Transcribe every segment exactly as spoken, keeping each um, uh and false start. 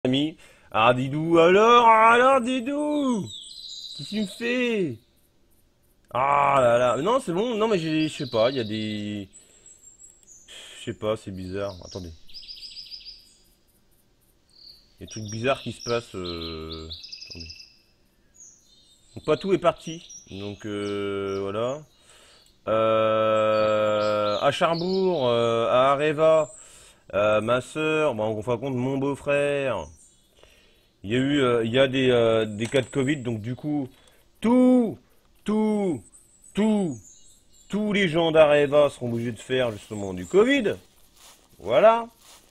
Ami. Ah Didou, alors, alors Didou, qu'est-ce que tu me fais? Ah là là, non c'est bon, non mais j'ai, je sais pas, il y a des, je sais pas, c'est bizarre. Attendez, il y a des trucs bizarres qui se passent. Euh... Attendez. Donc pas tout est parti, donc euh, voilà. Euh, à Charbourg, euh, à Areva, euh, ma soeur, bon, on fait compte mon beau-frère. Il y a eu, euh, il y a des, euh, des cas de Covid, donc du coup, tout, tout, tout, tous les gens d'Areva seront obligés de faire justement du Covid. Voilà.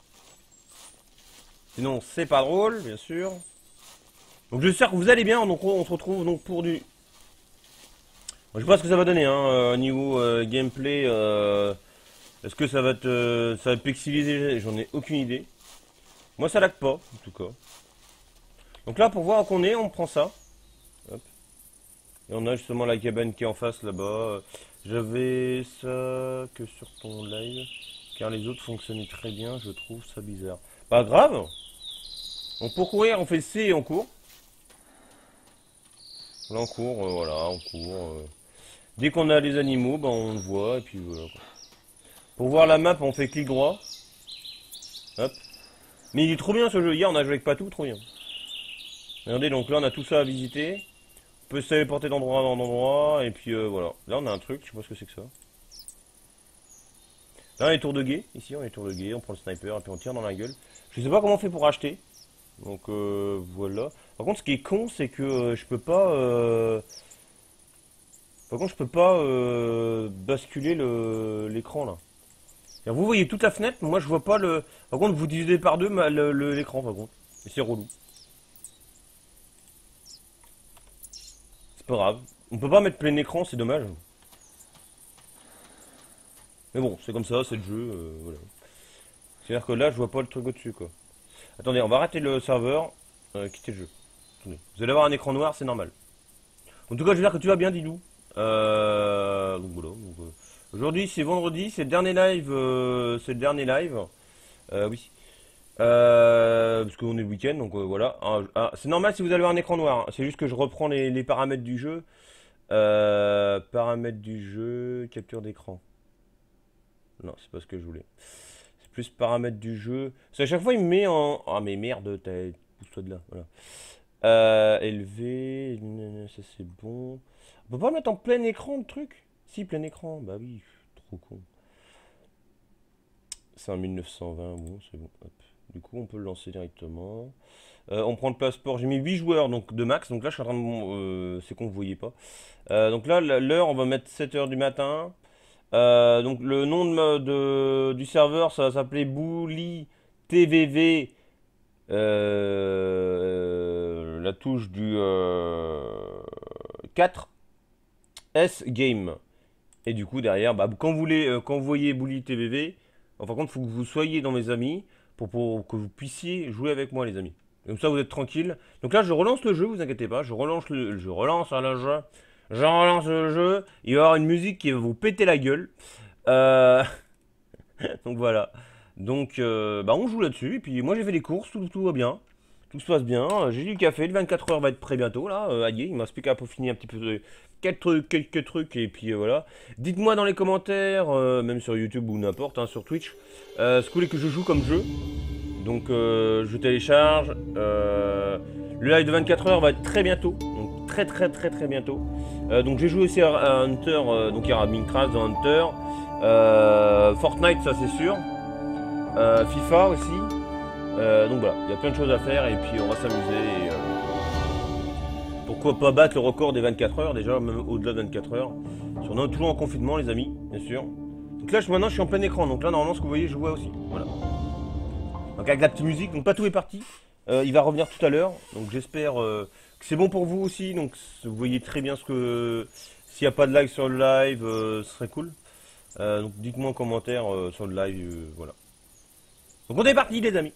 Sinon, c'est pas drôle, bien sûr. Donc j'espère que vous allez bien. Donc on se retrouve donc pour du. Je sais pas ce que ça va donner, hein, euh, niveau euh, gameplay. Euh, Est-ce que ça va te, euh, ça va pixeliser? J'en ai aucune idée. Moi, ça lag pas, en tout cas. Donc là, pour voir où on est, on prend ça. Hop. Et on a justement la cabane qui est en face là-bas. J'avais ça que sur ton live, car les autres fonctionnaient très bien, je trouve ça bizarre. Pas grave. Donc pour courir, on fait C et on court. Là on court, euh, voilà, on court. euh. Dès qu'on a les animaux, ben on le voit et puis voilà. Quoi. Pour voir la map, on fait clic droit. Hop. Mais il est trop bien ce jeu. Hier on a joué avec Patou, trop bien. Regardez, donc là on a tout ça à visiter. On peut se téléporter d'endroit en endroit et puis euh, voilà. Là on a un truc, je sais pas ce que c'est que ça. Là on est tour de guet, ici on est tour de guet, on prend le sniper et puis on tire dans la gueule. Je sais pas comment on fait pour acheter. Donc euh, voilà. Par contre ce qui est con c'est que euh, je peux pas... Euh... Par contre je peux pas euh, basculer le l'écran là. Alors, vous voyez toute la fenêtre, moi je vois pas le... Par contre vous divisez par deux ma- le- le- l'écran par contre. Et c'est relou. C'est pas grave. On peut pas mettre plein écran, c'est dommage. Mais bon, c'est comme ça, c'est le jeu, euh, voilà. C'est-à-dire que là je vois pas le truc au-dessus quoi. Attendez, on va rater le serveur, euh, quitter le jeu. Attendez. Vous allez avoir un écran noir, c'est normal. En tout cas, je veux dire que tu vas bien, Didou. Euh, donc voilà. donc, euh, Aujourd'hui, c'est vendredi, c'est le dernier live. euh, c'est le dernier live. Euh, oui. Euh, parce qu'on est le week-end, donc euh, voilà. Ah, ah, c'est normal si vous avez un écran noir. Hein. C'est juste que je reprends les, les paramètres du jeu. Euh, paramètres du jeu, capture d'écran. Non, c'est pas ce que je voulais. C'est plus paramètres du jeu. Parce qu'à chaque fois, il me met en. Ah, mais merde, t'as- pousse-toi de là. Voilà. Euh, élevé, ça c'est bon. On peut pas mettre en plein écran le truc? Si, plein écran, bah oui, trop con. C'est un mille neuf cent vingt, bon, c'est bon. Hop. Du coup, on peut le lancer directement. Euh, on prend le passeport, j'ai mis huit joueurs donc de max, donc là je suis en train de. Euh, c'est con, vous voyez pas. Euh, donc là, l'heure, on va mettre sept heures du matin. Euh, donc le nom de, de- du serveur, ça va s'appeler Bully T V V. Euh, la touche du euh, quatre S Game. Et du coup, derrière, bah, quand, vous voulez, euh, quand vous voyez Bully T V V, enfin, contre, il faut que vous soyez dans mes amis pour, pour que vous puissiez jouer avec moi, les amis. Comme ça, vous êtes tranquille. Donc là, je relance le jeu, vous inquiétez pas. Je relance le, je relance hein, le jeu. Je relance le jeu. Il va y avoir une musique qui va vous péter la gueule. Euh, donc voilà. Donc, euh, bah, on joue là-dessus. Et puis, moi, j'ai fait les courses, tout, tout va bien. Tout se passe bien. Euh, J'ai du café. Le vingt-quatre heures va être prêt bientôt. Là, euh, aïe, il me reste plus qu'à peaufiner un petit peu de quelques trucs, quelques trucs. Et puis euh, voilà. Dites-moi dans les commentaires, euh, même sur YouTube ou n'importe, hein, sur Twitch, euh, ce que vous voulez que je joue comme jeu. Donc, euh, je télécharge. Euh, le live de vingt-quatre heures va être très bientôt. Donc, très, très, très, très bientôt. Euh, donc, j'ai joué aussi à, à Hunter. Euh, donc, il y aura Minecraft dans Hunter. Euh, Fortnite, ça c'est sûr. Euh, FIFA aussi. Euh, donc voilà, il y a plein de choses à faire et puis on va s'amuser. Et, euh, pourquoi pas battre le record des vingt-quatre heures déjà, même au-delà de vingt-quatre heures. Si on est toujours en confinement, les amis, bien sûr. Donc là, je, maintenant, je suis en plein écran. Donc là, normalement, ce que vous voyez, je vois aussi. Voilà. Donc avec la petite musique, donc pas tout est parti. Euh, il va revenir tout à l'heure. Donc j'espère euh, que c'est bon pour vous aussi. Donc vous voyez très bien ce que. S'il n'y a pas de like sur le live, euh, ce serait cool. Euh, donc dites-moi en commentaire euh, sur le live. Euh, voilà. Donc on est parti, les amis.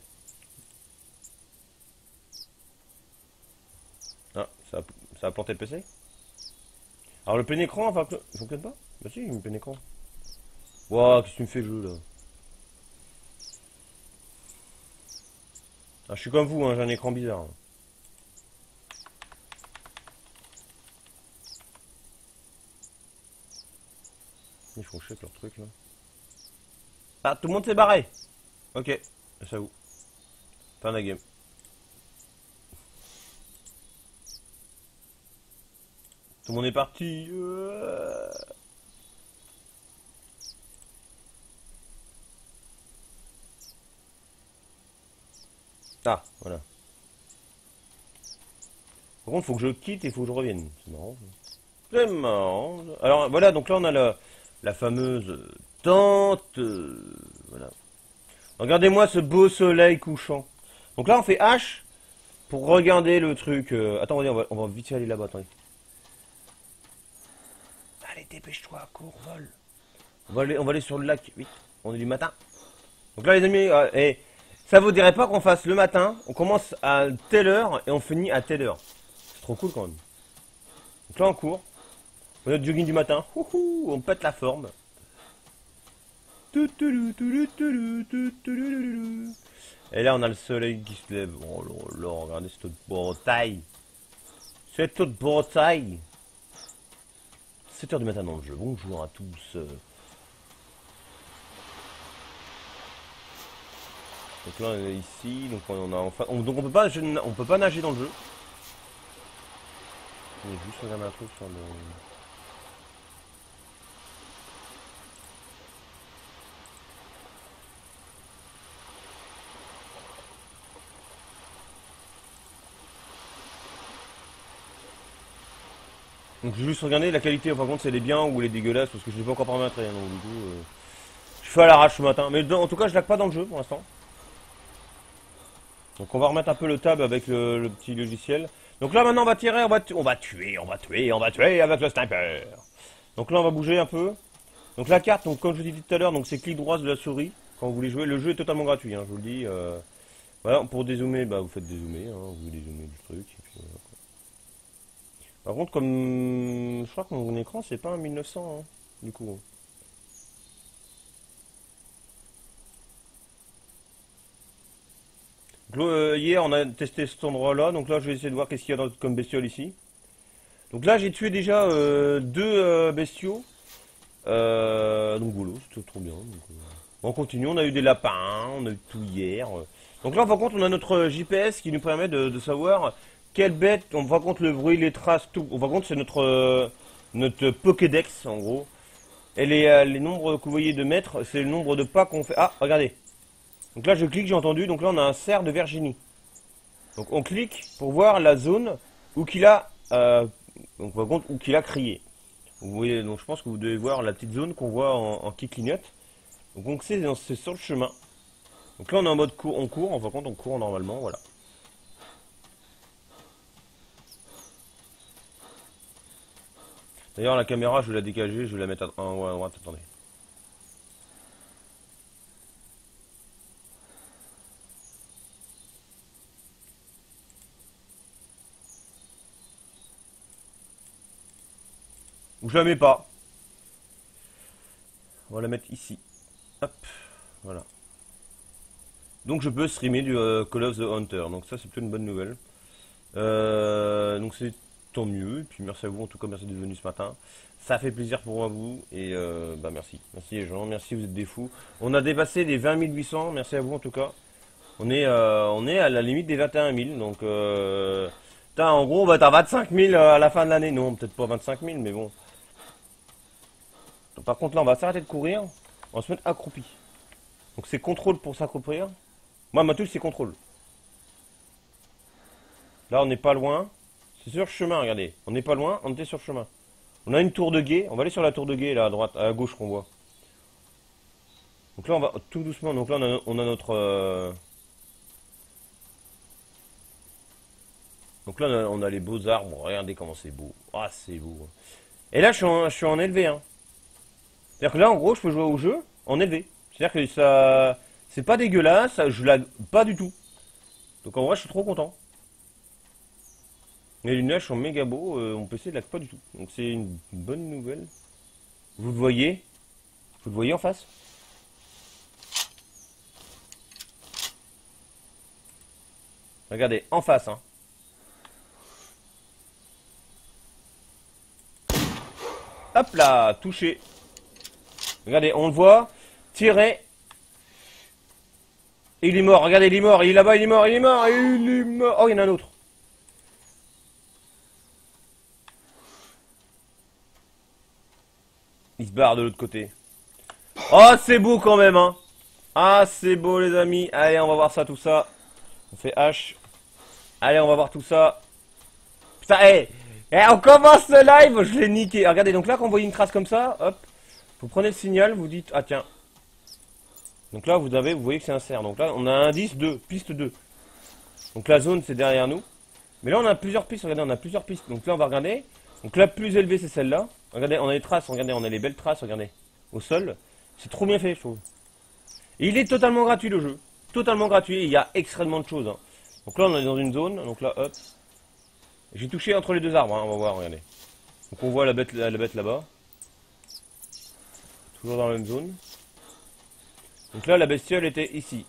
Ah, ça a, ça a planté le P C. Alors le plein écran, enfin, il fonctionne pas? Bah si, il me plein écran. Waouh, qu'est-ce que tu me fais le jeu là? Ah, je suis comme vous, hein, j'ai un écran bizarre. Ils font chier avec leur truc là. Ah, tout le monde s'est barré. Ok, ça vous. Fin de la game. Tout le monde est parti. Euh... Ah, voilà. Par contre, faut que je quitte et faut que je revienne. C'est marrant. C'est marrant. Alors voilà, donc là on a la, la fameuse tente. euh, voilà. Regardez-moi ce beau soleil couchant. Donc là on fait H pour regarder le truc. euh, Attends, on va, on va vite aller là-bas. Attendez. Allez, dépêche-toi, cours, vole. On va aller, on va aller sur le lac. Vite. On est du matin. Donc là les amis, euh, et ça vous dirait pas qu'on fasse le matin, on commence à telle heure et on finit à telle heure. C'est trop cool quand même. Donc là on court. On a le jogging du matin. Ouhou, on pète la forme. Et là, on a le soleil qui se lève. Oh là là, regardez cette bataille. Cette bataille. sept heures du matin dans le jeu. Bonjour à tous. Donc là, on est ici. Donc on a enfin. on- donc on peut pas, on peut pas nager dans le jeu. On est juste regarder un truc sur le. Donc je vais juste regarder la qualité, par contre, si elle est bien ou elle est dégueulasse, parce que je l'ai pas encore paramétré. Hein, donc du coup, euh, je fais à l'arrache ce matin. Mais dans- en tout cas, je lag pas dans le jeu pour l'instant. Donc on va remettre un peu le tab avec le, le petit logiciel. Donc là maintenant on va tirer, on va, tu- on va tuer, on va tuer, on va tuer avec le sniper. Donc là on va bouger un peu. Donc la carte, donc comme je vous ai dit tout à l'heure, donc c'est clic droit de la souris quand vous voulez jouer. Le jeu est totalement gratuit, hein, je vous le dis. euh. Voilà, pour dézoomer, bah vous faites dézoomer, hein, vous dézoomez du truc. Et puis, voilà, quoi. Par contre, comme je crois que mon écran c'est pas un mille neuf cents, hein, du coup. Donc, euh, hier on a testé cet endroit-là, donc là je vais essayer de voir qu'est-ce qu'il y a dans- comme bestiole ici. Donc là j'ai tué déjà euh, deux euh, bestiaux. Euh, donc voilà, c'était trop bien. Donc, euh, on continue, on a eu des lapins, on a eu tout hier. euh. Donc là, par contre, on a notre J P S qui nous permet de, de savoir quelle bête, on va compte le bruit, les traces, tout. On va compte c'est notre euh, notre Pokédex en gros. Et les, euh, les nombres que vous voyez de mètres, c'est le nombre de pas qu'on fait. Ah, regardez. Donc là, je clique, j'ai entendu. Donc là, on a un cerf de Virginie. Donc on clique pour voir la zone où qu'il a, euh, donc on va compte où qu'il a crié. Vous voyez, donc je pense que vous devez voir la petite zone qu'on voit en, en qui clignote. Donc c'est c'est sur le chemin. Donc là on est en mode cours, on court, en fin de compte on court normalement, voilà. D'ailleurs la caméra je vais la dégager, je vais la mettre à, en haut à droite, attendez. Ou je la mets pas. On va la mettre ici. Hop, voilà. Donc je peux streamer du euh, Call of the Hunter, donc ça c'est plutôt une bonne nouvelle. Euh, donc c'est tant mieux, et puis merci à vous, en tout cas merci d'être venu ce matin. Ça fait plaisir pour moi, vous, et euh, bah merci. Merci les gens, merci, vous êtes des fous. On a dépassé les vingt mille huit cents, merci à vous en tout cas. On est, euh, on est à la limite des vingt et un mille, donc euh, putain, en gros on va être à vingt-cinq mille à la fin de l'année. Non, peut-être pas vingt-cinq mille, mais bon. Par contre là on va s'arrêter de courir, on va se mettre accroupi. Donc c'est contrôle pour s'accroupir. Moi ma touche c'est contrôle. Là on n'est pas loin. C'est sur le chemin, regardez. On n'est pas loin, on était sur le chemin. On a une tour de guet, on va aller sur la tour de guet là à droite, à gauche qu'on voit. Donc là on va tout doucement, donc là on a, on a notre... euh, Donc là on a, on a les beaux arbres, regardez comment c'est beau. Ah c'est beau. Et là je suis en, je suis en élevé, hein. C'est-à-dire que là en gros je peux jouer au jeu en élevé. C'est-à-dire que ça... C'est pas dégueulasse, je lag pas du tout. Donc en vrai je suis trop content. Les nuages sont méga beaux, euh, mon P C lag pas du tout. Donc c'est une bonne nouvelle. Vous le voyez? Vous le voyez en face? Regardez, en face. Hein. Hop là, touché. Regardez, on le voit. Tiré. Et il est mort, regardez, il est mort. Il est là-bas, il est mort, il est mort, il est mort. Oh, il y en a un autre. Il se barre de l'autre côté. Oh, c'est beau quand même, hein. Ah, c'est beau, les amis. Allez, on va voir ça, tout ça. On fait H. Allez, on va voir tout ça. Putain, hé hey, on commence le live, je l'ai niqué. Regardez, donc là, quand vous voyez une trace comme ça, hop. Vous prenez le signal, vous dites, ah tiens. Donc là, vous avez, vous voyez que c'est un cerf. Donc là, on a un indice deux, piste deux. Donc la zone, c'est derrière nous. Mais là, on a plusieurs pistes, regardez, on a plusieurs pistes. Donc là, on va regarder. Donc la plus élevée, c'est celle-là. Regardez, on a les traces, regardez, on a les belles traces, regardez. Au sol. C'est trop bien fait, je trouve. Et il est totalement gratuit, le jeu. Totalement gratuit, il y a extrêmement de choses. Hein. Donc là, on est dans une zone. Donc là, hop. J'ai touché entre les deux arbres, hein, on va voir, regardez. Donc on voit la bête, la, la bête là-bas. Toujours dans la même zone. Donc là, la bestiole était ici.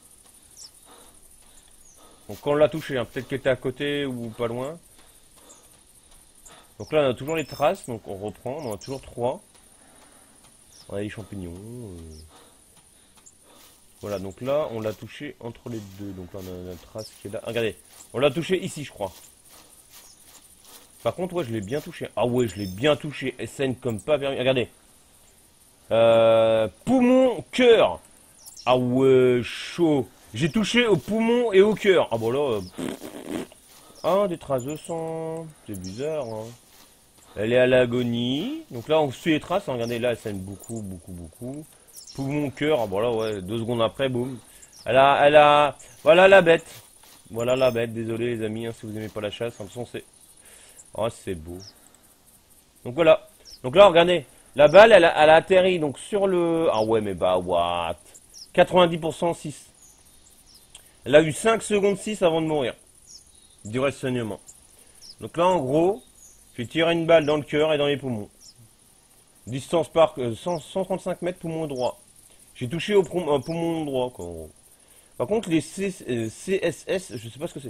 Donc quand on l'a touché, hein, peut-être qu'elle était à côté ou pas loin. Donc là, on a toujours les traces, donc on reprend, on en a toujours trois. On a les champignons. Euh... Voilà, donc là, on l'a touché entre les deux. Donc là, on a une trace qui est là. Regardez, on l'a touché ici, je crois. Par contre, ouais, je l'ai bien touché. Ah ouais, je l'ai bien touché. S N comme pas permis. Regardez. Euh, poumon, cœur. Ah ouais, chaud. J'ai touché au poumon et au cœur. Ah bon là. Euh, ah, des traces de sang. C'est bizarre, hein. Elle est à l'agonie. Donc là, on suit les traces. Regardez, là, elle saigne beaucoup, beaucoup, beaucoup. Poumon, cœur. Ah bon là, ouais. Deux secondes après, boum. Elle a, elle a. Voilà la bête. Voilà la bête. Désolé, les amis, hein, si vous aimez pas la chasse. De toute façon, c'est. Oh, c'est beau. Donc voilà. Donc là, regardez. La balle, elle a, elle a atterri donc sur le... Ah ouais, mais bah, what? quatre-vingt-dix pour cent six. Elle a eu cinq secondes six avant de mourir. Durée de saignement. Donc là, en gros, j'ai tiré une balle dans le cœur et dans les poumons. Distance par... Euh, cent, cent trente-cinq mètres, poumon droit. J'ai touché au poumon, euh, poumon droit, quoi, en gros. Par contre, les C, euh, C S S, je sais pas ce que c'est.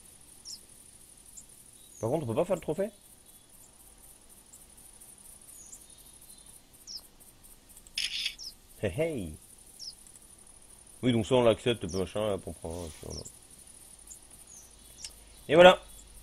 Par contre, on peut pas faire le trophée? Hey hey. Oui, donc ça on l'accepte, machin, hop, on prend, et puis voilà. Et voilà.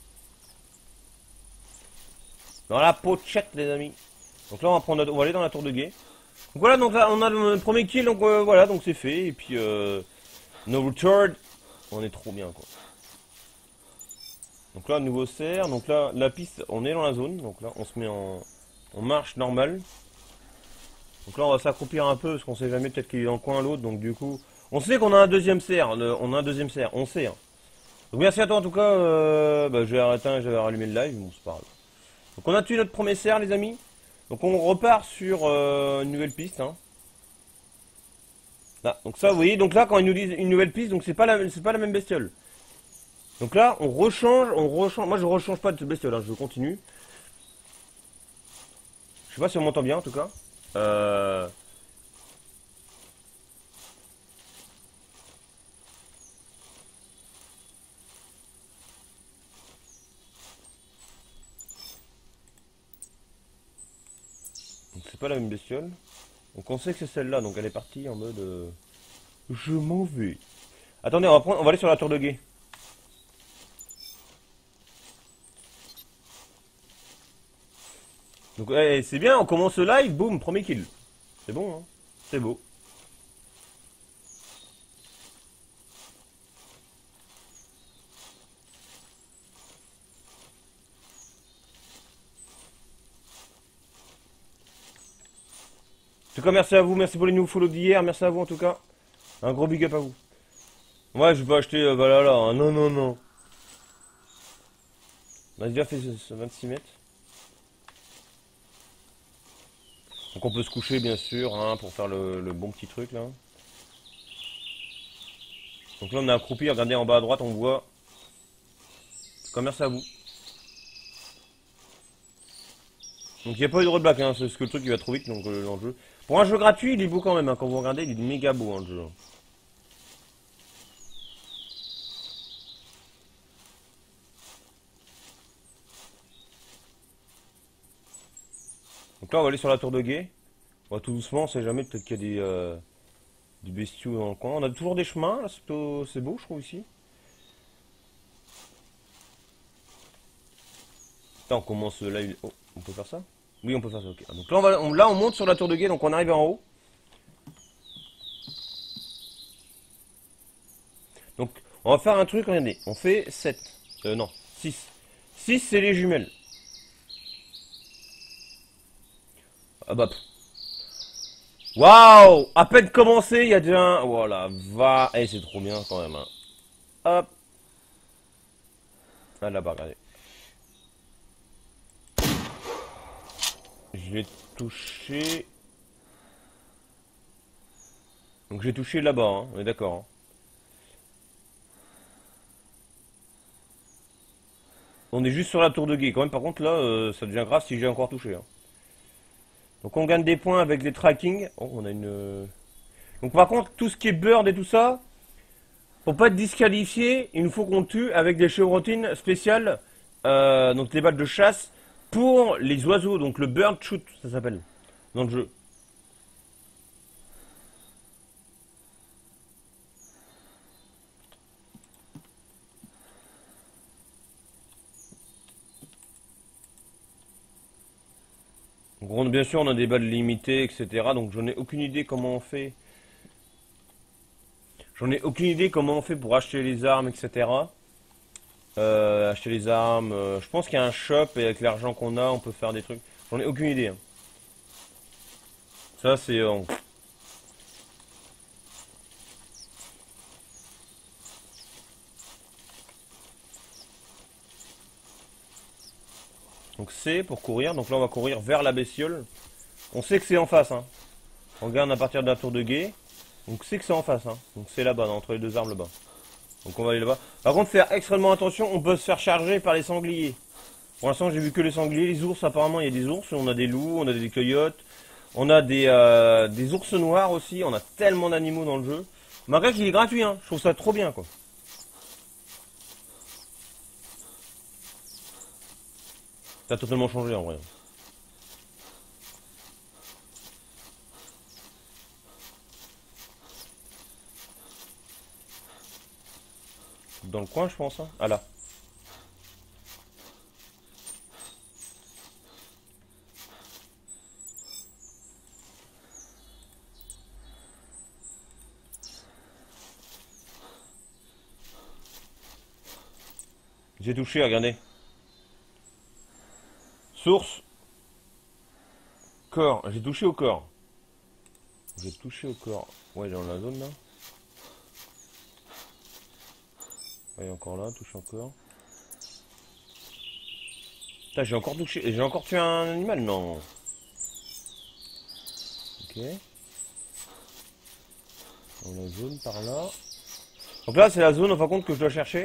Dans la pochette, les amis. Donc là, on va prendre, notre... on va aller dans la tour de guet. Donc voilà, donc là, on a le premier kill, donc euh, voilà, donc c'est fait. Et puis, euh, no return, on est trop bien, quoi. Donc là, nouveau cerf. Donc là, la piste, on est dans la zone. Donc là, on se met en, en marche normale. Donc là, on va s'accroupir un peu, parce qu'on sait jamais, peut-être qu'il est dans le coin l'autre. Donc du coup, on sait qu'on a un deuxième cerf. On a un deuxième cerf, on sait. Hein. Donc merci à toi en tout cas. Euh, bah, j'ai arrêté, j'avais rallumé le live, bon, c'est pas grave. Donc on a tué notre premier cerf, les amis. Donc on repart sur euh, une nouvelle piste. Hein. Là, donc ça, vous voyez, donc là, quand ils nous disent une nouvelle piste, donc c'est pas la, c'est pas la même bestiole. Donc là, on rechange, on rechange. Moi, je rechange pas de cette bestiole, hein, je continue. Je sais pas si on m'entend bien en tout cas. Euh... Donc c'est pas la même bestiole. Donc on sait que c'est celle-là, donc elle est partie en mode... Euh... Je m'en vais. Attendez, on va, prendre... on va aller sur la tour de guet. Donc hey, c'est bien, on commence le live, boum, premier kill. C'est bon, hein. C'est beau. En tout cas, merci à vous, merci pour les nouveaux follow d'hier, merci à vous en tout cas. Un gros big up à vous. Ouais, je vais pas acheter, euh, bah là là, hein. Non, non, non. On a déjà fait ce, ce vingt-six mètres. Donc on peut se coucher bien sûr, hein, pour faire le, le bon petit truc là. Donc là on est accroupi, regardez en bas à droite, on voit. En tout cas, merci à vous. Donc il n'y a pas eu de rollback, hein, c'est ce que le truc il va trop vite donc euh, dans le jeu. Pour un jeu gratuit, il est beau quand même, hein, quand vous regardez, il est méga beau hein, le jeu. Donc là, on va aller sur la tour de guet. On va tout doucement, on sait jamais, peut-être qu'il y a des, euh, des bestiaux dans le coin. On a toujours des chemins, là, c'est plutôt- c'est beau, je trouve, ici. Là, on commence, là, il- oh, on peut faire ça? Oui, on peut faire ça, ok. Donc là, on va, on- là, on monte sur la tour de guet, donc on arrive en haut. Donc, on va faire un truc, regardez. On fait sept. Euh, non, six. Six, c'est les jumelles. Ah bah. Waouh! À peine commencé, il y a déjà un. Voilà, va. Eh, c'est trop bien quand même, hein. Hop. Ah là-bas, regardez. Je vais toucher. Donc j'ai touché là-bas, hein. On est d'accord, hein. On est juste sur la tour de guet. Quand même, par contre, là, euh, ça devient grave si j'ai encore touché, hein. Donc on gagne des points avec les tracking. Oh, on a une. euh, Donc par contre, tout ce qui est bird et tout ça, pour pas être disqualifié, il nous faut qu'on tue avec des chevrotines spéciales, euh, donc les balles de chasse, pour les oiseaux. Donc le bird shoot, ça s'appelle, dans le jeu. Donc on- bien sûr, on a des balles limitées, et cetera. Donc j'en ai aucune idée comment on fait. J'en ai aucune idée comment on fait pour acheter les armes, et cetera. Euh, acheter les armes. euh, je pense qu'il y a un shop et avec l'argent qu'on a, on peut faire des trucs. J'en ai aucune idée, hein. Ça, c'est. euh, Donc C pour courir. Donc là, on va courir vers la bestiole. On sait que c'est en face, hein. On regarde à partir de la tour de guet. Donc c'est que c'est en face, hein. Donc c'est là-bas, entre les deux arbres là-bas. Donc on va aller là-bas. Par contre, faire extrêmement attention, on peut se faire charger par les sangliers. Pour l'instant, j'ai vu que les sangliers. Les ours, apparemment, il y a des ours. On a des loups, on a des coyotes. On a des, euh, des ours noirs aussi. On a tellement d'animaux dans le jeu. Malgré qu'il est gratuit, hein. Je trouve ça trop bien, quoi. Ça a totalement changé, en vrai. Dans le coin, je pense, hein. Ah là. J'ai touché, regardez. Source. Corps. J'ai touché au corps. J'ai touché au corps. Ouais, dans la zone là. Ouais, encore là, touche encore. Putain, j'ai encore touché. J'ai encore tué un animal, non. Ok. Dans la zone par là. Donc là, c'est la zone, en fin de compte, que je dois chercher.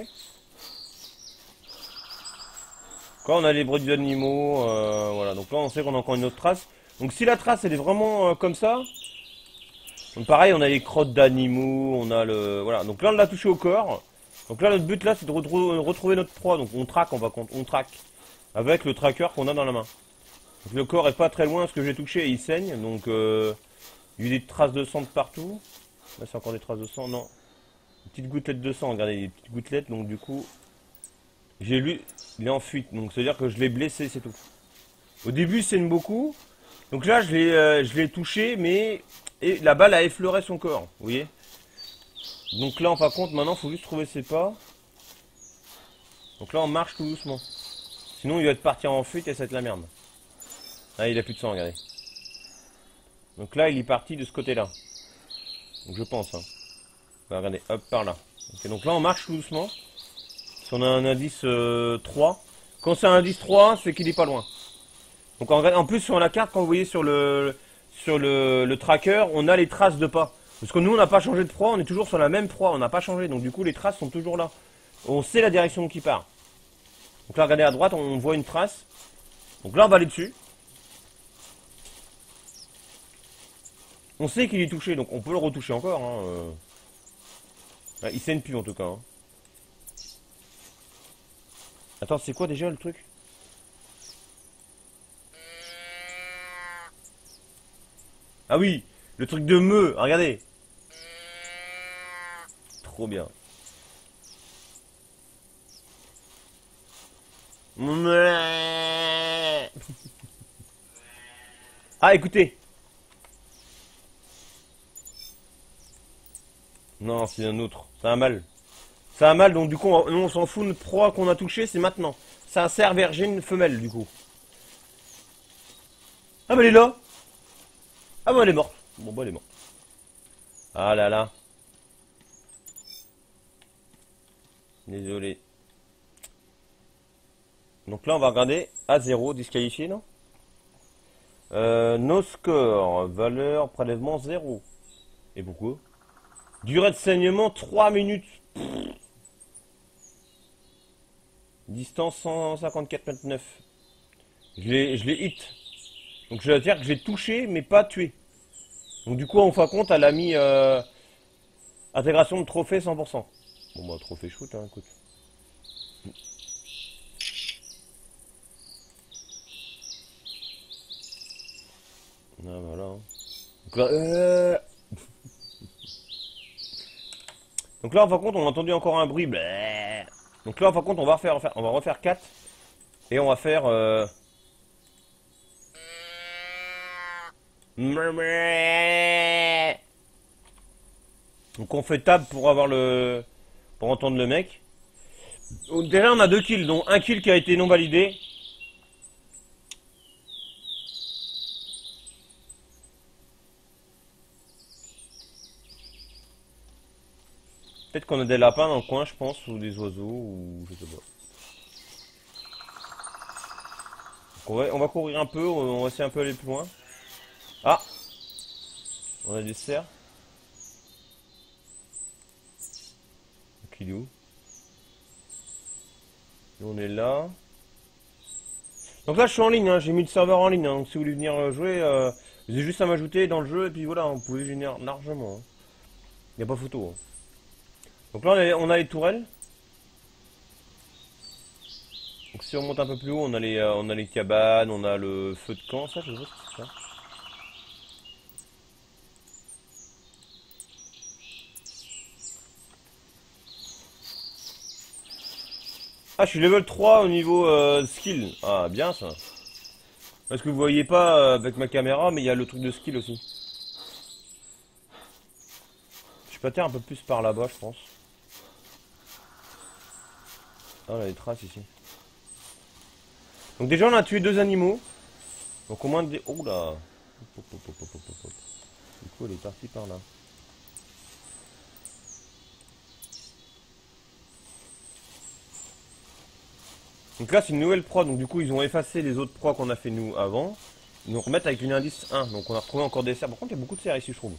Quand on a les bruits d'animaux, euh, voilà. Donc là, on sait qu'on a encore une autre trace. Donc si la trace, elle est vraiment euh, comme ça. Donc pareil, on a les crottes d'animaux, on a le... Voilà. Donc là, on l'a touché au corps. Donc là, notre but, là, c'est de retrou- retrouver notre proie. Donc on traque, on va compte, on traque. Avec le tracker qu'on a dans la main. Donc le corps est pas très loin, ce que j'ai touché, et il saigne. Donc, euh, il y a eu des traces de sang de partout. Là, c'est encore des traces de sang, non. Une petite gouttelette de sang, regardez, des petites gouttelettes. Donc du coup, j'ai lu, il est en fuite. Donc c'est à dire que je l'ai blessé, c'est tout. Au début, il saigne beaucoup. Donc là, je l'ai euh, je l'ai touché, mais et la balle a effleuré son corps. Vous voyez. Donc là, en fin de compte, maintenant, il faut juste trouver ses pas. Donc là, on marche tout doucement. Sinon, il va te partir en fuite et ça va être la merde. Ah, il a plus de sang, regardez. Donc là, il est parti de ce côté-là. Donc je pense, hein. Bah, regardez, hop, par là. Ok, donc là, on marche tout doucement. Si on a un indice euh, trois. Quand c'est un indice trois, c'est qu'il est pas loin. Donc en, en plus, sur la carte, quand vous voyez sur le sur le, le tracker, on a les traces de pas. Parce que nous, on n'a pas changé de proie, on est toujours sur la même proie, on n'a pas changé. Donc du coup, les traces sont toujours là. On sait la direction qui part. Donc là, regardez à droite, on voit une trace. Donc là, on va aller dessus. On sait qu'il est touché, donc on peut le retoucher encore, hein. euh. Ah, il saigne plus en tout cas, hein. Attends, c'est quoi déjà le truc? Ah oui, le truc de me, regardez. Trop bien. Ah, écoutez. Non, c'est un autre. C'est un mâle. C'est un mâle, donc du coup, on, on s'en fout. Notre proie qu'on a touché, c'est maintenant. C'est un cerf vergine femelle, du coup. Ah, bah elle est là. Ah, bah elle est morte. Bon, bah elle est morte. Ah là là. Désolé. Donc là, on va regarder. À zéro, disqualifié, non? Euh, no score. Valeur prélèvement zéro. Et pourquoi? Durée de saignement trois minutes. Distance cent cinquante-quatre mètres neuf. Je l'ai, je l'ai hit. Donc je veux dire que j'ai touché mais pas tué. Donc du coup en fin de compte elle a mis euh, intégration de trophée cent pour cent. Bon bah trophée shoot hein écoute. Ah voilà. Hein. Donc là, euh... Donc là en fin de compte on a entendu encore un bruit. Bleh. Donc là en fin de compte on va refaire, on va refaire quatre. Et on va faire euh... Donc on fait tab pour avoir le. Pour entendre le mec. Donc, déjà on a deux kills, dont un kill qui a été non validé. Peut-être qu'on a des lapins dans le coin je pense, ou des oiseaux, ou je sais pas. Donc, on, va, on va courir un peu, on va essayer un peu aller plus loin. Ah, on a des cerfs. Donc il est où? Nous on est là. Donc là je suis en ligne, hein, j'ai mis le serveur en ligne, hein, donc si vous voulez venir euh, jouer, euh, vous avez juste à m'ajouter dans le jeu et puis voilà, vous pouvez venir largement. Il hein. n'y a pas photo. Hein. Donc là on a, on a les tourelles. Donc si on monte un peu plus haut, on a les, euh, on a les cabanes, on a le feu de camp, ça je sais ce que c'est ça. Ah je suis level trois au niveau euh, skill. Ah bien ça. Parce que vous voyez pas euh, avec ma caméra, mais il y a le truc de skill aussi. Je peux atterrir un peu plus par là-bas, je pense. Ah, on a des traces ici. Donc déjà, on a tué deux animaux. Donc au moins des... Oh là. Hop, hop, hop, hop, hop, hop. Du coup, elle est partie par là. Donc là, c'est une nouvelle proie. Donc du coup, ils ont effacé les autres proies qu'on a fait nous avant. Ils nous remettent avec une indice un. Donc on a retrouvé encore des cerfs. Par contre, il y a beaucoup de cerfs ici, je trouve.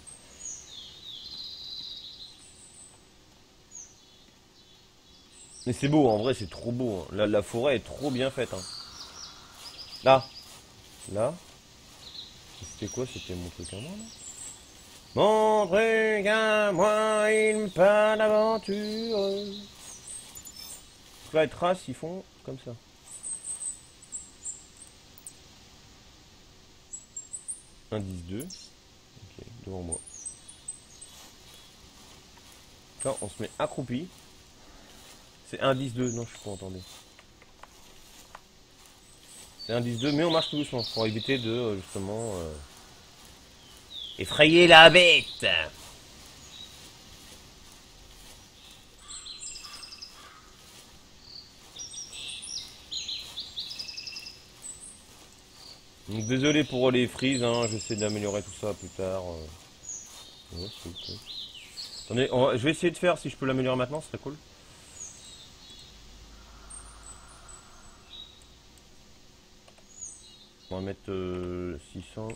Mais c'est beau, en vrai, c'est trop beau. Hein. La, la forêt est trop bien faite. Hein. Là. Là. C'était quoi? C'était mon truc à moi, là? Mon truc à moi, il me parle d'aventure. Donc là, les traces, ils font comme ça. Indice deux. Ok, devant moi. Là, on se met accroupi. C'est indice deux. Non, je suis pas entendu. C'est indice deux, mais on marche tout doucement pour éviter de, euh, justement, euh, effrayer la bête. Donc, désolé pour les frises, hein, j'essaie d'améliorer tout ça plus tard. euh. Ouais, c'est ok. Attendez, on va- je vais essayer de faire si je peux l'améliorer maintenant, ce serait cool. On va mettre euh, six cents.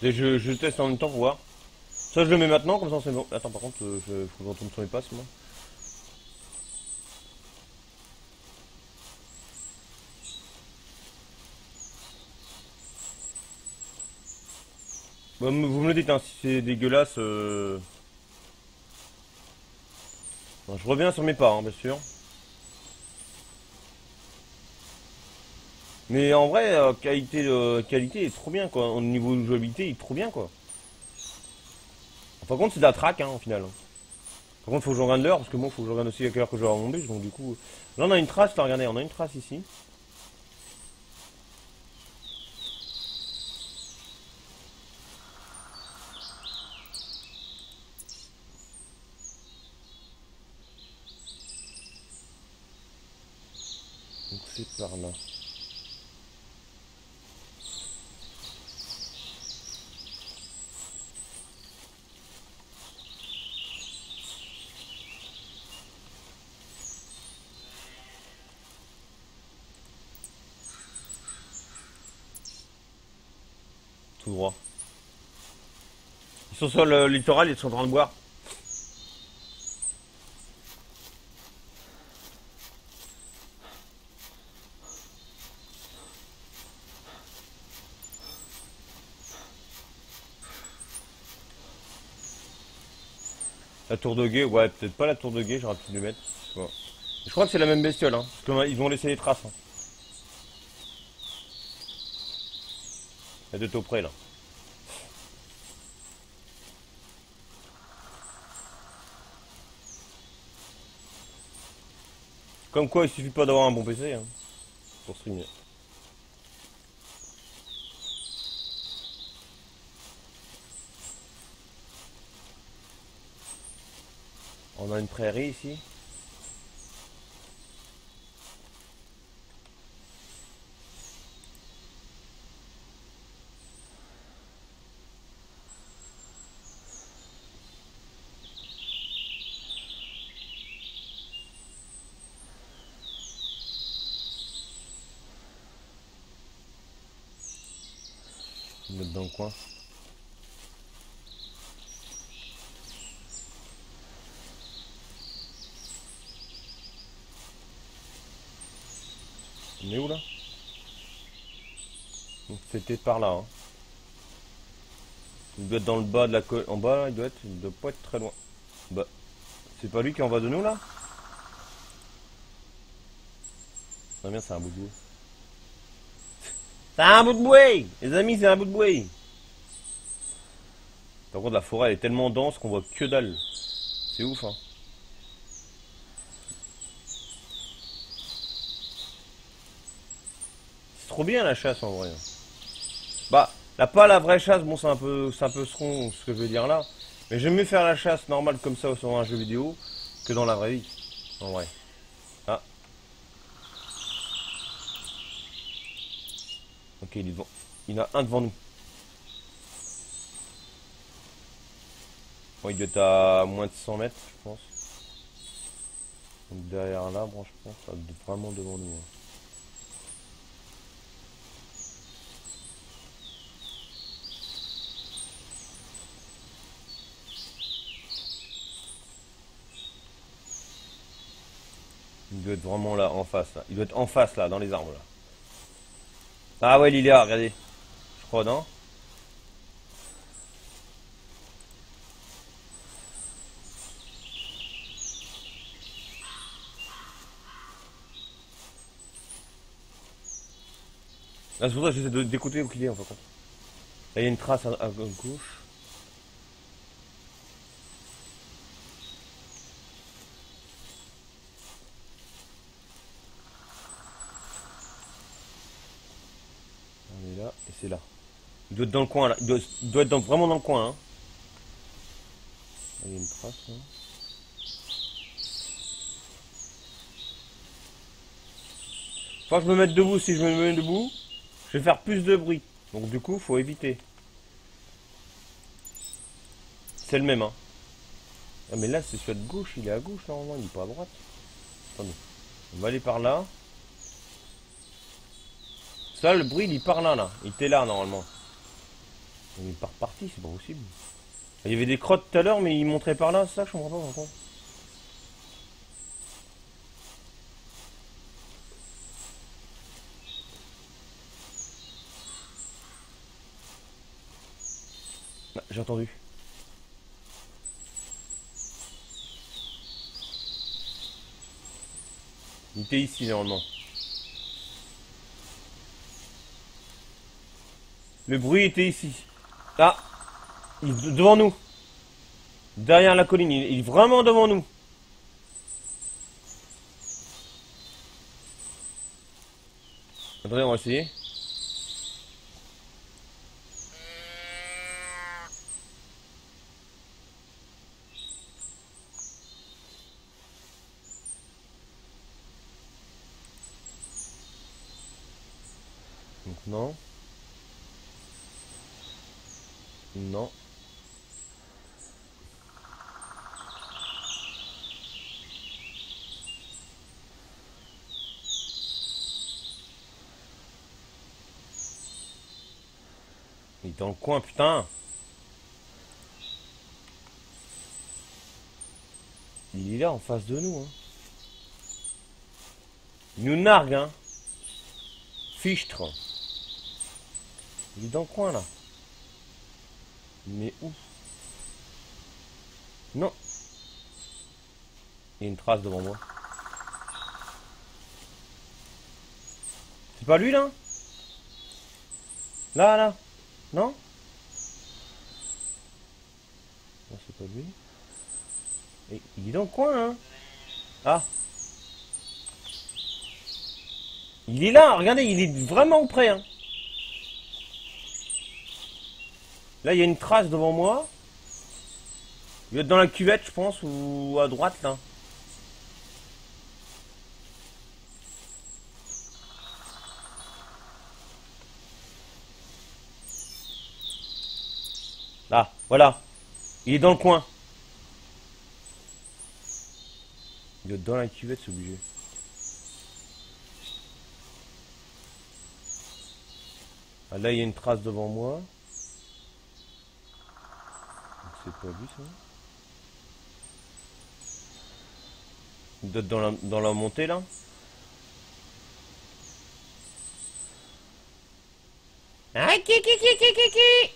Et je, je teste en même temps pour voir. Ça je le mets maintenant, comme ça c'est bon. Attends par contre, euh, je, faut que je retourne sur les passes moi. Bah, vous me le dites hein, si c'est dégueulasse. Euh... Bon, je reviens sur mes pas, hein, bien sûr. Mais en vrai, euh, qualité, euh, qualité est trop bien quoi. Au niveau de jouabilité, il est trop bien quoi. Par contre, c'est de la track hein, au final. Par contre, faut que je regarde l'heure parce que moi, faut que je regarde aussi à quelle heure que je vais avoir mon bus. Donc du coup, là on a une trace. Là, regardez, on a une trace ici. Donc c'est par là. Tout droit. Ils sont sur le littoral, ils sont en train de boire. La tour de guet, ouais, peut-être pas la tour de guet, j'aurais pu le mettre. Ouais. Je crois que c'est la même bestiole, hein, parce qu'ils vont laisser les traces. Hein. Il y a deux taux près là. Comme quoi, il suffit pas d'avoir un bon P C hein, pour streamer. On a une prairie ici. On va mettre dans le coin. On est où là? Donc c'était par là. Hein. Il doit être dans le bas de la colline. En bas, là, il doit être. Il doit pas être très loin. Bah, c'est pas lui qui est en bas de nous là? Ah bien, c'est un bout de bouée. C'est un bout de bouée! Les amis, c'est un bout de bouée! Par contre, la forêt elle est tellement dense qu'on voit que dalle. C'est ouf, hein. C'est trop bien la chasse en vrai. Bah, là, pas la vraie chasse, bon, c'est un peu, c'est un peu ce, qu'on- ce que je veux dire là. Mais j'aime mieux faire la chasse normale comme ça sur un jeu vidéo que dans la vraie vie. En vrai. Ah, ok, il est devant. Il y en a un devant nous. Bon, il doit être à moins de cent mètres, je pense. Donc derrière l'arbre, je pense, ça doit être vraiment devant nous. Hein. Il doit être vraiment là, en face. Là. Il doit être en face, là, dans les arbres. Là. Ah ouais, il est là, regardez. Je crois, non? Ah, c'est pour ça que j'essaie de- d'écouter où qu'il est, en fait. Là, il y a une trace à, à gauche. On est là, et c'est là. Il doit être dans le coin, là. Il doit, il doit être dans- vraiment dans le coin, hein. Là, il y a une trace, là. Faut que je me mette debout. Si je me mets debout, je vais faire plus de bruit. Donc, du coup, faut éviter. C'est le même, hein. Ah, mais là, c'est celui de gauche. Il est à gauche, normalement. Il est pas à droite. Attendez. On va aller par là. Ça, le bruit, il est par là, là. Il était là, normalement. Il est pas reparti, c'est pas possible. Il y avait des crottes tout à l'heure, mais il montrait par là, ça, je comprends pas encore. Ah, j'ai entendu. Il était ici, normalement. Le bruit était ici. Ah, il est devant nous. Derrière la colline, il est vraiment devant nous. Attendez, on va essayer. Donc non. Non. Il est dans le coin, putain. Il est là, en face de nous. Hein. Il nous nargue, hein. Fichtre. Il est dans le coin, là. Mais où? Non. Il y a une trace devant moi. C'est pas lui, là? Là, là. Non? Non, c'est pas lui. Et il est dans le coin, hein. Ah. Il est là, regardez, il est vraiment près, hein. Là, il y a une trace devant moi. Il va être dans la cuvette, je pense, ou à droite, là. Là, voilà. Il est dans le coin. Il doit être dans la cuvette, c'est obligé. Ah, là, il y a une trace devant moi. C'est pas lui, ça. Il doit être dans la, dans la montée, là. Ah, qui, qui, qui, qui, qui, qui.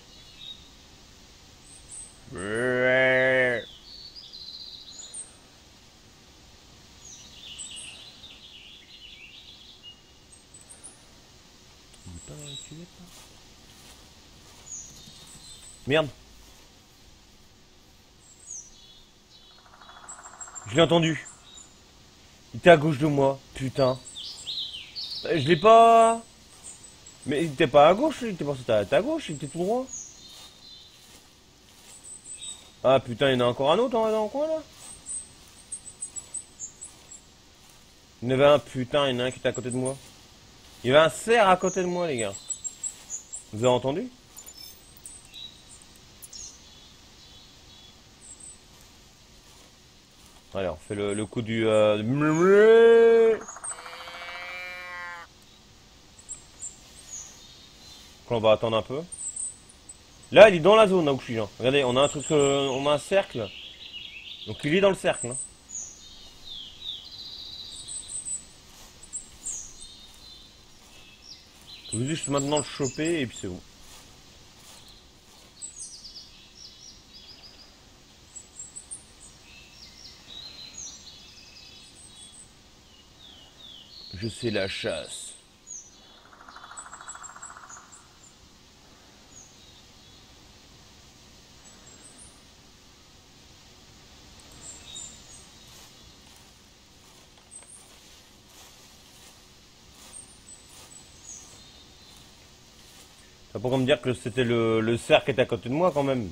Merde. Je l'ai entendu. Il était à gauche de moi. Putain. Je l'ai pas... Mais il était pas à gauche, il était pas à gauche, il était tout droit. Ah putain, il y en a encore un autre hein, dans le coin là. Il y en avait un, putain, il y en a un qui était à côté de moi. Il y avait un cerf à côté de moi, les gars. Vous avez entendu? Allez, on fait le, le coup du... Euh... On va attendre un peu. Là, il est dans la zone là où je suis. Là. Regardez, on a un truc, euh, on a un cercle. Donc il est dans le cercle. Hein. Je vais juste maintenant le choper et puis c'est bon. Je sais la chasse. T'as pas comme me dire que c'était le, le cerf qui était à côté de moi quand même.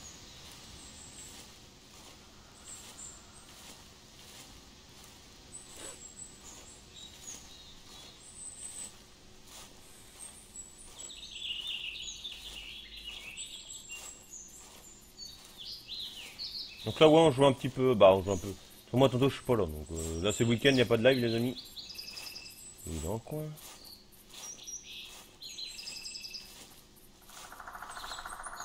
Donc là ouais on joue un petit peu, bah on joue un peu. Pour moi tantôt je suis pas là, donc euh, là c'est week-end, il n'y a pas de live les amis. Il est dans le coin.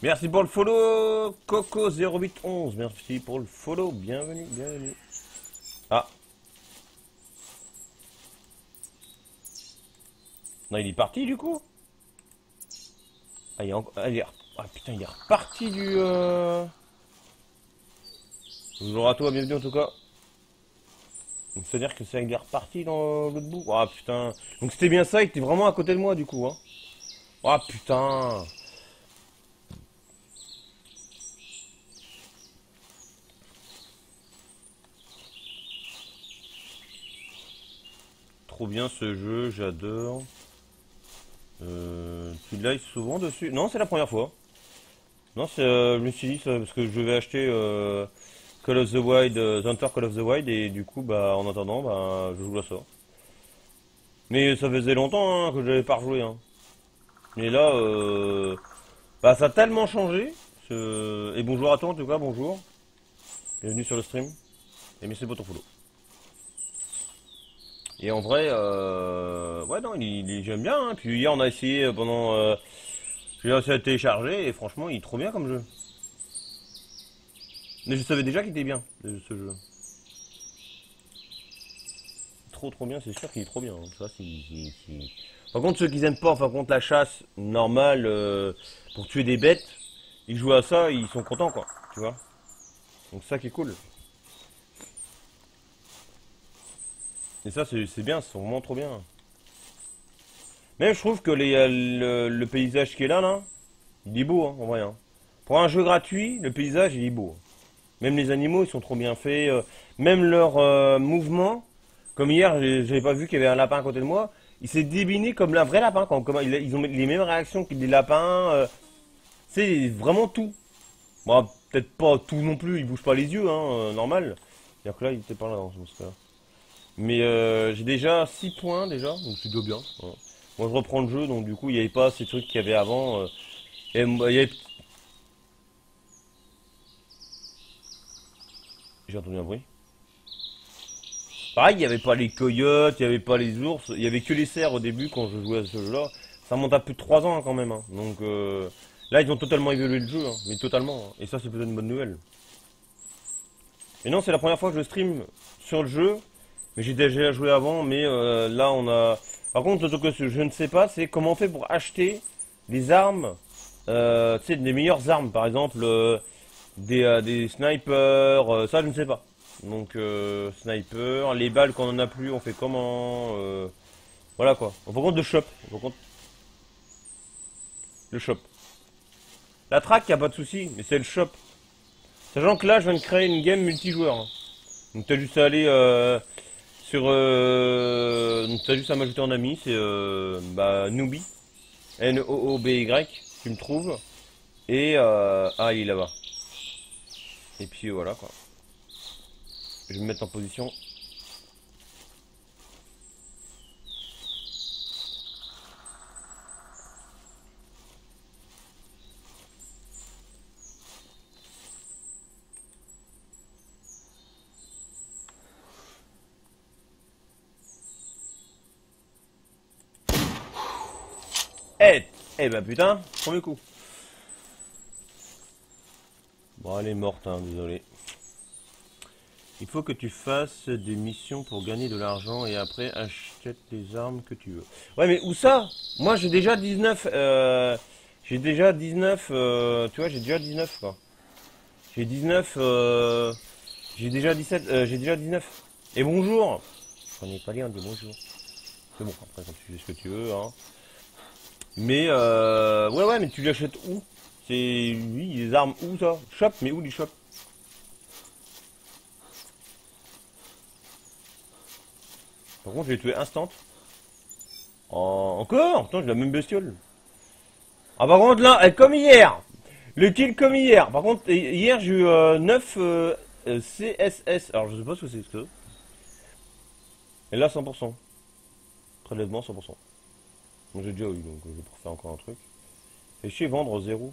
Merci pour le follow, Coco zéro huit onze. Merci pour le follow. Bienvenue, bienvenue. Ah. Non, il est parti du coup. Ah, il est en... ah, il est... ah putain, il est reparti du... Euh... Bonjour à toi, bienvenue en tout cas. Donc c'est-à-dire que ça, il est reparti dans l'autre bout. Ah putain. Donc c'était bien ça, il était vraiment à côté de moi du coup. Hein. Ah putain. Trop bien ce jeu, j'adore. Euh, tu live souvent dessus? Non, c'est la première fois. Non, c'est, euh, je me suis dit, ça, parce que je vais acheter euh, Call of the Wild, euh, The Hunter Call of the Wild, et du coup, bah, en attendant, bah, je joue à ça. Mais ça faisait longtemps hein, que je n'avais pas rejoué. Hein. Mais là, euh, bah, ça a tellement changé. ce- Et bonjour à toi en tout cas, bonjour. Bienvenue sur le stream. Et merci pour ton follow. Et en vrai, euh... ouais, non, il, il- j'aime bien. Hein. Puis hier, on a essayé pendant. Euh... J'ai réussi à le télécharger et franchement, il est trop bien comme jeu. Mais je savais déjà qu'il était bien, ce jeu. Trop trop bien, c'est sûr qu'il est trop bien. Hein. Ça, c'est, c'est- c'est- Par contre, ceux qui aiment pas, enfin, contre la chasse normale euh, pour tuer des bêtes, ils jouent à ça, ils sont contents, quoi. Tu vois. Donc ça qui est cool. Et ça, c'est c'est bien, c'est vraiment trop bien. Même je trouve que les, euh, le, le paysage qui est là, là, il est beau, hein, en vrai. Hein. Pour un jeu gratuit, le paysage, il est beau. Même les animaux, ils sont trop bien faits. euh, Même leurs euh, mouvements. Comme hier, j'ai- j'avais pas vu qu'il y avait un lapin à côté de moi. Il s'est débiné comme un vrai lapin. Quand, comme- ils ont les mêmes réactions que des lapins. euh, c'est vraiment tout. Bon, peut-être pas tout non plus. Il bouge pas les yeux, hein, euh, normal. C'est-à-dire que là, il était pas là dans ce cas-là. Mais euh, j'ai déjà six points déjà, donc c'est déjà bien. Voilà. Moi, je reprends le jeu, donc du coup, il n'y avait pas ces trucs qu'il y avait avant. euh, et, il y avait... J'ai entendu un bruit. Pareil, il n'y avait pas les coyotes, il n'y avait pas les ours, il n'y avait que les cerfs au début quand je jouais à ce jeu-là. Ça monte à plus de trois ans hein, quand même. Hein. Donc euh, là, ils ont totalement évolué le jeu, hein, mais totalement. Hein. Et ça, c'est peut-être une bonne nouvelle. Et non, c'est la première fois que je stream sur le jeu, mais j'ai déjà joué avant, mais euh, là, on a... Par contre, ce que je ne sais pas, c'est comment on fait pour acheter des armes, euh, tu sais, des meilleures armes, par exemple, euh, des, euh, des snipers, euh, ça, je ne sais pas. Donc euh, sniper, les balles quand on en a plus, on fait comment euh, voilà quoi. On faut compte de shop. On faut compte le shop. La track, y a pas de souci, mais c'est le shop. Sachant que là, je viens de créer une game multijoueur. Hein. Donc t'as juste à aller euh, sur, euh, donc t'as juste à m'ajouter en ami, c'est euh, bah Nooby, N O O B Y, tu me trouves. Et euh, ah il est là-bas. Et puis voilà quoi. Je vais me mettre en position. Eh, eh bah putain, premier coup. Bon, elle est morte, hein, désolé. Il faut que tu fasses des missions pour gagner de l'argent et après achète les armes que tu veux. Ouais, mais où ça? Moi, j'ai déjà dix-neuf. Euh, j'ai déjà dix-neuf. Euh, tu vois, j'ai déjà dix-neuf, quoi. J'ai dix-neuf. Euh, j'ai déjà dix-sept. Euh, j'ai déjà dix-neuf. Et bonjour. Je connais pas lire, dis bonjour. C'est bon, après, quand tu fais ce que tu veux, hein. Mais, euh, ouais, ouais, mais tu l'achètes où? C'est, oui, les armes où, ça? Shop, mais où les shops? Par contre, je l'ai tué instant. En- Encore? Putain, j'ai la même bestiole. Ah, par contre, là, eh, comme hier. Le kill comme hier. Par contre, hier, j'ai eu euh, neuf euh, euh, C S S. Alors, je sais pas ce que c'est que ça. Et là, cent pour cent. Prélèvement, cent pour cent. Moi, j'ai déjà eu, donc je vais pour faire encore un truc. Et chez vendre zéro.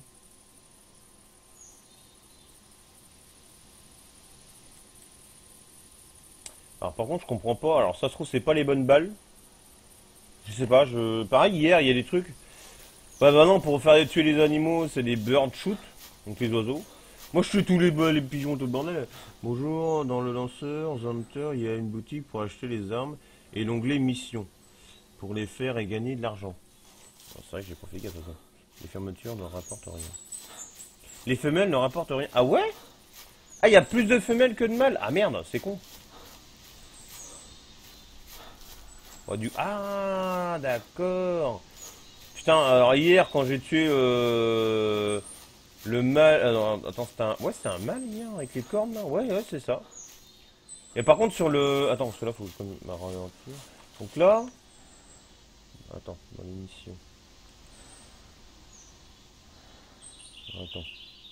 Alors, par contre, je comprends pas. Alors, ça se trouve, c'est pas les bonnes balles. Je sais pas. Je... Pareil, hier, il y a des trucs. Bah, bah non, pour faire tuer les animaux, c'est des bird shoot, donc les oiseaux. Moi, je tue tous les, les pigeons, tout le bordel. Bonjour, dans le lanceur, Hunter, il y a une boutique pour acheter les armes et l'onglet mission pour les faire et gagner de l'argent. C'est vrai que j'ai pas fait gaffe à ça. Les fermetures ne rapportent rien. Les femelles ne rapportent rien. Ah ouais? Ah, il y a plus de femelles que de mâles. Ah merde, c'est con. Oh, du... Ah, d'accord. Putain, alors hier, quand j'ai tué euh, le mâle... Ah non, attends, c'était un... Ouais, c'était un mâle hier, avec les cornes, là. Ouais, ouais, c'est ça. Et par contre, sur le... Attends, parce que là, faut que je me ralentir. Donc là... Attends, dans l'émission. Attends.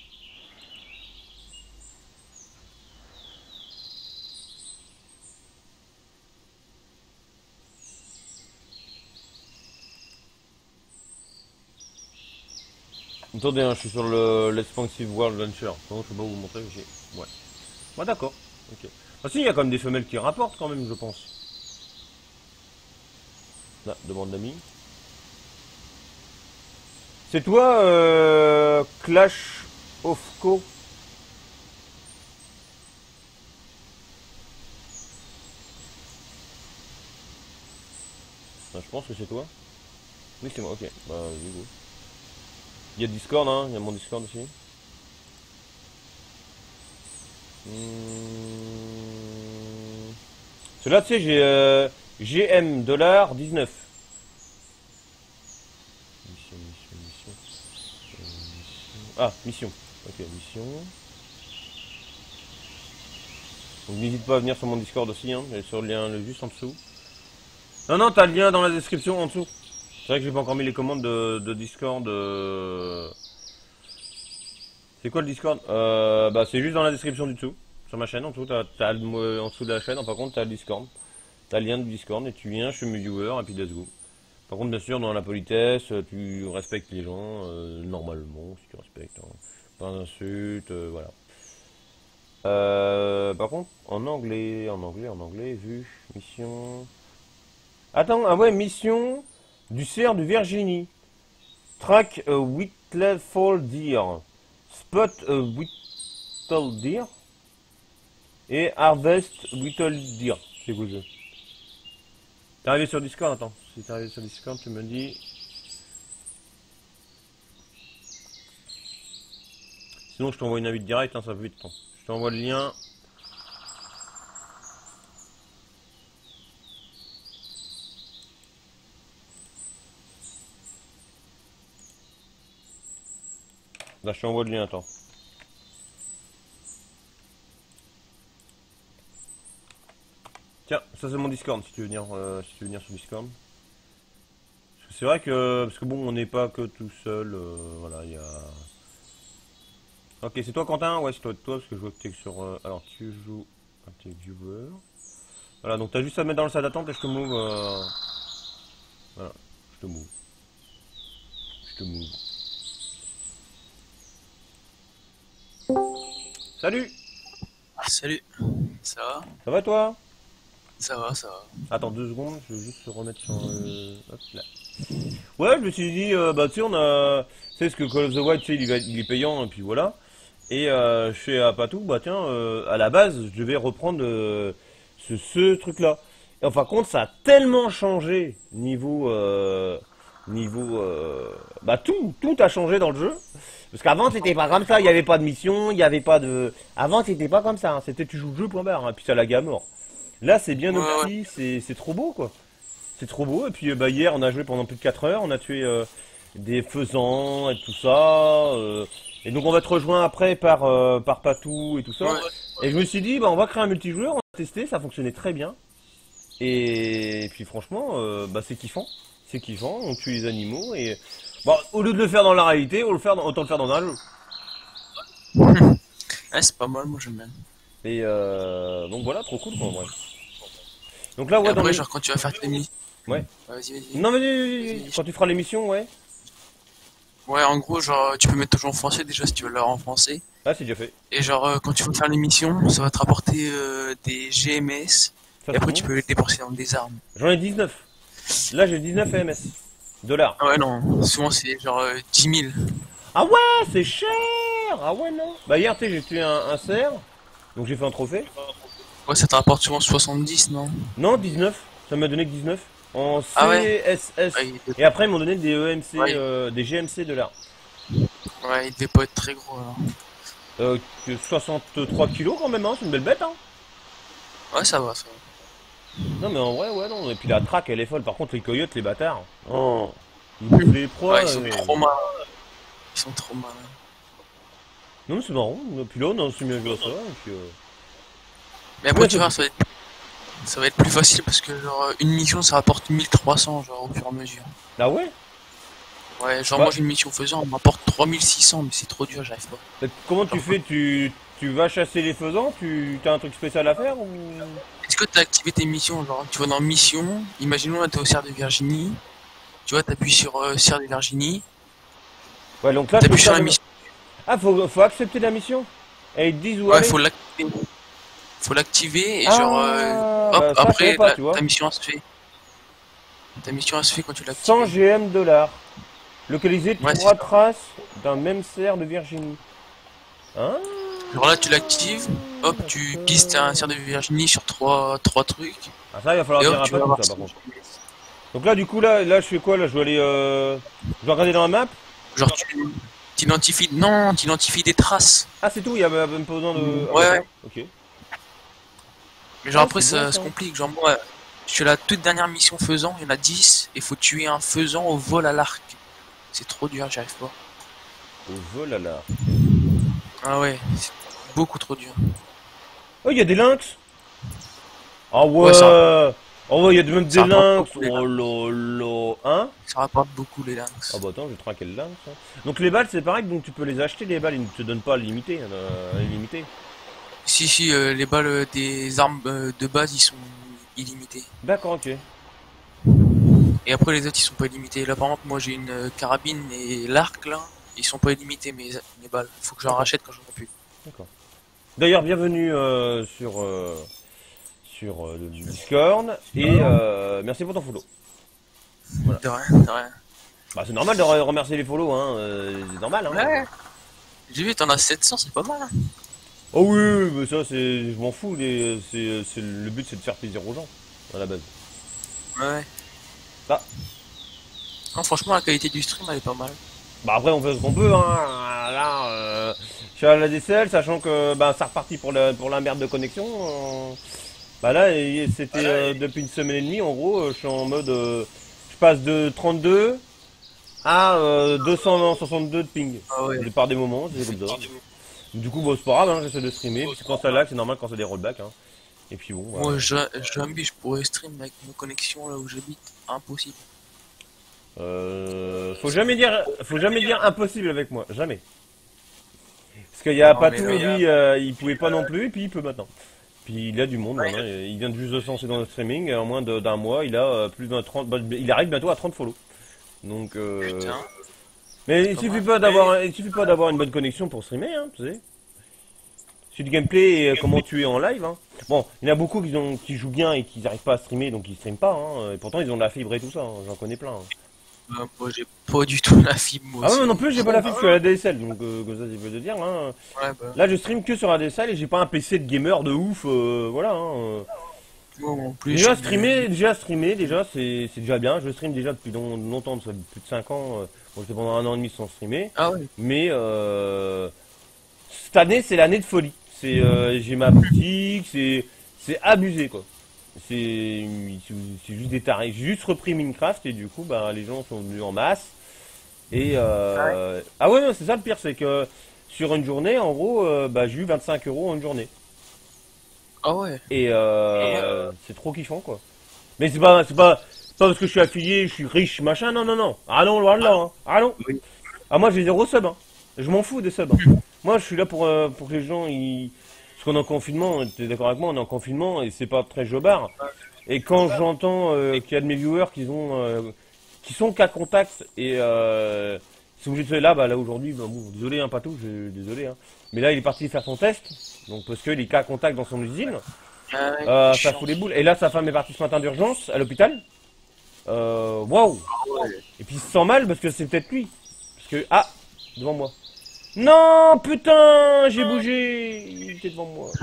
Attendez, hein, je suis sur le l'Expansive World Launcher. Non, je peux pas vous montrer, j'ai... Ouais. Ouais, d'accord. Ok. Ah si, il y a quand même des femelles qui rapportent quand même, je pense. Là, demande d'ami. C'est toi, euh, Clash of Co. Ah, je pense que c'est toi. Oui, c'est moi, ok. Bah, du coup. Il y a Discord, hein, il y a mon Discord aussi. Hmm... Celui-là, tu sais, j'ai euh, G M dollar dix-neuf. Mission, mission, mission. Euh, mission. Ah, mission. Ok, mission. Donc n'hésite pas à venir sur mon Discord aussi, hein, sur le lien le juste en dessous. Non, non, t'as le lien dans la description en dessous. C'est vrai que j'ai pas encore mis les commandes de, de Discord. Euh... C'est quoi le Discord? euh, Bah c'est juste dans la description du dessous. Sur ma chaîne en dessous, t'as, t'as le, en dessous de la chaîne, par contre t'as le Discord. T'as le lien du Discord et tu viens, je suis mes viewers et puis let's go. Par contre bien sûr dans la politesse, tu respectes les gens, euh, normalement, si tu respectes. Hein. Pas d'insultes, euh, voilà. Euh, par contre, en anglais, en anglais, en anglais, vu, mission... Attends, ah ouais, mission du cerf de Virginie. Track a Whittlefall deer. Spot a Whittle deer. Et Harvest Whittle deer. C'est quoi le jeu? T'es arrivé sur Discord, attends. Si t'es arrivé sur Discord, tu me dis... Sinon, je t'envoie une invite directe, hein, ça va vite. Attends. Je t'envoie le lien. Là, je t'envoie le lien, attends. Tiens, ça c'est mon Discord si tu veux venir, euh, si tu veux venir sur Discord. C'est vrai que, parce que bon, on n'est pas que tout seul, euh, voilà, il y a... Ok, c'est toi Quentin? Ouais, c'est toi, toi, parce que je vois que t'es sur... Euh, alors, tu joues un tes viewers. Voilà, donc t'as juste à te mettre dans le salle d'attente et je te move. Euh... Voilà, je te move. Je te move. Salut! Salut, ça va? Ça va toi? Ça va, ça va. Attends deux secondes, je vais juste se remettre sur... Euh... Hop là. Ouais, je me suis dit, euh, bah tu sais, on a... Tu sais, ce que Call of the Wild, tu sais, il, va- il est payant, et puis voilà. Et euh, je fais à Patou, bah tiens, euh, à la base, je devais reprendre euh, ce, ce truc-là. Et en fin de compte, ça a tellement changé niveau... Euh, niveau... Euh, bah tout, tout a changé dans le jeu. Parce qu'avant, c'était pas comme ça, il n'y avait pas de mission, il n'y avait pas de... Avant, c'était pas comme ça, hein. C'était tu joues le jeu, point barre, hein, puis ça la à mort. Là, c'est bien Ouais, ouais. opti, c'est c'est trop beau, quoi. C'est trop beau. Et puis euh, bah, hier, on a joué pendant plus de quatre heures. On a tué euh, des faisans et tout ça. euh, et donc on va te rejoindre après par, euh, par Patou et tout ça. Ouais. Et je me suis dit, bah, on va créer un multijoueur. On a testé, ça fonctionnait très bien. Et, puis franchement, euh, bah, c'est kiffant. C'est kiffant. On tue les animaux. Et bon, au lieu de le faire dans la réalité, on le faire dans- autant le faire dans un jeu. Ouais, c'est pas mal, moi j'aime bien. Et euh, donc voilà, trop cool quoi, en vrai. Donc là, Et ouais, dans après, les... genre, quand tu vas faire tes missions. Ouais. Vas-y, vas-y. Non, mais vas-y, vas-y, Vas-y, vas-y. vas-y. Quand tu feras l'émission, ouais. Ouais, en gros, genre, tu peux mettre ton jeu en français déjà si tu veux l'avoir en français. Ah, c'est déjà fait. Et genre, euh, quand tu vas faire l'émission, ça va te rapporter euh, des G M S. Ça, Et c'est après, bon. tu peux les dépenser dans des armes. J'en ai dix-neuf. Là, j'ai dix-neuf A M S. Dollars. Ah ouais, non. Souvent, c'est genre euh, dix mille. Ah ouais, c'est cher. Ah ouais, non. Bah hier, tu sais, j'ai tué un, un cerf, donc j'ai fait un trophée. Ouais, ça te rapporte souvent soixante-dix, non? Non, dix-neuf. Ça m'a donné que dix-neuf. En Ah ouais? C S S. Ouais, il devait, Et après, ils m'ont donné des E M C, ouais, euh, des G M C dollars. ouais, il devait pas être très gros, alors. Euh, que soixante-trois kilos quand même, hein. C'est une belle bête, hein. Ouais, ça va, ça va. Non, mais en vrai, ouais, non. Et puis la traque, elle est folle. Par contre, les coyotes, les bâtards. Oh. Ils bouffent les proies. Ouais, ils sont euh. trop malins. Ils sont trop malins. Non, mais c'est marrant. Et puis là, on s'est mis à jouer à ça. Et puis, euh... Mais après, ouais, tu ça- vois, ça va être, ça va être plus facile parce que, genre, une mission, ça rapporte mille trois cents, genre, au fur et à mesure. Ah ouais? Ouais, genre, Bah, moi, j'ai une mission faisant, on m'apporte trois mille six cents, mais c'est trop dur, j'arrive pas. bah, comment tu fais? Tu, tu vas chasser les faisans? Tu as un truc spécial à faire ou... Est-ce que t'as activé tes missions, genre, tu vas dans mission, imaginons, là, t'es au cerf de Virginie, tu vois, t'appuies sur euh, cerf de Virginie, Ouais, donc là, je peux t'appuies sur faire la de... mission. Ah, faut, faut accepter la mission? Et ils te disent où Ouais, aller? faut l'activer. Faut l'activer, et genre, euh, Ah, hop, bah ça, je savais après, pas, la- tu vois. ta mission, elle se fait. Ta mission, elle se fait quand tu cent l'actives. G M dollars. Localiser Ouais, c'est trois ça. traces d'un même cerf de Virginie. Hein? Genre là, tu l'actives, hop, tu pistes un cerf de Virginie sur trois, trois trucs, Ah, ça, il va falloir et dire hop, un tu peu vas tout avoir ça, son par contre. G P S. Donc là, du coup, là, là, je fais quoi? Là, je dois aller... Euh... Je dois regarder dans la map? Genre, tu t'identifies, non, t'identifies des traces. Ah, c'est tout, il y a même pas besoin de... Ah, Ouais, ouais. d'accord, ok. Mais genre Ah, après, c'est bien, ça ça. se complique. Genre, moi, je suis à la toute dernière mission faisant, il y en a dix, et faut tuer un faisan au vol à l'arc. C'est trop dur, j'y arrive pas. Au vol à l'arc. Ah ouais, c'est beaucoup trop dur. Oh, il y a des lynx! Ah Ouais, ça rapporte, ouais! Oh ouais, il y a même des ça rapporte lynx! beaucoup les Oh lynx. lolo! Hein? Ça rapporte beaucoup les Ah lynx. bah attends, je vais traquer le lynx. Hein. Donc les balles, c'est pareil, donc tu peux les acheter, les balles, ils ne te donnent pas limité, euh, illimité. Si, si, euh, les balles euh, des armes euh, de base, ils sont illimités. D'accord, ok. Et après, les autres, ils sont pas illimités. Là, par exemple, moi, j'ai une euh, carabine et l'arc, là, ils sont pas illimités, mes, mes balles. Faut que j'en D'accord, rachète quand j'en ai plus. d'accord. D'ailleurs, bienvenue euh, sur, euh, sur euh, le Discord, et euh, merci pour ton follow. Voilà. De rien, de rien. Bah c'est normal de re- remercier les follow, hein, euh, c'est normal, hein. Ouais. J'ai vu, t'en as sept cents, c'est pas mal, hein. Oh oui, oui, oui, mais ça, c'est, je m'en fous, les, c'est, c'est, le but c'est de faire plaisir aux gens, à la base. Ouais. Bah, Non, franchement, la qualité du stream, elle est pas mal. bah après on fait ce qu'on peut, hein, là, euh, je suis à la D C L, sachant que bah, ça repartit pour, la pour la merde de connexion. euh, bah là, et c'était euh, depuis une semaine et demie, en gros, euh, je suis en mode, euh, je passe de trente-deux à euh, deux cent soixante-deux de ping, Ah ouais. de par des moments, c'est comme ça. Effectivement. Du coup, bon, c'est pas grave, hein, j'essaie de streamer, puis quand ça lag, c'est normal quand c'est des rollbacks, hein. Et puis bon, voilà. Moi, ja- jamais je pourrais stream avec nos connexions là où j'habite. Impossible. Euh, faut jamais dire, faut jamais dire impossible avec moi, jamais. Parce qu'il y a Non, pas mais tout, là, lui, euh, il pouvait pas non plus, et puis il peut maintenant. Puis il a du monde maintenant, il vient de juste de se lancer dans le streaming, et en moins de- d'un mois, il a euh, plus d'un trente, bah, il arrive bientôt à trente follow. Donc, euh... putain. mais il Pas suffit mal. pas d'avoir, il suffit pas d'avoir une bonne connexion pour streamer, hein, tu sais. C'est du gameplay et euh, comment tuer en live, hein. Bon, il y en a beaucoup qui, ont, qui jouent bien et qui n'arrivent pas à streamer, donc ils streament pas, hein. Et pourtant ils ont de la fibre et tout ça, hein. J'en connais plein, hein. Euh, moi, j'ai pas du tout la fibre, moi Ah ouais, aussi. moi non plus, j'ai pas la fibre, je suis à la D S L, donc euh, comme ça, c'est peu de dire, hein. Ouais, bah. Là, je stream que sur la D S L et j'ai pas un P C de gamer de ouf, euh, voilà, hein. euh. Moi, en plus, Déjà j'ai- streamer, déjà streamer, déjà, c'est c'est déjà bien. Je stream déjà depuis long- longtemps, ça fait plus de cinq ans. euh, Bon, j'étais pendant un an et demi sans streamer. Ah ouais. Mais euh, cette année, c'est l'année de folie. C'est, euh, j'ai ma boutique, c'est, c'est abusé quoi. C'est, c'est juste des tarés. J'ai juste repris Minecraft et du coup, bah, les gens sont venus en masse. Et euh, ah ouais, non, c'est ça le pire, c'est que sur une journée, en gros, euh, bah, j'ai eu vingt-cinq euros en une journée. Ah ouais. Et euh, c'est trop kiffant quoi. Mais c'est pas, c'est pas, c'est pas parce que je suis affilié, je suis riche, machin. Non, non, non. Ah non, loin de là. Hein. Ah non. Oui. Ah moi j'ai zéro sub. Hein. Je m'en fous des subs. Hein. Moi je suis là pour, euh, pour que les gens ils... Parce qu'on est en confinement, t'es d'accord avec moi, on est en confinement et c'est pas très jobard. Et quand j'entends euh, qu'il y a de mes viewers qui ont euh, qui sont cas contact et euh, ils sont obligés de faire là, bah là aujourd'hui, bah, bon, désolé hein, pas tout, je, désolé hein. Mais là il est parti faire son test, donc parce qu'il est cas contact dans son usine, Ah ouais, euh, ça chiant. fout les boules. Et là sa femme est partie ce matin d'urgence à l'hôpital. Euh, waouh. Et puis il se sent mal parce que c'est peut-être lui. Parce que, ah, devant moi. Non, putain, j'ai bougé. Il était devant moi.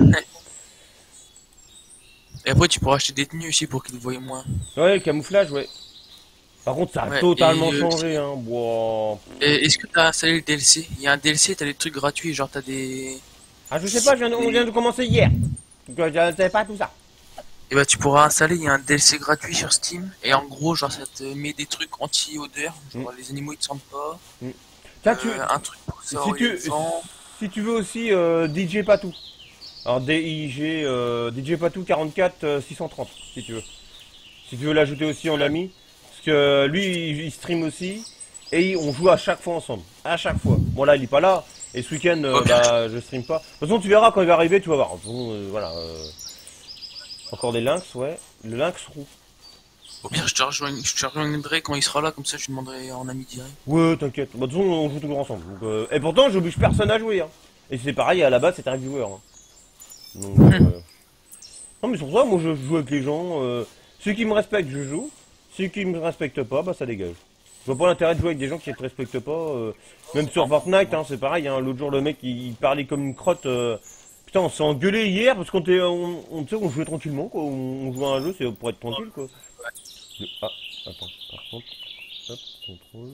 Et après, tu pourras acheter des tenues aussi pour qu'ils te voient moins. Ouais, le camouflage, ouais. Par contre, ça a Ouais, totalement et, euh, changé, hein. Wow. et est-ce que t'as installé le D L C? Il y a un D L C, t'as des trucs gratuits, genre t'as des... Ah, je sais pas, je viens de- on vient de commencer hier. Donc, euh, je savais pas tout ça. Et bah tu pourras installer, il y a un D L C gratuit sur Steam. Et en gros, genre ça te met des trucs anti-odeur. Genre Mm. les animaux ils te sentent pas. Mm. Tiens, tu, Euh, un truc pour ça, si tu, si tu veux aussi euh, D J Patou. Alors D I G, euh, D J Patou quarante-quatre euh, six cent trente, si tu veux. Si tu veux l'ajouter aussi en ami. Parce que lui, il, il stream aussi. Et on joue à chaque fois ensemble. À chaque fois. Bon là, il est pas là. Et ce week-end, euh, Ok. bah, je stream pas. De toute façon, tu verras quand il va arriver, tu vas voir. Bon, euh, voilà. euh, Encore des lynx, ouais. Le lynx roux. Au pire, je te, rejoins, je te rejoindrai quand il sera là, comme ça je lui demanderai en ami direct. Ouais, t'inquiète. Bah, de toute façon, on joue toujours ensemble. Donc, euh, Et pourtant, j'oblige personne à jouer. Hein. Et c'est pareil, à la base, c'est un viewer. Hein. Donc, euh... Non, mais sur ça, moi, je joue avec les gens. Euh... Ceux qui me respectent, je joue. Ceux qui me respectent pas, bah, ça dégage. Je vois pas l'intérêt de jouer avec des gens qui te respectent pas. Euh... Même sur Fortnite, hein, c'est pareil. Hein. L'autre jour, le mec, il, il parlait comme une crotte. Euh... Putain, on s'est engueulé hier parce qu'on était, on, on, tu sais, on jouait tranquillement, quoi. On, on jouait à un jeu, c'est pour être tranquille, quoi. Ah, attends, par contre, hop, contrôle.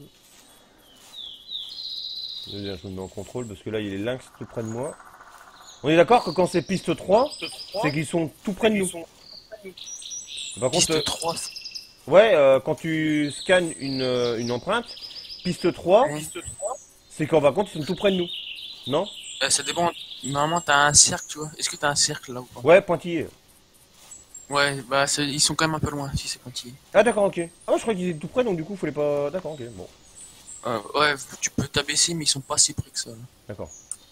Je me mets en contrôle parce que là il y a les lynx tout près de moi. On est d'accord que quand c'est piste trois, c'est qu'ils sont tout près de nous. Par contre, Piste euh, trois, ouais, euh, quand tu scannes une, euh, une empreinte, piste trois, ouais. c'est qu'en par contre ils sont tout près de nous. Non? Euh, ça dépend. Normalement, t'as un cercle, tu vois. Est-ce que t'as un cercle là ou pas? Ouais, pointillé. Ouais, bah c'est- ils sont quand même un peu loin si c'est pointillé. Ah d'accord, ok. Ah je crois qu'ils étaient tout près donc du coup fallait pas... D'accord, ok, bon. Euh, ouais, tu peux t'abaisser, mais ils sont pas si près que ça. Là. D'accord.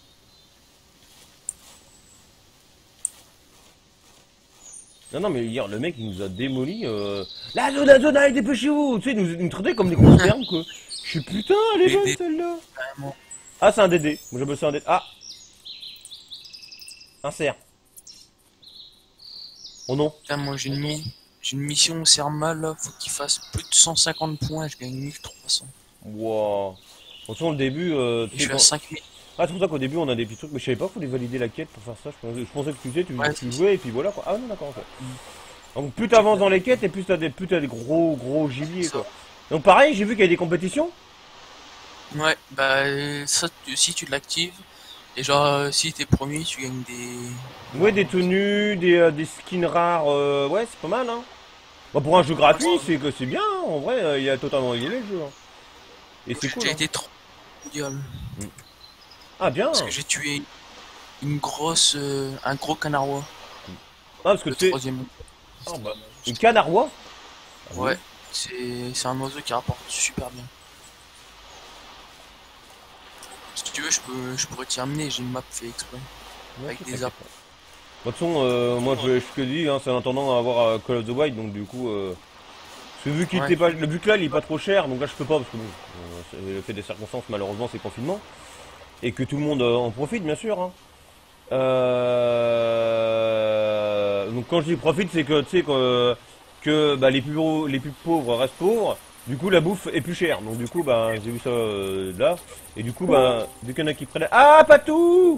Non, non, mais hier, le mec, il nous a démoli. Euh... La zone, la zone, allez, dépêchez-vous! Tu sais, il nous, il nous traitait comme des grosses merdes, quoi. Je suis putain, elle est Et bonne, des- celle-là! Carrément. Ah, c'est un D D. Moi, j'appelle ça un D D. Ah! Un cerf. Oh non. Putain, moi j'ai une, mi- j'ai une mission au Serma là, faut qu'il fasse plus de cent cinquante points, je gagne mille trois cents. Wow. De toute façon, le début, euh, Et tu je sais, suis à quand... cinq mille. Ah, c'est pour ça qu'au début, on a des petits trucs. Mais je savais pas qu'il fallait valider la quête pour faire ça. Je pensais, je pensais que tu sais, tu, Ouais, tu c'est- jouais et puis voilà, quoi. Ah, non, d'accord, ok. Mm. Donc, plus t'avances dans les quêtes et plus t'as des, plus t'as des gros, gros gibiers, Ça. quoi. Donc, pareil, j'ai vu qu'il y a des compétitions. Ouais, bah euh, ça, tu- si tu l'actives, et genre euh, si t'es premier, tu gagnes des... Ouais, des tenues, des, euh, des skins rares, euh, ouais, c'est pas mal, hein. Bah, pour un jeu gratuit, c'est que c'est bien, hein. En vrai, euh, il a totalement évolué le jeu. Hein. Et c'est J'ai cool. déjà Hein. été trop mondial, Ah, bien. parce que j'ai tué une grosse... euh, un gros canarois, Ah, parce que le tu sais. troisième. Ah, bah, une canarois. Ah, oui. Ouais, c'est c'est un oiseau qui rapporte super bien. Si tu veux, je, peux, je pourrais t'y amener, j'ai une map fait exprès, Ouais, avec c'est des t'inquiète arbres. pas. De toute façon, euh, moi, je, je te dis, hein, c'est en attendant à avoir euh, Call of the Wild, donc du coup. Euh, parce que vu qu'il Ouais. était pas, le vu que là, il est pas trop cher, donc là, je peux pas, parce que bon, euh, c'est le fait des circonstances, malheureusement, c'est confinement. Et que tout le monde euh, en profite, bien sûr. Hein. Euh... Donc quand je dis profite, c'est que tu sais que, que bah, les, plus gros- les plus pauvres restent pauvres. Du coup, la bouffe est plus chère. Donc du coup, bah, j'ai vu ça euh, là. Et du coup, bah, dès qu'il y en a qui prennent... Ah, Patou!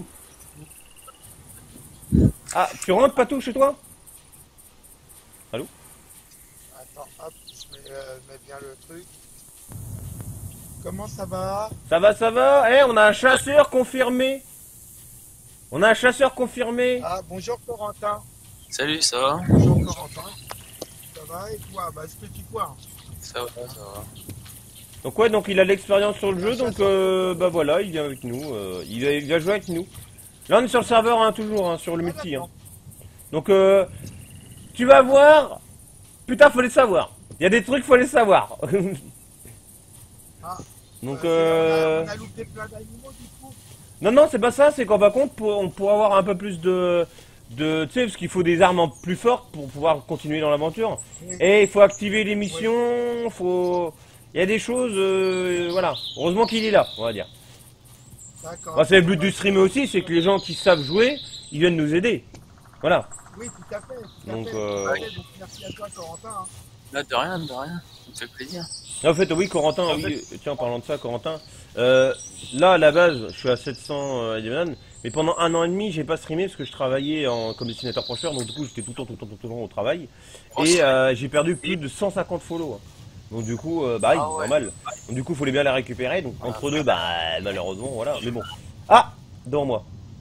Ah, tu rentres, Patou, chez toi? Allô? Attends, hop, je mets, euh, mets bien le truc. Comment ça va? Ça va, ça va? Eh, on a un chasseur confirmé. On a un chasseur confirmé. Ah, bonjour Corentin. Salut, ça va? Bonjour Corentin. Ça va et toi? Bah, explique quoi? Ça va, ça va. Donc ouais, donc il a l'expérience sur le jeu, donc euh, bah voilà, il vient avec nous, euh, il, va, il va jouer avec nous. Là on est sur le serveur, hein, toujours, hein, sur le multi. Hein. Donc euh, tu vas voir, putain faut les savoir. Il y a des trucs faut les savoir. Ah, Donc euh, euh... on a loupé plein d'animaux du coup. Non non c'est pas ça, c'est qu'en fin de compte pour, on pourra avoir un peu plus de... de tu sais, parce qu'il faut des armes en plus fortes pour pouvoir continuer dans l'aventure. Oui. Et il faut activer les missions, faut... Il y a des choses, euh, voilà. Heureusement qu'il est là, on va dire. D'accord. Bah, c'est le but du stream aussi, c'est que les gens qui savent jouer, ils viennent nous aider. Voilà. Oui, tout à fait. Tout à Donc, fait. euh, Allez, donc merci à toi Corentin. Hein. Là, de rien, de rien. Ça me fait plaisir. Ah, en fait, oui, Corentin, En oui, fait, euh, tiens, en parlant de ça, Corentin, euh, là, à la base, je suis à sept cents euh, et des bananes, mais pendant un an et demi, j'ai pas streamé parce que je travaillais en, comme dessinateur projeteur, donc du coup, j'étais tout le temps, tout le temps, tout le temps au travail, oh, et c'est vrai. euh, j'ai perdu plus de cent cinquante follow. Hein. Donc du coup, euh, bah oui, Ah ouais. normal. Donc du coup, il fallait bien la récupérer, donc Voilà. entre deux, bah malheureusement, voilà, mais bon. Ah, devant moi.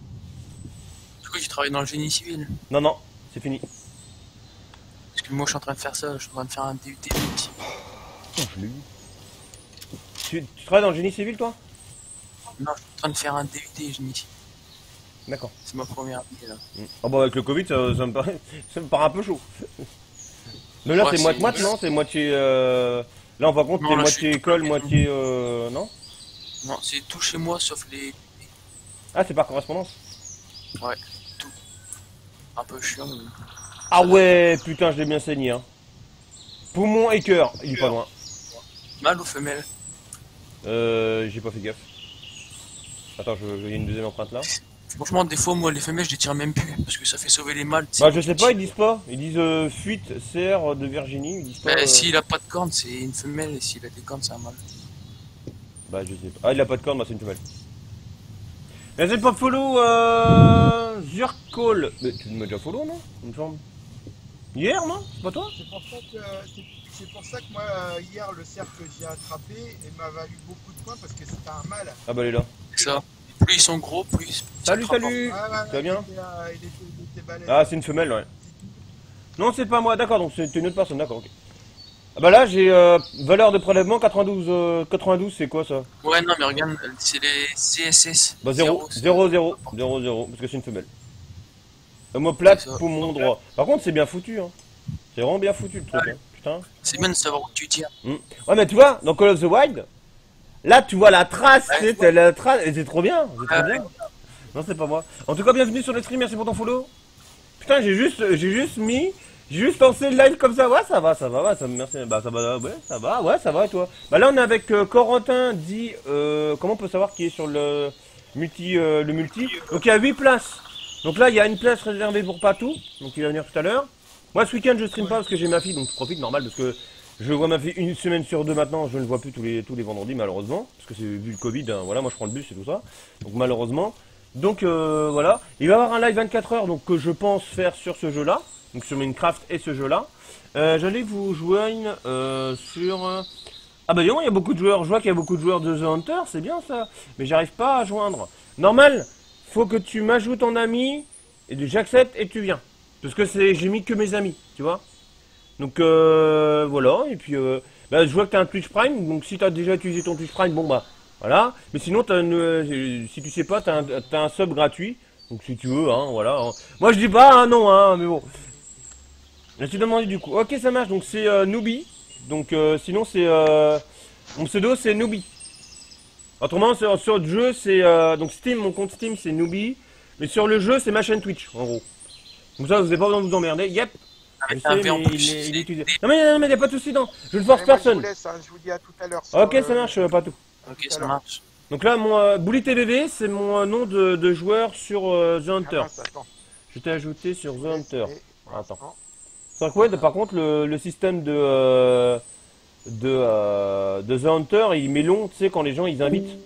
Du coup, j'ai travaillé dans le génie civil. Non, non, c'est fini. Parce que moi, je suis en train de faire ça. Je suis en train de faire un D U T génie civil. Oh, je l'ai eu. Tu, tu travailles dans le génie civil, toi? Non, je suis en train de faire un D U T génie civil. D'accord. C'est ma première année là. Mm. Ah bah avec le Covid, ça, ça me paraît, ça me paraît un peu chaud. Mais là, Ouais, c'est c'est. moite-moite, non? C'est moitié. Euh... Là, on va compte, Non, t'es là, je suis moitié tout école, bloqué. moitié. Euh... Non? Non, c'est tout chez moi sauf les. Ah, c'est par correspondance? Ouais, tout. Un peu chiant, mais. Ah Ça va. ouais, putain, je l'ai bien saigné, hein. Poumon et cœur, il est pas loin. Mâle ou femelle? Euh. J'ai pas fait gaffe. Attends, je- il y a une deuxième empreinte là. Franchement, des fois, moi, les femelles, je les tire même plus. Parce que ça fait sauver les mâles. tu Bah, sais. je sais pas, ils disent pas. Ils disent euh, fuite, cerf de Virginie, ils disent pas. Mais euh, s'il a pas de cornes, c'est une femelle. Et s'il a des cornes, c'est un mâle. Bah, je sais pas. Ah, il a pas de corne, bah, c'est une femelle. Merci pour le follow, euh. Zurkol. Mais tu m'as déjà follow, non? Il me semble. Hier, non? C'est pas toi? C'est pour ça que, c'est c'est pour ça que moi, euh, hier, le cerf que j'ai attrapé, il m'a valu beaucoup de points parce que c'était un mâle. Ah, bah, elle est là. C'est ça. Plus ils sont gros, plus ils Salut, s'attrapent. salut! Ouais, ouais, Ça ouais, va bien? il était, euh, il était, il était balèze. Ah, c'est une femelle, ouais. Non, c'est pas moi, d'accord, donc c'est une autre personne, d'accord, ok. Ah bah là, j'ai euh, valeur de prélèvement quatre-vingt-douze. euh, quatre-vingt-douze, c'est quoi ça? Ouais, non, mais regarde, c'est les C S S. Bah zéro, c'est- zéro, zéro, zéro, zéro, parce que c'est une femelle. Euh, moi C'est plate, ça. poumon droit. Par contre, c'est bien foutu, hein. C'est vraiment bien foutu le truc, hein. Putain. C'est bien de savoir où tu tires. Hmm. Ouais, mais tu vois, dans Call of the Wild, là, tu vois la trace, Ouais. tu sais, t'as la trace, et c'est trop bien, c'est trop Ah, bien. Non, c'est pas moi. En tout cas, bienvenue sur le stream, merci pour ton follow. Putain, j'ai juste, j'ai juste mis, j'ai juste lancé le live comme ça. Ouais, ça va, ça va, ouais, ça me merci. Bah, ça va, ouais, ça va, ouais, ça va, et toi? Bah, là, on est avec euh, Corentin, dit, euh, comment on peut savoir qui est sur le multi, euh, le multi? Donc, il y a huit places. Donc là, il y a une place réservée pour Patou, donc il va venir tout à l'heure. Moi, ce week-end, je stream pas parce que j'ai ma fille, donc je profite normal parce que je vois ma fille une semaine sur deux maintenant. Je ne le vois plus tous les, tous les vendredis, malheureusement, parce que c'est vu le Covid. Hein, voilà, moi, je prends le bus et tout ça. Donc, malheureusement. Donc euh, voilà, il va y avoir un live vingt-quatre heures donc que je pense faire sur ce jeu-là, donc sur Minecraft et ce jeu-là. Euh, J'allais vous joindre euh, sur... euh, Ah bah non, il y a beaucoup de joueurs, je vois qu'il y a beaucoup de joueurs de The Hunter, c'est bien ça, mais j'arrive pas à joindre. Normal, faut que tu m'ajoutes en ami, et j'accepte et tu viens. Parce que c'est, j'ai mis que mes amis, tu vois. Donc euh, voilà, et puis euh, bah, je vois que tu as un Twitch Prime, donc si tu as déjà utilisé ton Twitch Prime, bon bah voilà. Mais sinon, t'as une, euh, si tu sais pas, tu as, as un sub gratuit, donc si tu veux, hein, voilà. Hein. Moi je dis pas hein, non, hein, mais bon. Je t'ai demandé du coup. Ok, ça marche, donc c'est euh, Noobi, donc euh, sinon c'est... Euh, mon pseudo c'est Noobi. Autrement, sur, sur le jeu, c'est... Euh, donc Steam, mon compte Steam c'est Noobi, mais sur le jeu, c'est ma chaîne Twitch, en gros. Donc ça, vous n'avez pas besoin de vous emmerder, yep. Je Avec sais, un mais V en il plus. est, il est c'est- utilisé. Non mais, non, mais y a pas de soucis, non. Je ne force Allez, moi, je personne. vous laisse, hein, je vous dis à tout à l'heure. sur, Ok, euh, ça marche, euh, pas tout. Ok, ça marche. Donc là, mon euh, Bully T V V, c'est mon euh, nom de, de joueur sur euh, The Ah Hunter. mince, attends. Je t'ai ajouté sur The Hunter. Et pour Attends. l'instant, C'est vrai que ouais, par contre, le, le système de, euh, de, euh, de The Hunter, il met long, tu sais, quand les gens ils invitent.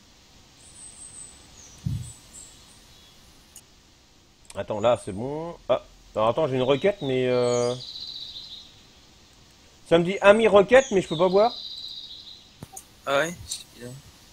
Attends, là, c'est bon. Ah, alors attends, j'ai une requête, mais... Euh... Ça me dit ami requête, mais je peux pas voir. Ah ouais, c'est bizarre.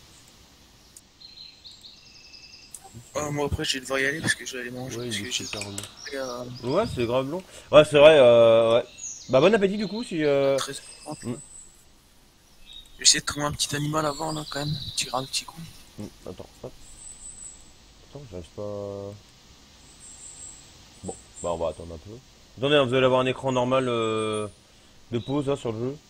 Ah, moi après, je vais devoir y aller parce que je vais aller manger. Ouais, parce il que est j'ai super long. fait à Ouais, c'est grave long. Ouais, c'est vrai, euh, ouais. Bah, bon appétit, du coup, si... Euh... treize heures trente. Mm. Je vais essayer de trouver un petit animal avant là quand même. Tirer un petit coup. Hmm, attends, hop. Attends, j'arrive pas... Bon, bah on va attendre un peu. Attendez, hein, vous allez avoir un écran normal euh, de pause là, sur le jeu.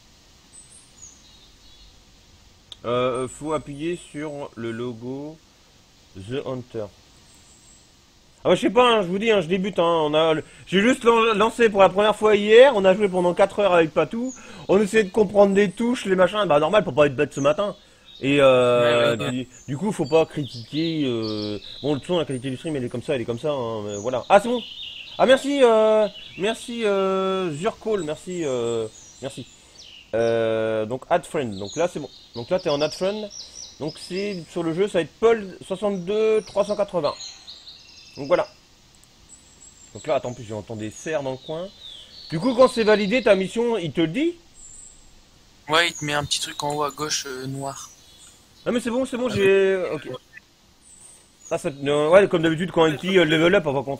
Euh, faut appuyer sur le logo The Hunter. Ah bah, je sais pas, hein, je vous dis, hein, je débute. Hein, on a, j'ai juste lan- lancé pour la première fois hier. On a joué pendant quatre heures avec Patou. On essayait de comprendre des touches, les machins. Bah normal pour pas être bête ce matin. Et euh, Ouais, ouais, ouais. du, du coup, faut pas critiquer. Euh... Bon, le son, la qualité du stream, elle est comme ça, elle est comme ça. Hein, mais voilà. Ah c'est bon. Ah merci, euh, merci euh, Zurkol, merci. Euh, Merci. Euh, donc add friend, donc là c'est bon. Donc là t'es en add friend. Donc c'est sur le jeu, ça va être Paul soixante-deux trois cent quatre-vingts. Donc voilà. Donc là, attends, en plus j'entends des cerfs dans le coin. Du coup, quand c'est validé ta mission, il te le dit? Ouais, il te met un petit truc en haut à gauche euh, noir. Ah mais c'est bon, c'est bon, j'ai... Ok. Ça, ça... euh, ouais, comme d'habitude, quand il dit euh, level up, on va compte.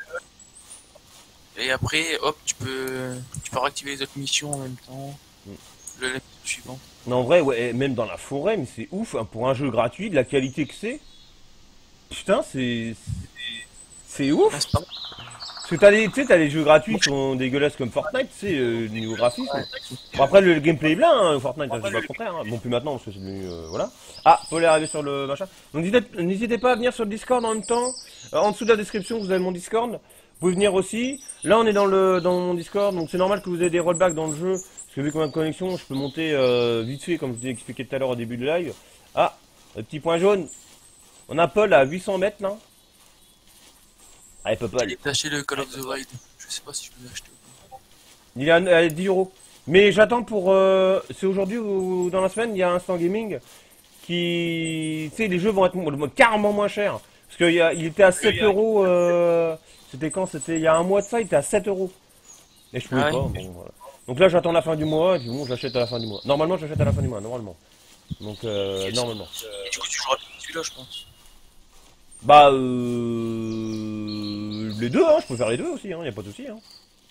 Et après, hop, tu peux, tu peux réactiver les autres missions en même temps. Mm. Le level suivant. Non, en vrai, ouais, même dans la forêt, mais c'est ouf, hein, pour un jeu gratuit, de la qualité que c'est. Putain, c'est... C'est ouf. Ah, c'est pas mal. Parce que t'as les, tu sais, t'as les jeux gratuits qui sont dégueulasses comme Fortnite, tu sais, euh, niveau graphisme. Bon, après, le, le gameplay est bien, hein, Fortnite, hein, je dis pas le contraire. Hein. Bon, plus maintenant, parce que c'est devenu... euh, voilà. Ah, Paul est arrivé sur le machin. Donc, n'hésitez n'hésitez pas à venir sur le Discord en même temps. Euh, en dessous de la description, vous avez mon Discord. Vous pouvez venir aussi. Là, on est dans le dans mon Discord, donc c'est normal que vous ayez des rollbacks dans le jeu. Parce que vu qu'on a de connexion, je peux monter euh, vite fait, comme je vous ai expliqué tout à l'heure au début du live. Ah, le petit point jaune. On a Paul à huit cents mètres, là. Allez, Paul. J'ai acheté le Call of the Wild. Je sais pas si je peux l'acheter ou pas. Il est à, à dix euros. Mais j'attends pour... Euh, c'est aujourd'hui ou dans la semaine, il y a Instant Gaming qui... Tu sais, les jeux vont être mo- carrément moins chers. Parce qu'il y a- il était à sept euros... Euh, c'était quand? C'était il y a un mois de ça, il était à sept euros. Et je pouvais Ah pas. ouais. Bon, voilà. Donc là, j'attends la fin du mois, et puis bon, j'achète à la fin du mois. Normalement, j'achète à la fin du mois, normalement. Donc, euh, normalement. Et du coup, tu joueras avec celui-là, je pense. Bah, euh... les deux, hein, je peux faire les deux aussi, hein, y a pas de souci, hein.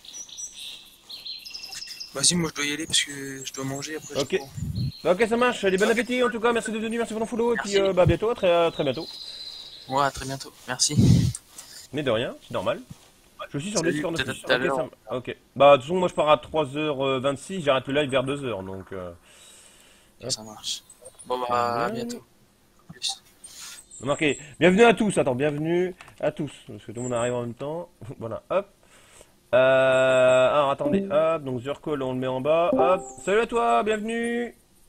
Vas-y, moi je dois y aller parce que je dois manger après. Ok. je crois. Bah, ok, ça marche. Allez, bon appétit en tout cas. Merci d'être venu, merci pour ton follow. Et puis, euh, bah, bientôt, à très, à très bientôt. Ouais, à très bientôt. Merci. Mais de rien, c'est normal. Je suis sur le Salut, Discord peut-être aussi. à tout à Ok, l'heure. ça m- ok. Bah, de toute façon, moi je pars à trois heures vingt-six, j'arrête le live vers deux heures, donc. Euh... Ok, ça marche. Bon bah, à bientôt. Plus. Marqué. Bienvenue à tous, attends, bienvenue à tous. Parce que tout le monde arrive en même temps. Voilà, hop. Euh... Alors attendez, hop. Donc Zurkol, on le met en bas. Hop. Salut à toi, bienvenue.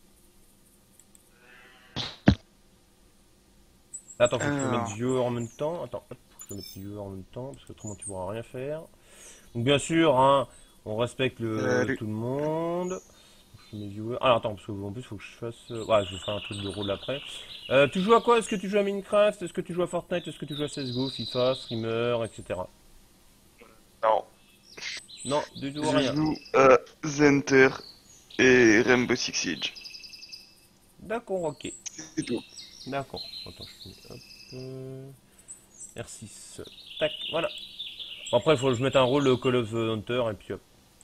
Attends, faut que je te Alors. mette viewer en même temps. Attends, hop, faut que je te mette viewer en même temps. Parce que autrement tu pourras rien faire. Donc bien sûr, hein, on respecte le, Salut. tout le monde. Je mets viewer. Alors attends, parce que en plus faut que je fasse. euh, Ouais, je vais faire un truc de rôle après. Euh, tu joues à quoi? Est-ce que tu joues à Minecraft? Est-ce que tu joues à Fortnite? Est-ce que tu joues à C S G O, FIFA, Streamer, et cetera. Non. Non, du tout Je rien. joue à Zenter et Rainbow Six Siege. D'accord, ok. C'est tout. D'accord. Attends, je mets hop. euh, R six. Tac, voilà. Bon, après, il faut que je mette un rôle euh, Call of Hunter et puis hop.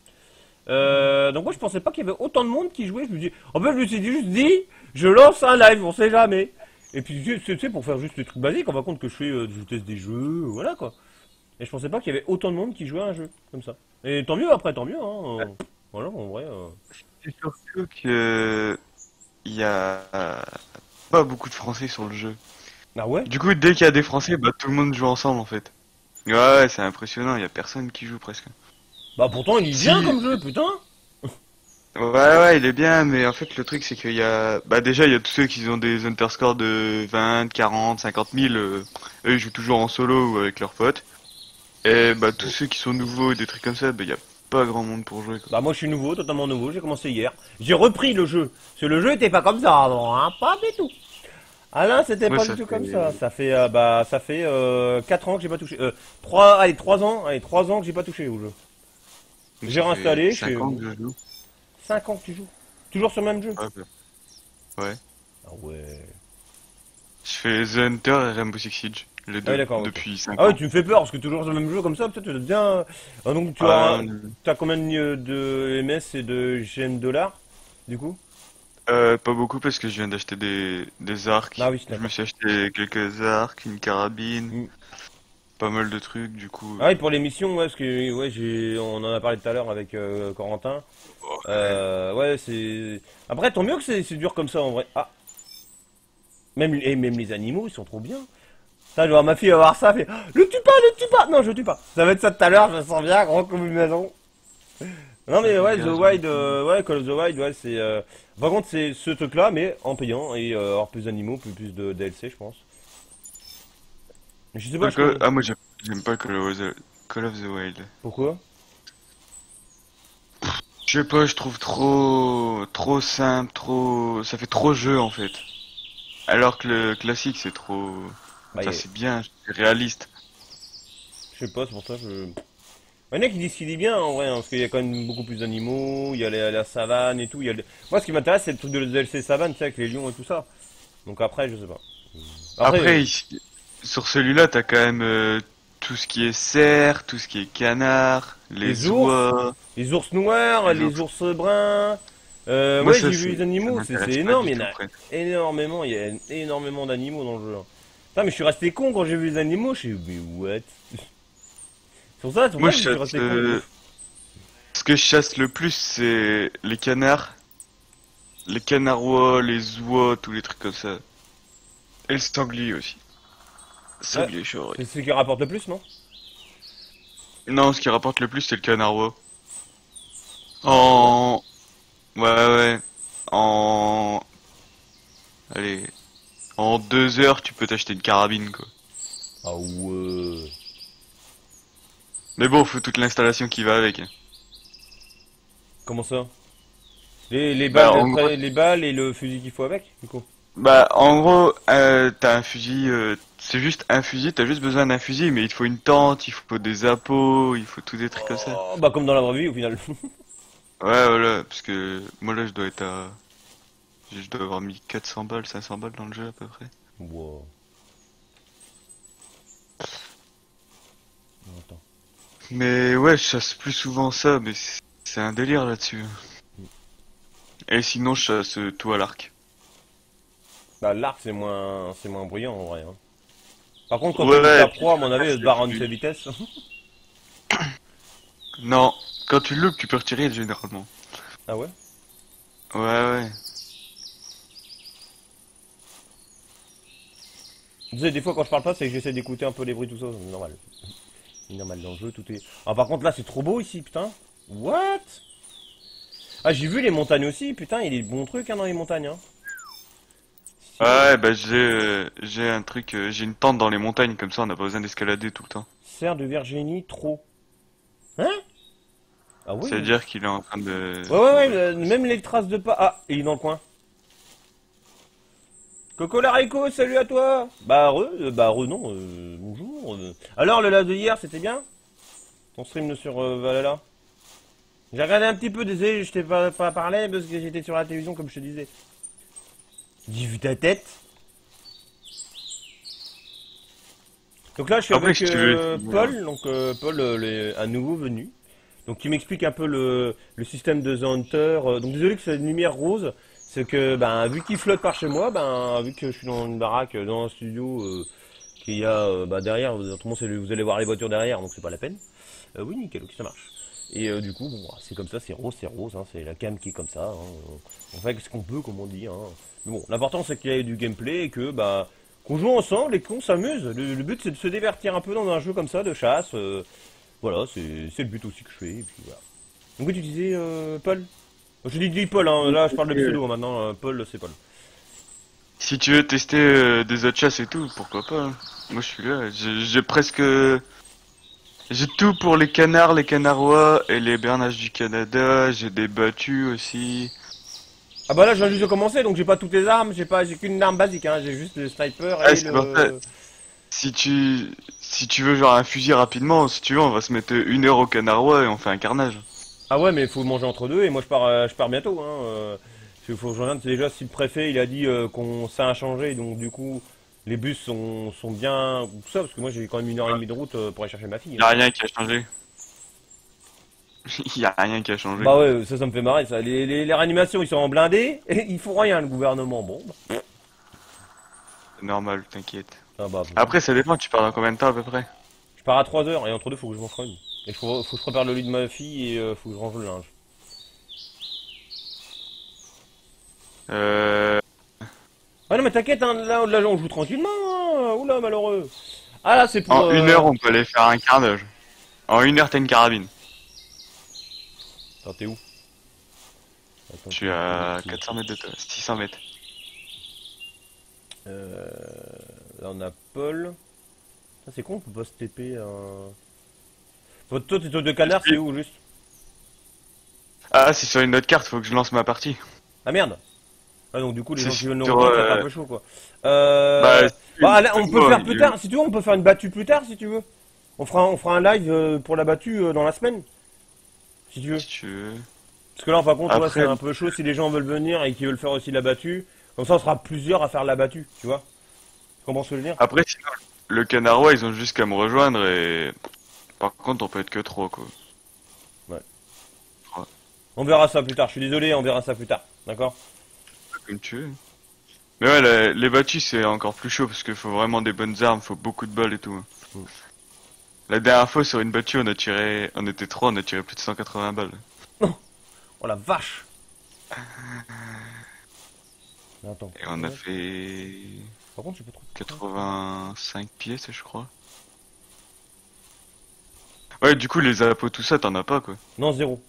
Euh, donc moi je pensais pas qu'il y avait autant de monde qui jouait. Je me dis, en fait je me suis dit, juste dit, je lance un live, on sait jamais. Et puis tu sais, tu sais, pour faire juste les trucs basiques, on va compte que je fais, euh, je teste des jeux, voilà quoi. Et je pensais pas qu'il y avait autant de monde qui jouait à un jeu comme ça. Et tant mieux après, tant mieux. Hein. euh, Voilà, en vrai. euh. C'est surtout que il y a pas beaucoup de Français sur le jeu. Ah ouais? Du coup, dès qu'il y a des Français, bah tout le monde joue ensemble en fait. Ouais, ouais, c'est impressionnant. Il y a personne qui joue presque. Bah pourtant il est Si. bien comme jeu, putain. Ouais, ouais, il est bien, mais en fait le truc c'est qu'il y a, bah déjà il y a tous ceux qui ont des underscores de vingt, quarante, cinquante mille, euh, eux ils jouent toujours en solo ou avec leurs potes. Et bah tous ceux qui sont nouveaux et des trucs comme ça, bah il y a pas grand monde pour jouer quoi. Bah moi je suis nouveau, totalement nouveau, j'ai commencé hier. J'ai repris le jeu. Parce que le jeu était pas comme ça avant, hein, pas du tout. Ah là, c'était Ouais, pas ça du tout fait- comme ça. Ça fait euh, bah ça fait euh, quatre ans que j'ai pas touché. Euh, trois, allez trois ans, allez trois ans que j'ai pas touché au jeu. J'ai Ça fait réinstallé, je cinq fais- ans que je joue. cinq ans que tu joues. Toujours sur le même jeu. Ouais, bah. Ouais. Ah ouais. Je fais The Hunter et Rainbow Six Siege, les deux, Ah oui, d'accord, ok. depuis cinq Ah ouais, ans. tu me fais peur parce que toujours sur le même jeu comme ça, peut-être tu dois bien. Ah, donc tu Ah, as, t'as combien de, de M S et de G M dollars du coup? euh, pas beaucoup parce que je viens d'acheter des, des arcs. Ah oui, Je d'accord. me suis acheté quelques arcs, une carabine, Mm. pas mal de trucs du coup. Ah oui, pour les missions, ouais, parce que ouais, j'ai, on en a parlé tout à l'heure avec euh, Corentin. Euh, ouais, c'est. Après, tant mieux que c'est c'est dur comme ça en vrai. Ah. Même, et même les animaux, ils sont trop bien. Ça, je vois ma fille va voir ça, elle fait ah, le tue pas, le tue pas. Non, je tue pas. Ça va être ça tout à l'heure, je me sens bien, grand comme une maison. Non, mais ouais, The Wild, euh, ouais, Call of the Wild, ouais, c'est. Euh... Par contre, c'est ce truc-là, mais en payant et euh, avoir plus d'animaux, plus, plus de D L C, je pense. Je sais pas, je Call- trouve- Ah, moi j'aime j'aime pas Call of the, Call of the Wild. pourquoi? Je Je sais pas, je trouve trop, trop simple, trop, ça fait trop jeu en fait. Alors que le classique c'est trop, Bah, y enfin a- c'est bien, c'est réaliste. je sais pas, c'est pour ça que je. Il y en a qui disent qu'il est bien en vrai, hein, parce qu'il y a quand même beaucoup plus d'animaux, il y a la, la savane et tout. Il y a le- Moi, ce qui m'intéresse, c'est le truc de D L C savane, tu sais, avec les lions et tout ça. Donc après, je sais pas. Après, euh, Après, ici- sur celui-là, t'as quand même euh, tout ce qui est cerf, tout ce qui est canard, les les ours, oies. les ours noirs, Les les ours. ours bruns. Euh, Moi, ouais, ça, j'ai vu c'est, les ça animaux, c'est c'est m'intéresse pas énorme, du il y en tout, a presque. énormément, il y a énormément d'animaux dans le jeu, hein. Putain, mais je suis resté con quand j'ai vu les animaux, je suis mais what? C'est pour ça, c'est pour Moi, ça que je je suis chasse, resté con. euh, ce que je chasse le plus, c'est les canards, les canarois, les oies, tous les trucs comme ça. Et le sanglier aussi. Ouais, Sanglier, chaud. c'est celui qui rapporte le plus, non? Non, ce qui rapporte le plus, c'est le canarois. Ah ouais? En... Ouais, ouais. En... Allez. En deux heures, tu peux t'acheter une carabine, quoi. Ah ouais. Mais bon, faut toute l'installation qui va avec. Comment ça? Les, les Bah, balles, en gros, après, les balles et le fusil qu'il faut avec, du coup. bah, en gros, euh, t'as un fusil, euh, c'est juste un fusil, t'as juste besoin d'un fusil, mais il te faut une tente, il faut des appos, il faut tous des trucs comme ça. Oh, bah comme dans la vraie vie au final. Ouais, voilà, parce que moi là, je dois être à, je dois avoir mis quatre cents balles, cinq cents balles dans le jeu à peu près. Wow. Attends. Mais ouais, je chasse plus souvent ça, mais c'est c'est un délire là-dessus. Et sinon, je chasse euh, tout à l'arc. Bah l'arc c'est moins, c'est moins bruyant en vrai, hein. Par contre quand tu loupes Ouais, ta et puis proie, à mon avis, c'est elle se barre en une plus- seule vitesse. non, quand tu le loupes, tu peux retirer généralement. Ah ouais? Ouais, ouais. Tu sais, des fois quand je parle pas, c'est que j'essaie d'écouter un peu les bruits, tout ça, c'est normal. C'est normal dans le jeu, tout est. Ah par contre là c'est trop beau ici, putain. What? Ah j'ai vu les montagnes aussi, putain, il y a des bons trucs hein, dans les montagnes, hein. Stylé. Ouais, bah j'ai euh, j'ai un truc, euh, j'ai une tente dans les montagnes, comme ça on n'a pas besoin d'escalader tout le temps. Serre de Virginie, trop. Hein? Ah oui? Ça veut dire qu'il est en train de... Ouais, ouais, ouais, le- même les traces de pas. Ah, il est dans le coin. Coco Larico, salut à toi! Bah, re, euh, bah, re, non, euh, bonjour. euh. Alors, le live de hier, c'était bien? Ton stream sur euh, Valhalla? J'ai regardé un petit peu, désolé, je t'ai pas, pas parlé parce que j'étais sur la télévision, comme je te disais. J'ai vu ta tête. Donc là, je suis Après, avec si tu veux... euh, Paul, donc euh, Paul, euh, le- un nouveau venu. Donc qui m'explique un peu le, le système de The Hunter. Euh, Donc désolé que c'est une lumière rose. C'est que ben vu qu'il flotte par chez moi, ben vu que je suis dans une baraque, euh, dans un studio euh, qu'il y a euh, bah, derrière, vous, autrement, c'est le- vous allez voir les voitures derrière, donc c'est pas la peine. Euh, oui nickel, ok ça marche. Et euh, du coup bon, c'est comme ça, c'est rose, c'est rose, hein, c'est la cam qui est comme ça. Hein. On fait ce qu'on peut, comme on dit. Hein. Mais bon, l'important c'est qu'il y ait du gameplay et que bah qu'on joue ensemble et qu'on s'amuse. Le, le but c'est de se divertir un peu dans un jeu comme ça de chasse. euh, voilà, c'est c'est le but aussi que je fais. Et puis voilà. Donc oui, tu disais euh, Paul? Je dis, dis Paul, hein, là je parle de pseudo hein, maintenant, euh, Paul c'est Paul. Si tu veux tester euh, des autres chasses et tout, pourquoi pas, hein. Moi je suis là, j'ai j'ai presque... J'ai tout pour les canards, les canarois et les bernaches du Canada, j'ai des battus aussi. Ah bah là je viens juste de commencer donc j'ai pas toutes les armes, j'ai pas j'ai qu'une arme basique, hein, j'ai juste le sniper Ah, et c'est pour ça. le. Si tu... Si tu veux genre un fusil rapidement, si tu veux, on va se mettre une heure au canarois et on fait un carnage. Ah ouais mais faut manger entre deux et moi je pars euh, je pars bientôt hein. Euh, il faut que je regarde c'est déjà si le préfet il a dit euh, qu'on ça a changé donc du coup les bus sont, sont bien tout ça parce que moi j'ai quand même une heure et demie de route euh, pour aller chercher ma fille, Y hein. a rien qui a changé. Y a rien qui a changé. Bah ouais ça ça me fait marrer ça. Les, les, les réanimations ils sont en blindé et ils font rien le gouvernement bon. Bah. C'est normal, t'inquiète. Ah bah, Après, ça dépend, tu pars dans combien de temps à peu près? je pars à trois heures et entre deux faut que je m'en ferai une. Et faut, faut que je prépare le lit de ma fille et euh, faut que je range le linge. Euh... Ah non mais t'inquiète hein, là, là on joue tranquillement hein. Oula malheureux. Ah là c'est pour... En une euh, heure, on peut aller faire un carnage. En une heure, t'as une carabine. Attends t'es où? Attends, Je suis t'es- à t'es- quatre cents mètres de toi, six cents mètres. Euh... Là on a Paul. Ça c'est con on peut pas se T P un... Toi toi, tes trucs de canard c'est où juste? Ah, c'est sur une autre carte, faut que je lance ma partie. Ah merde. Ah donc du coup les C'est gens qui veulent nous sur, rejoindre, ça euh, va être un peu chaud quoi. Euh... Bah, Bah, là, on peut moi, faire il plus est- tard, si tu veux, on peut faire une battue plus tard si tu veux. On fera, on fera un live euh, pour la battue euh, dans la semaine. Si tu veux. Si tu veux. Parce que là, en fin de compte, tu vois, Après- c'est un peu chaud si les gens veulent venir et qu'ils veulent faire aussi la battue. Comme ça, on sera plusieurs à faire la battue, tu vois. Tu comprends ce que je veux dire? Après, sinon, le Canarois, ils ont juste qu'à me rejoindre et... Par contre, on peut être que trois, quoi. On verra ça plus tard, je suis désolé, on verra ça plus tard. D'accord? Comme tu veux. Mais ouais, la- les battues, c'est encore plus chaud parce qu'il faut vraiment des bonnes armes, faut beaucoup de balles et tout. Mm. La dernière fois, sur une battue, on a tiré... On était trois, on a tiré plus de cent quatre-vingts balles. Oh la vache! Mais attends. Et on a fait... Par contre, je peux trop. quatre-vingt-cinq pièces, je crois. Ouais, du coup, les appos, tout ça, t'en as pas, quoi. Non, zéro.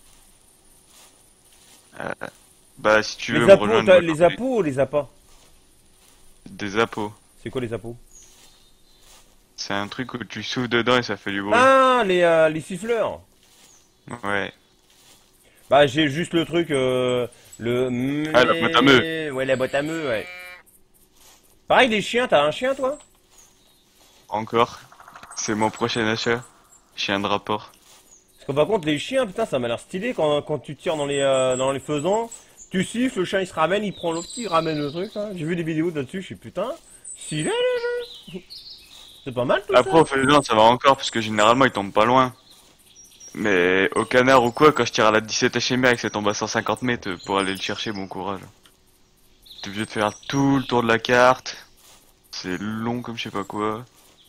Bah, si tu veux Les me appos, rejoindre... t'as- moi, les j'en ai appos ou les appâts? Des appos. C'est quoi les appos? C'est un truc où tu souffles dedans et ça fait du bruit. Ah, les, euh, les siffleurs. Ouais. Bah, j'ai juste le truc, euh, le... Ah, la boîte à meux. Ouais, la boîte à meux, ouais. Pareil, les chiens, t'as un chien, toi? Encore. C'est mon prochain achat. Chien de rapport. Parce que par contre, les chiens, putain, ça m'a l'air stylé quand, quand tu tires dans les, euh, dans les faisans. Tu siffles, le chien il se ramène, il prend l'autre, il ramène le truc, là. J'ai vu des vidéos là-dessus, je suis putain, stylé le jeu. C'est pas mal tout Après, ça. au faisan, ça va encore parce que généralement, ils tombent pas loin. Mais au canard ou quoi, quand je tire à la dix-sept H M R et que ça tombe à cent cinquante mètres pour aller le chercher, bon courage. T'es obligé de faire tout le tour de la carte. C'est long comme je sais pas quoi.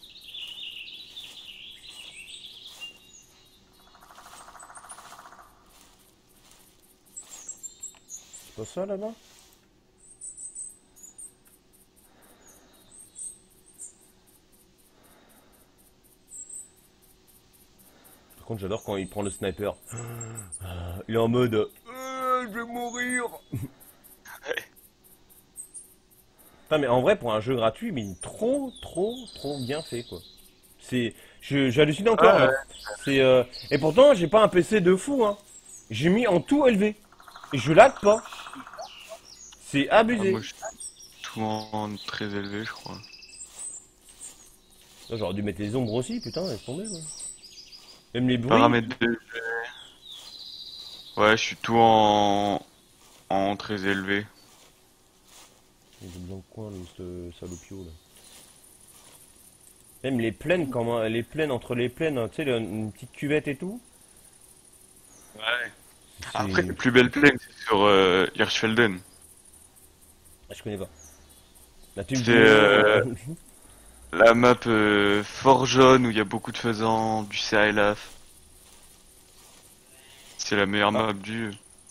C'est pas ça là-bas? Par contre, j'adore quand il prend le sniper. Il est en mode euh, je vais mourir. Putain, mais en vrai, pour un jeu gratuit, mais il est trop, trop, trop bien fait, quoi. C'est, je- j'hallucine encore. Ouais, Hein. C'est, euh, et pourtant, j'ai pas un P C de fou, hein. J'ai mis en tout élevé. Et je lag pas. C'est Ah, abusé. moi, je suis tout en très élevé, je crois. Là, j'aurais dû mettre les ombres aussi, putain, laisse tomber, quoi. Même les bruits. Paramètres de... Ouais, je suis tout en... en très élevé. Il est dans le coin, lui, ce salopio, là. Même les plaines, comment, les plaines, entre les plaines, tu sais, le- une petite cuvette et tout. Ouais. C'est- Après, les plus belles plaines, c'est sur euh, Hirschfelden. Ah, je connais pas. Là, tu me C'est, dis, euh, euh, La map euh, fort jaune où il y a beaucoup de faisans, du cerf et laf. C'est la meilleure Ah. map du jeu.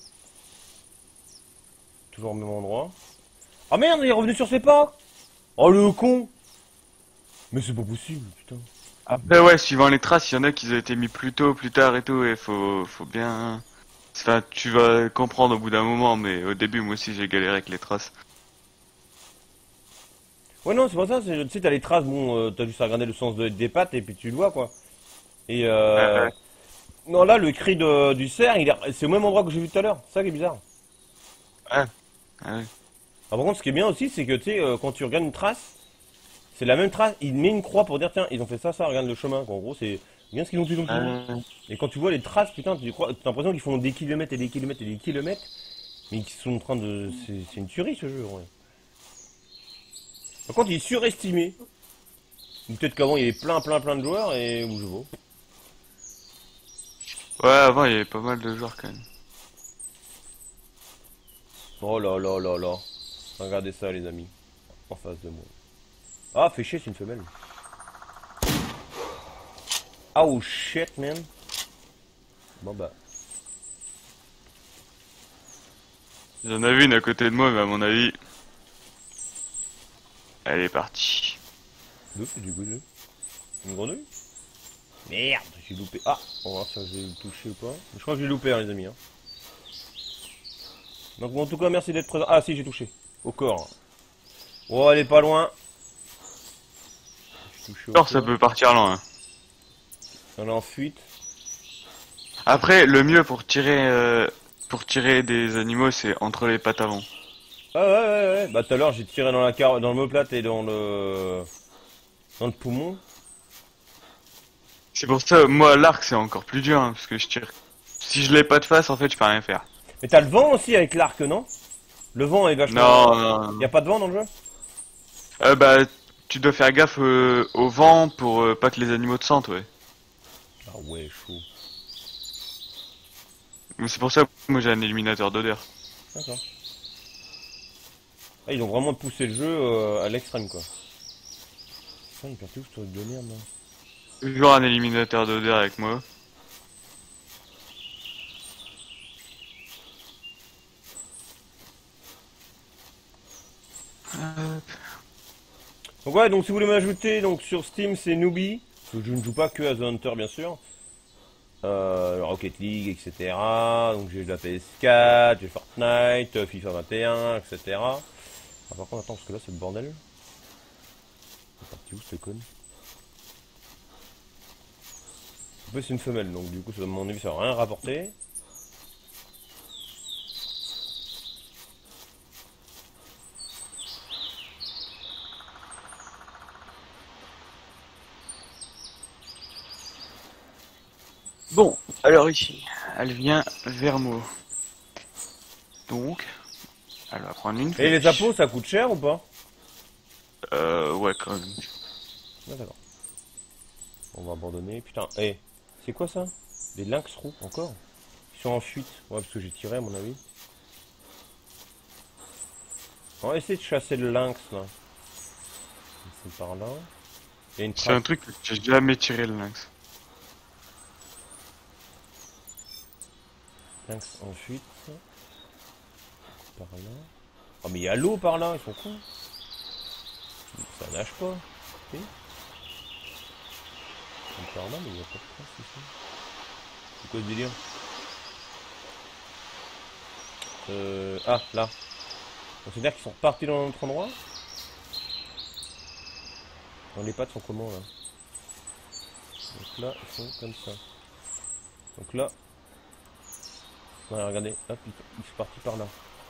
toujours au même endroit. Ah merde, il est revenu sur ses pas. Oh le con. Mais c'est pas possible, putain. Après ouais, suivant les traces, il y en a qui ont été mis plus tôt, plus tard et tout, et faut, faut bien... Enfin, tu vas comprendre au bout d'un moment, mais au début, moi aussi, j'ai galéré avec les traces. Ouais, non, c'est pas ça. c'est- Tu sais, t'as les traces, bon, euh, t'as juste à regarder le sens de- des pattes et puis tu le vois, quoi. Et euh... Ouais, ouais. Non, là, le cri de, du cerf, il est... c'est au même endroit que j'ai vu tout à l'heure. C'est ça qui est bizarre. Ah ouais. Ah, par contre, ce qui est bien aussi, c'est que, tu sais, euh, quand tu regardes une trace, c'est la même trace. Il met une croix pour dire, tiens, ils ont fait ça, ça, regarde le chemin. quoi. En gros, c'est bien ce qu'ils ont fait. Euh, Et quand tu vois les traces, putain, tu crois, t'as l'impression qu'ils font des kilomètres et des kilomètres et des kilomètres, mais qu'ils sont en train de, c'est c'est une tuerie ce jeu. Ouais. Par contre, il est surestimé. Ou peut-être qu'avant il y avait plein, plein, plein de joueurs et où je vois. Ouais, avant, il y avait pas mal de joueurs quand même. Oh là là là là. Regardez ça, les amis, en face de moi. Ah, fait chier, c'est une femelle. Oh shit, man. Bon bah. J'en avais une à côté de moi, mais à mon avis... Elle est partie. D'où c'est du coup, là une grenouille? Merde, j'ai loupé. Ah, on va voir si j'ai touché ou pas. Je crois que j'ai loupé, hein, les amis. Hein. Donc, bon, en tout cas, merci d'être présent. Ah, si, j'ai touché. Au corps. Oh, elle est pas loin. J'ai touché au Alors, ça corps. peut partir loin. Hein. Elle est en fuite. Après, le mieux pour tirer euh, pour tirer des animaux, c'est entre les pattes avant. Ah ouais, ouais, ouais. Bah tout à l'heure j'ai tiré dans la car... dans le moplate et dans le... dans le poumon. C'est pour ça, moi, l'arc, c'est encore plus dur, hein, parce que je tire. Si je l'ai pas de face, en fait, je peux rien faire. Mais t'as le vent aussi avec l'arc, non? Le vent est vachement... Non, non, non. Y a pas de vent dans le jeu? Euh, bah, tu dois faire gaffe euh, au vent pour euh, pas que les animaux te sentent, ouais. Ah ouais, chaud. Mais c'est pour ça que moi j'ai un éliminateur d'odeur. D'accord. Ah, ils ont vraiment poussé le jeu euh, à l'extrême, quoi. Putain, il perd tout ce truc de merde, là. Toujours un éliminateur d'odeur avec moi. Donc ouais, donc si vous voulez m'ajouter, donc sur Steam c'est Newbie, parce que je ne joue pas que à The Hunter bien sûr. Euh, Rocket League, et cetera. Donc j'ai la P S quatre, j'ai Fortnite, FIFA vingt et un, et cetera. Ah, par contre attends, parce que là c'est le bordel. C'est parti où ce con? En plus c'est une femelle, donc du coup ça, à mon avis ça va rien rapporter. Bon, alors ici, elle vient vers moi. Donc, elle va prendre une Et les flèche. appos ça coûte cher ou pas? Euh, ouais, quand même. Ah, d'accord. On va abandonner. Putain, hé, c'est quoi ça? Des lynx roux, encore? Ils sont en fuite. Ouais, parce que j'ai tiré à mon avis. On va essayer de chasser le lynx là. C'est par là. Il y a une C'est un trace. truc que j'ai jamais tiré le lynx. Lynx en fuite. Par là. Oh, mais il y a l'eau par là, ils sont cons. Ça nage pas. Si. Par là, mais il n'y a pas de trace ici. C'est quoi ce délire? Euh. Ah, là. Donc, c'est-à-dire qu'ils sont repartis dans un autre endroit? Non, les pattes sont comment là? Donc là, ils sont comme ça. Donc là. Ouais, regardez, hop, ils ils sont partis par là.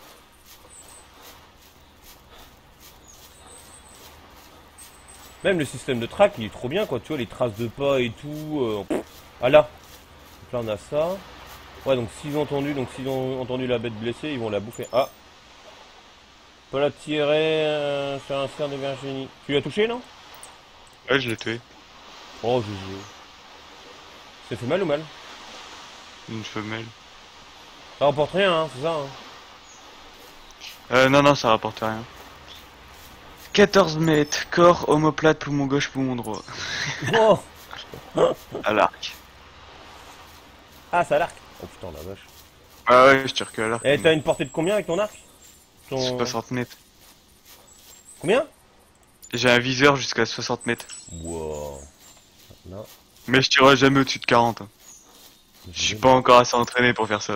Même le système de track, il est trop bien, quoi. Tu vois, les traces de pas et tout. Euh... Ah là. Donc là, on a ça. Ouais, donc s'ils ont entendu, donc s'ils ont entendu la bête blessée, ils vont la bouffer. Ah. Pas la tirer euh, sur un cerf de Virginie. Tu l'as touché, non? Ouais, je l'ai tué. Oh, G G. Ça fait mal ou mal? Une femelle. Ça rapporte rien, hein, c'est ça, hein. Euh, non, non, ça rapporte rien. quatorze mètres, corps, omoplate, poumon gauche, poumon droit. Oh. À l'arc. Ah, ça l'arc. Oh putain, la vache. Ah ouais, je tire que à l'arc. Et t'as une portée de combien avec ton arc? Ton... soixante mètres. Combien? J'ai un viseur jusqu'à soixante mètres. Wow. Là. Mais je tirerai jamais au-dessus de quarante. hein. Je suis pas encore assez entraîné pour faire ça.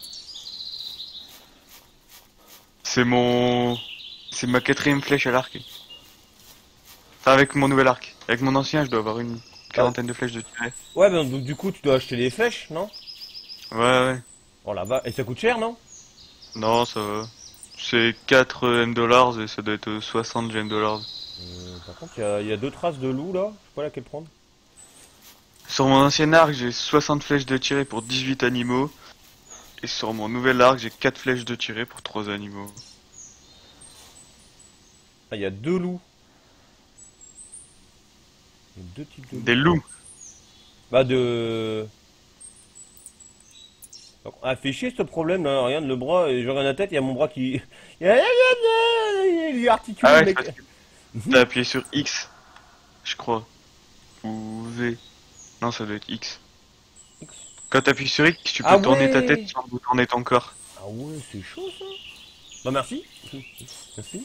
C'est mon... C'est ma quatrième flèche à l'arc. Enfin, avec mon nouvel arc. Avec mon ancien, je dois avoir une quarantaine de flèches de tirer. Ouais, ben donc du coup, tu dois acheter des flèches, non? Ouais, ouais. Oh là-bas. Et ça coûte cher, non? Non, ça va. C'est quatre M dollars et ça doit être soixante M dollars. Euh, par contre, il y, a- il y a deux traces de loup là. Je sais pas laquelle prendre. Sur mon ancien arc, j'ai soixante flèches de tiré pour dix-huit animaux. Et sur mon nouvel arc, j'ai quatre flèches de tiré pour trois animaux. Ah, il y a deux loups. Il y a deux types de loups. Des loups. Bah, de. Donc, ah, fait chier ce problème là. Regarde le bras, et je regarde la tête, il y a mon bras qui. Il est articulé, Ah le ouais, mec. parce que t'as appuyé sur X, je crois. Ou V. Non, ça doit être X. X. Quand t'appuies sur X, tu peux Ah tourner ta ouais. tête sans tourner ton corps. Ah ouais, c'est chaud ça. Bah, merci. Merci.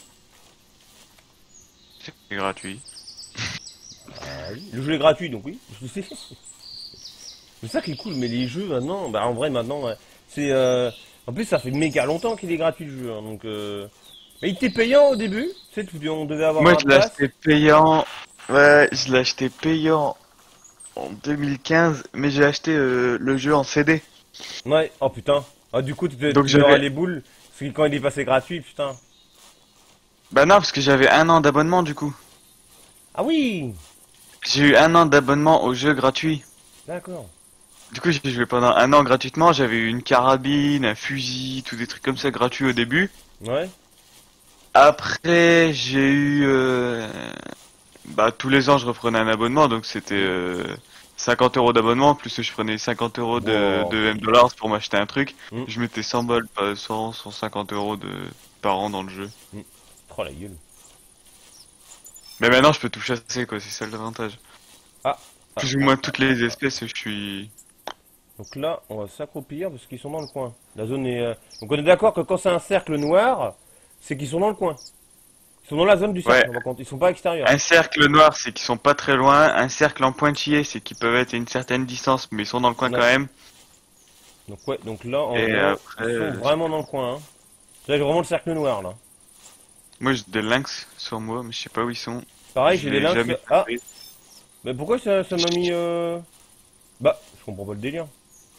C'est gratuit. Ah oui. Le jeu est gratuit, donc oui. C'est ça qui est cool, mais les jeux maintenant, bah en vrai maintenant, ouais, c'est euh... en plus ça fait méga longtemps qu'il est gratuit le jeu, hein, donc euh... mais il était payant au début, tu sais, tu- on devait avoir Moi, un je l'ai pass. acheté payant. Ouais, je l'ai acheté payant en deux mille quinze, mais j'ai acheté euh, le jeu en C D. Ouais, oh putain, Ah, du coup, tu te- Donc tu auras j'avais... les boules. Parce que quand il est passé gratuit, putain. Bah non, parce que j'avais un an d'abonnement du coup. Ah oui! J'ai eu un an d'abonnement au jeu gratuit. D'accord. Du coup, j'ai joué pendant un an gratuitement. J'avais eu une carabine, un fusil, tous des trucs comme ça gratuits au début. Ouais. Après, j'ai eu... euh, Bah tous les ans, je reprenais un abonnement. Donc c'était euh, cinquante euros d'abonnement. Plus je prenais cinquante euros de, Wow. de M dollars pour m'acheter un truc. Hmm. Je mettais cent balles, pas cent, cent cinquante euros de... par an dans le jeu. Hmm. Oh la gueule. Mais maintenant, je peux tout chasser, quoi. C'est ça l'avantage. Ah. Ah, Plus ou ah, moins ah, toutes ah, les ah. espèces, je suis... Donc là, on va s'accroupir parce qu'ils sont dans le coin. La zone est. euh, Donc on est d'accord que quand c'est un cercle noir, c'est qu'ils sont dans le coin. Ils sont dans la zone du cercle, Ouais. par contre. Ils sont pas extérieurs. Un cercle noir, c'est qu'ils sont pas très loin. Un cercle en pointillé, c'est qu'ils peuvent être à une certaine distance, mais ils sont dans le coin Ouais. quand même. Donc ouais, donc là, en Et gros, après, ils sont euh, vraiment dans le coin. Hein. Là, j'ai vraiment le cercle noir, là. Moi, j'ai des lynx sur moi, mais je sais pas où ils sont. Pareil, Je j'ai les l'ai lynx. jamais Ah, trouvé. mais pourquoi ça ça m'a mis... Euh... Bah, je comprends pas le délire.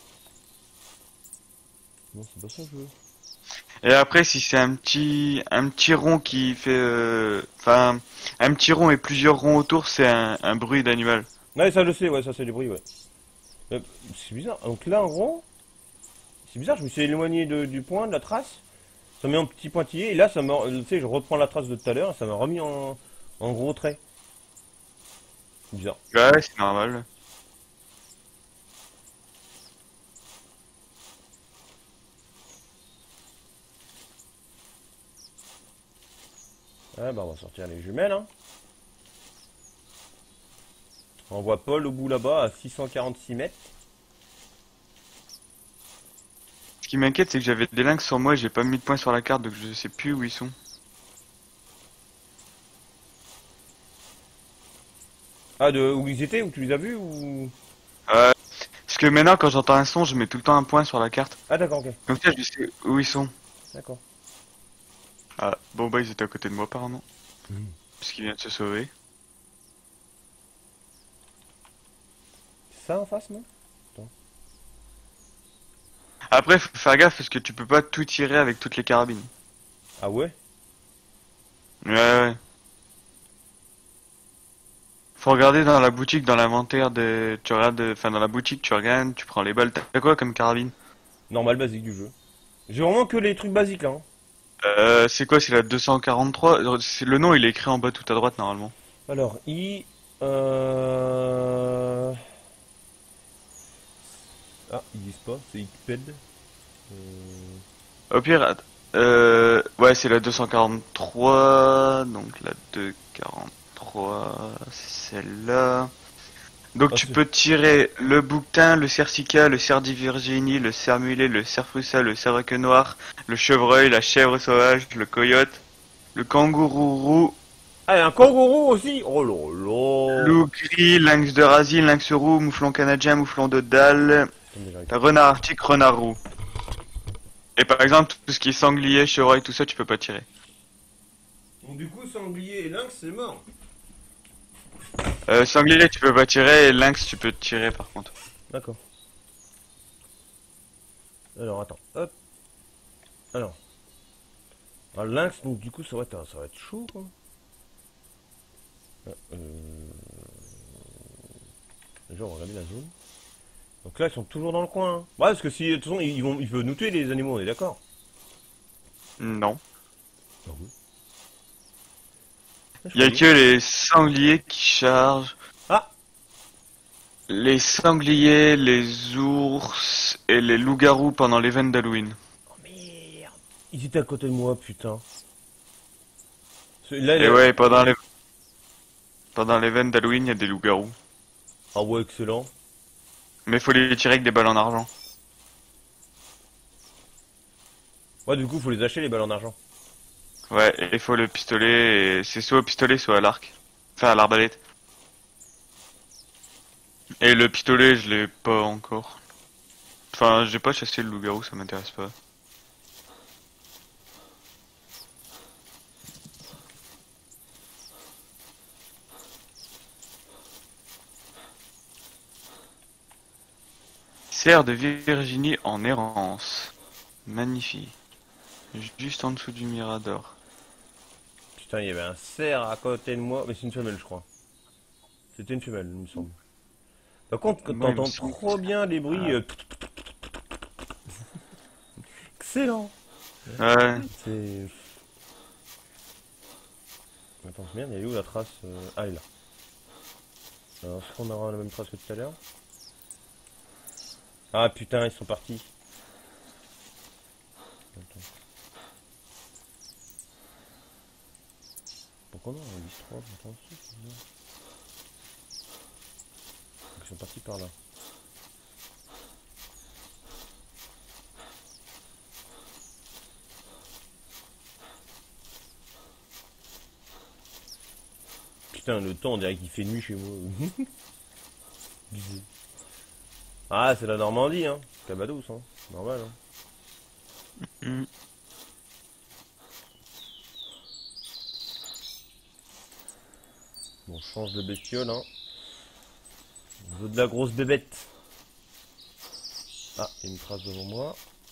Non, c'est pas ça que je veux. Et après, si c'est un petit, un petit rond qui fait, euh, enfin, un petit rond et plusieurs ronds autour, c'est un, un bruit d'animal. Ouais, ça je sais, ouais, ça c'est du bruit, ouais. Euh, c'est bizarre. Donc là, en gros, c'est bizarre, je me suis éloigné de- du point, de la trace. Ça met en petit pointillé, et là, ça m'a, tu sais, je reprends la trace de tout à l'heure, et ça m'a remis en, en gros trait. Bizarre. Ouais, c'est normal. Ah bah, on va sortir les jumelles, hein. On voit Paul au bout là-bas, à six cent quarante-six mètres. Ce qui m'inquiète, c'est que j'avais des lynx sur moi et j'ai pas mis de points sur la carte, donc je sais plus où ils sont. Ah, de où ils étaient, où tu les as vus, ou... Euh, parce que maintenant, quand j'entends un son, je mets tout le temps un point sur la carte. Ah d'accord, ok. Comme ça, je sais où ils sont. D'accord. Ah, bon bah ils étaient à côté de moi apparemment. Mhm. Parce qu'il vient de se sauver. C'est ça en face, non? Après, faut faire gaffe parce que tu peux pas tout tirer avec toutes les carabines. Ah ouais? Ouais, ouais. Faut regarder dans la boutique, dans l'inventaire de... Tu regardes, enfin dans la boutique, tu regardes, tu prends les balles. T'as quoi comme carabine? Normal, basique du jeu. J'ai vraiment que les trucs basiques là. Hein. Euh, c'est quoi? C'est la deux cent quarante-trois? C'est- Le nom, il est écrit en bas tout à droite normalement. Alors, I... Euh... Ah, ils disent pas, c'est Xped. Euh... Au pire, att- euh, ouais, c'est la deux cent quarante-trois. Donc la deux cent quarante-trois, c'est celle-là. Donc Ah, tu c'est- peux tirer le bouquetin, le cercica, le cerf d'Virginie, le cerf mulet, le cerf russa, le cerf queue noir, le chevreuil, la chèvre sauvage, le coyote, le kangourou roux, Ah, et un kangourou aussi. Oh là là. loup gris, lynx de rasile, lynx roux, mouflon canadien, mouflon de dalle, renard arctique, renard roux. Et par exemple, tout ce qui est sanglier, chevreuil, tout ça, tu peux pas tirer. Donc du coup, sanglier et lynx, c'est mort. Euh, sanglier, tu peux pas tirer, et lynx, tu peux tirer par contre. D'accord. Alors, attends, hop. Alors. Alors, lynx, donc du coup, ça va être, ça va être chaud, quoi. Ah, Euh... Déjà, on va regarder la zone. Donc là, ils sont toujours dans le coin. Hein. Ouais, parce que si, de toute façon, ils, vont, ils peuvent nous tuer, les animaux, on est d'accord? Non. Ah oui. Ah, je Il y a croyais. que les sangliers qui chargent. Ah. Les sangliers, les ours et les loups-garous pendant l'event d'Halloween. Oh merde. Ils étaient à côté de moi, putain. Ce- Là, Et là- ouais, pendant les... pendant l'event d'Halloween, il y a des loups-garous. Ah ouais, excellent. Mais faut les tirer avec des balles en argent. Ouais, du coup, faut les acheter, les balles en argent. Ouais, et il faut le pistolet, et c'est soit au pistolet, soit à l'arc. Enfin, à l'arbalète. Et le pistolet, je l'ai pas encore. Enfin, j'ai pas chassé le loup-garou, ça m'intéresse pas. Cerf de Virginie en errance. Magnifique. Juste en dessous du Mirador. Putain, il y avait un cerf à côté de moi. Mais c'est une femelle, je crois. C'était une femelle, il me semble. Par contre, quand Moi, il me t'entends semble trop bien les bruits... euh, Excellent. Ouais. C'est... Attends, merde, elle est où la trace euh, Ah, elle est là. Alors, est-ce qu'on aura la même trace que tout à l'heure? Ah putain, ils sont partis. Attends. Pourquoi non, on a dix trois, attends, c'est bizarre. Donc, ils sont partis par là. Putain, le temps, on dirait qu'il fait nuit chez moi. Bizarre. Ah, c'est la Normandie, hein. Cabados, hein. Normal, hein. Mm. Bon, je change de bestiole, hein. On veut de la grosse bébête. Ah, il y a une trace devant moi.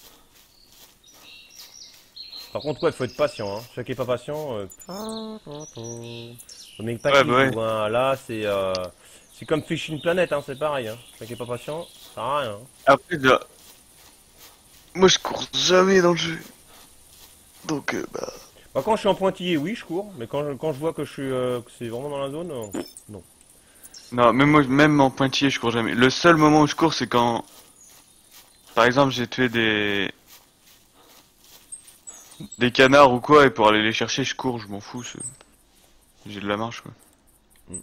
Par contre, ouais, il faut être patient, hein. Celui qui est pas patient, euh... on est pas Ouais, qui bah ouais. joue, hein. Là, c'est euh... c'est comme Fishing Planet, hein. C'est pareil, hein. Celui qui est pas patient, ça sert à rien, hein. Après, là, moi je cours jamais dans le jeu. Donc, euh, bah. Bah, quand je suis en pointillé, oui, je cours. Mais quand je, quand je vois que je suis, euh, que c'est vraiment dans la zone, euh, non. Non, même moi, même en pointillé, je cours jamais. Le seul moment où je cours, c'est quand, par exemple, j'ai tué des des canards ou quoi, et pour aller les chercher, je cours, je m'en fous. c'est- J'ai de la marche, quoi. Mm.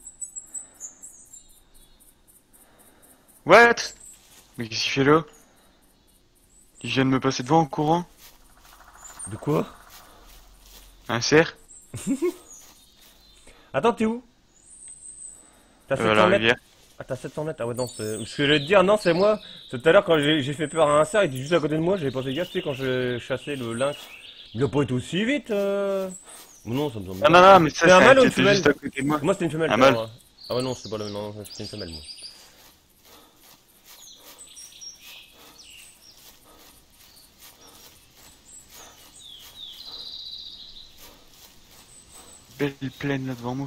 What? Mais qu'est-ce qu'il fait là? Il vient de me passer devant en courant? De quoi? Un cerf? Attends, t'es où? T'as Euh, à sept la cents mètres? rivière. Ah, t'as sept cents mètres? Ah ouais, non, c'est... Ce que j'allais te dire, non, c'est moi. Tout à l'heure, quand j'ai j'ai fait peur à un cerf, il était juste à côté de moi, j'avais pas fait gaffe, tu sais, quand je chassais le lynx. Il a pas été aussi vite, euh... Non, ça me semble Ah bien. non, non, mais ça, C'est un c'est un mâle ou qui une était femelle? juste à côté de moi. Moi, c'était une femelle. Un tout à mâle. l'heure, hein. Ah ouais, non, c'était pas le même, non, non, c'était une femelle, moi. Belle plaine là devant moi.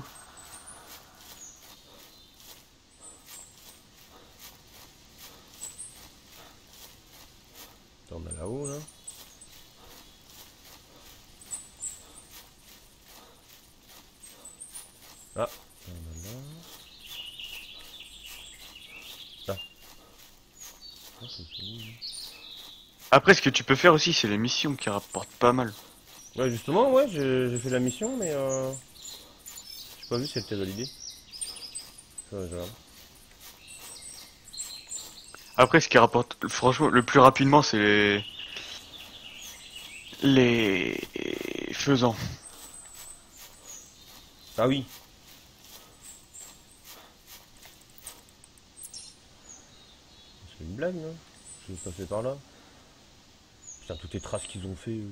Attends, on a là-haut, là. Ah, on a là. Ah. Ah, c'est fini. Après, ce que tu peux faire aussi, c'est les missions qui rapportent pas mal. Ouais, justement, ouais, j'ai j'ai fait la mission, mais euh... j'ai pas vu si elle était validée. Ça, je regarde. Après, ce qui rapporte, franchement, le plus rapidement, c'est les... les faisans. Ah oui. C'est une blague, non? Je vais passer par là. Putain, toutes les traces qu'ils ont fait. euh.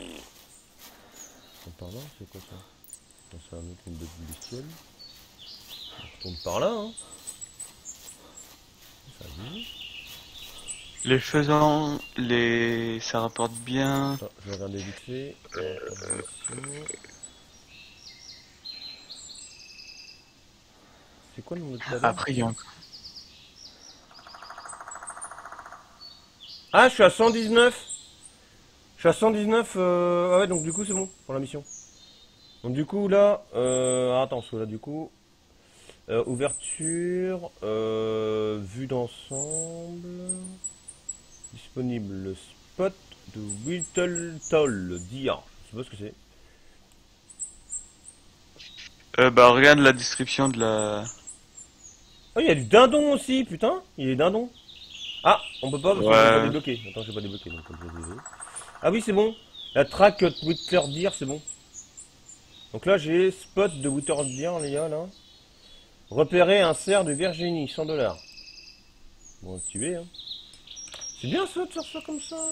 On par là, c'est quoi ça? Non, c'est un autre, une bête de bestiole. On retourne par là, hein. Ça a vu. Les faisans, les... ça rapporte bien. Attends, je vais regarder vite fait. Euh, mission. C'est quoi le nom de ta Après, il y a un... Ah, je suis à cent dix-neuf. Je suis à cent dix-neuf. Euh... Ah ouais, donc du coup, c'est bon pour la mission. Donc du coup, là... Euh... ah, attends, parce que là, du coup... euh, ouverture... Euh... Vue d'ensemble... Disponible. Le spot de Whittletoll Deer. Je sais pas ce que c'est. Euh, bah, regarde la description de la... Oh, il y a du dindon aussi, putain. Il y a des dindons. Ah, on peut pas parce que je l'ai pas Ouais. débloqué. Attends, je l'ai pas débloqué. Donc, comme je disais. Ah oui, c'est bon. La track Whittler Deer, c'est bon. Donc là, j'ai spot de Whittler Deer, les gars, là. Repérer un cerf de Virginie, cent dollars. Bon, activé, hein. C'est bien ça de faire ça comme ça.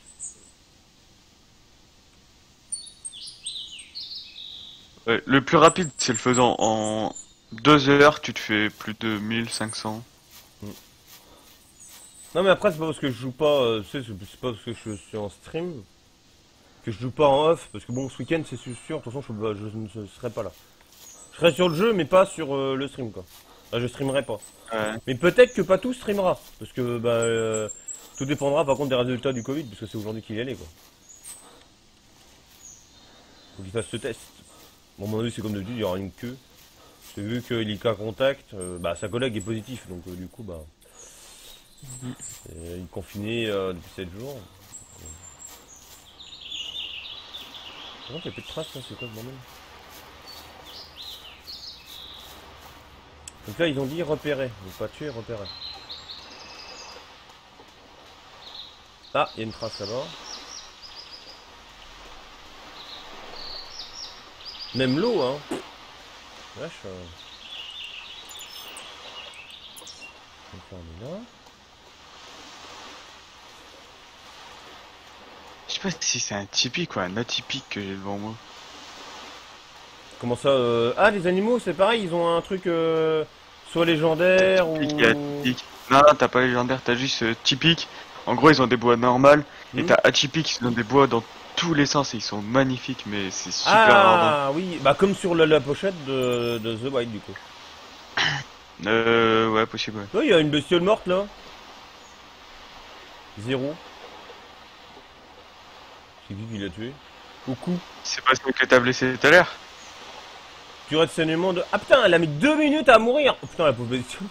Ouais, le plus rapide, c'est le faisant. En deux heures, tu te fais plus de mille cinq cents. Mm. Non mais après c'est pas parce que je joue pas, euh, tu sais, c'est c'est pas parce que je suis en stream que je joue pas en off, parce que bon ce week-end c'est sûr, de toute façon je, peux pas- je ne serai pas là. Je serai sur le jeu mais pas sur euh, le stream quoi. Enfin, je streamerai pas. Ouais. Mais peut-être que pas tout streamera, parce que bah euh, tout dépendra par contre des résultats du Covid, parce que c'est aujourd'hui qu'il y allait quoi. Faut qu'il fasse ce test. Bon à mon avis c'est comme d'habitude, il y aura une queue. J'ai vu qu'il est cas contact, euh, bah sa collègue est positif, donc euh, du coup bah euh, il est confiné euh, depuis sept jours. Comment il n'y a plus de traces là, c'est quoi ce bordel? Donc là ils ont dit repérer, donc pas tuer, repérer. Ah, il y a une trace là-bas. Même l'eau hein. Vache. Euh... Donc là on est là. Je sais pas si c'est un typique ou un atypique que j'ai devant moi. Comment ça euh... Ah les animaux c'est pareil, ils ont un truc euh... soit légendaire ou... Typique et atypique. Non, non, t'as pas légendaire, t'as juste euh, typique. En gros, ils ont des bois normales. Et Hmm. t'as atypique, ils ont des bois dans tous les sens et ils sont magnifiques, mais c'est super rare. Ah oui, bah comme sur la, la pochette de, de The Wild du coup. Euh, ouais, possible, ouais. Oui, il y a une bestiole morte là. Zéro. C'est qui qui l'a tué? Au cou. C'est pas ce que t'as blessé tout à l'heure? Durée de saignement de... Ah putain, elle a mis deux minutes à mourir. Oh putain, la pauvre bestiole.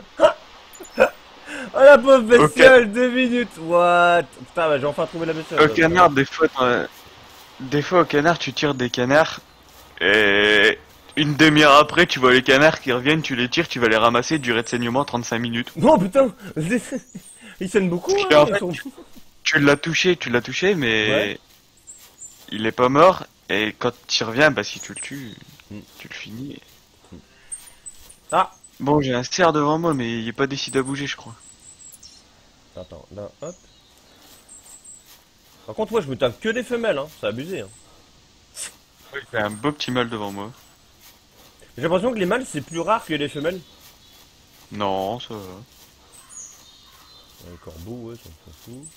Oh la pauvre bestiole, deux minutes. What? Putain, bah, j'ai enfin trouvé la bestiole. Au canard, des fois, dans- des fois au canard, tu tires des canards et une demi-heure après, tu vois les canards qui reviennent, tu les tires, tu vas les ramasser, durée de saignement trente-cinq minutes. Oh putain. Ils saignent beaucoup, Parce hein, qu'en ils fait, sont... Tu l'as touché, tu l'as touché, mais Ouais. il est pas mort. Et quand tu reviens, bah si tu le tues, Mm. tu le finis. Ah. Bon, j'ai un cerf devant moi, mais il est pas décidé à bouger, je crois. Attends, là, hop. Par contre, moi, je me tape que des femelles, hein. C'est abusé, hein. Il fait un beau petit mâle devant moi. J'ai l'impression que les mâles, c'est plus rare que les femelles. Non, ça va. Les corbeaux, ouais, ça me s'en fout.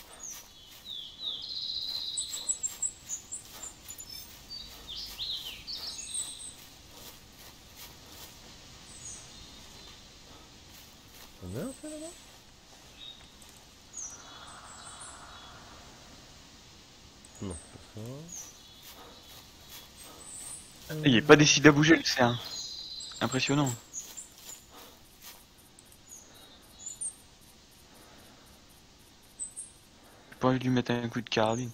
Combien ça là-bas? Non, c'est pas ça. Il est pas décidé à bouger, le cerf. Impressionnant. J'ai pas envie de lui mettre un coup de carabine.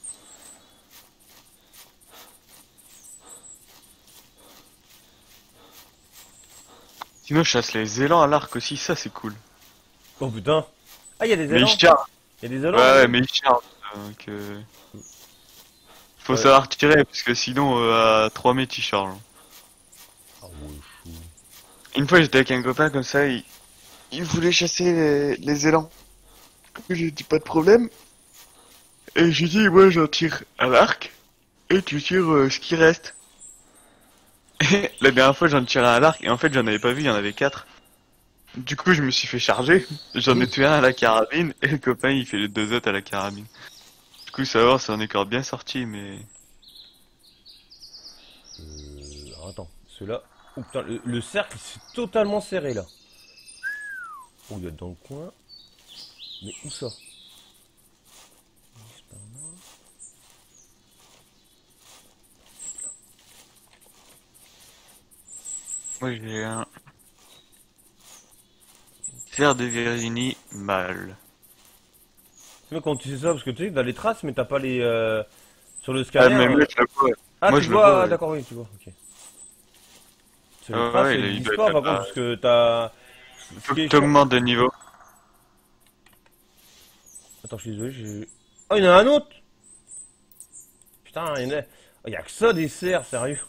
Sinon, je chasse les élans à l'arc aussi, ça c'est cool. Oh putain. Ah, il y a des Mais élans. il charge. Il y a des Ouais, élans. ouais, mais il charge. Donc, euh... faut Ouais. savoir tirer, parce que sinon, euh, à trois mètres, il charge. Ah ouais, chou. Une fois, j'étais avec un copain comme ça, il, il voulait chasser les, les élans. J'ai dit pas de problème. Et j'ai dit, moi, j'en tire à l'arc. Et tu tires euh, ce qui reste. Et la dernière fois, j'en tirais à l'arc. Et en fait, j'en avais pas vu, il y en avait quatre. Du coup, je me suis fait charger. J'en ai tué un à la carabine. Et le copain, il fait les deux autres à la carabine. Du coup, ça va, c'est un écart bien sorti, mais... Euh, alors, attends, ceux-là. Oh putain, le, le cercle s'est totalement serré là. Oh, il doit être dans le coin. Mais où ça? C'est par là. Moi, j'ai un... Fer de Virginie, mâle. Tu vois quand tu sais ça, parce que tu sais que t'as les traces, mais t'as pas les... Euh, sur le Ah, scanner. mais euh, moi, je le vois. Ah, moi, tu je le vois, vois, ah, ouais. d'accord, oui, tu vois, ok. C'est Ah les traces, ouais, elles il- il disent doit pas, être par là. contre, parce que t'as... ce Faut qui que est chiant- t'augmentes de niveau. Attends, je suis désolé, j'ai... Oh, il y en a un autre. Putain, il y en a... Oh, il y a que ça des cerfs, sérieux.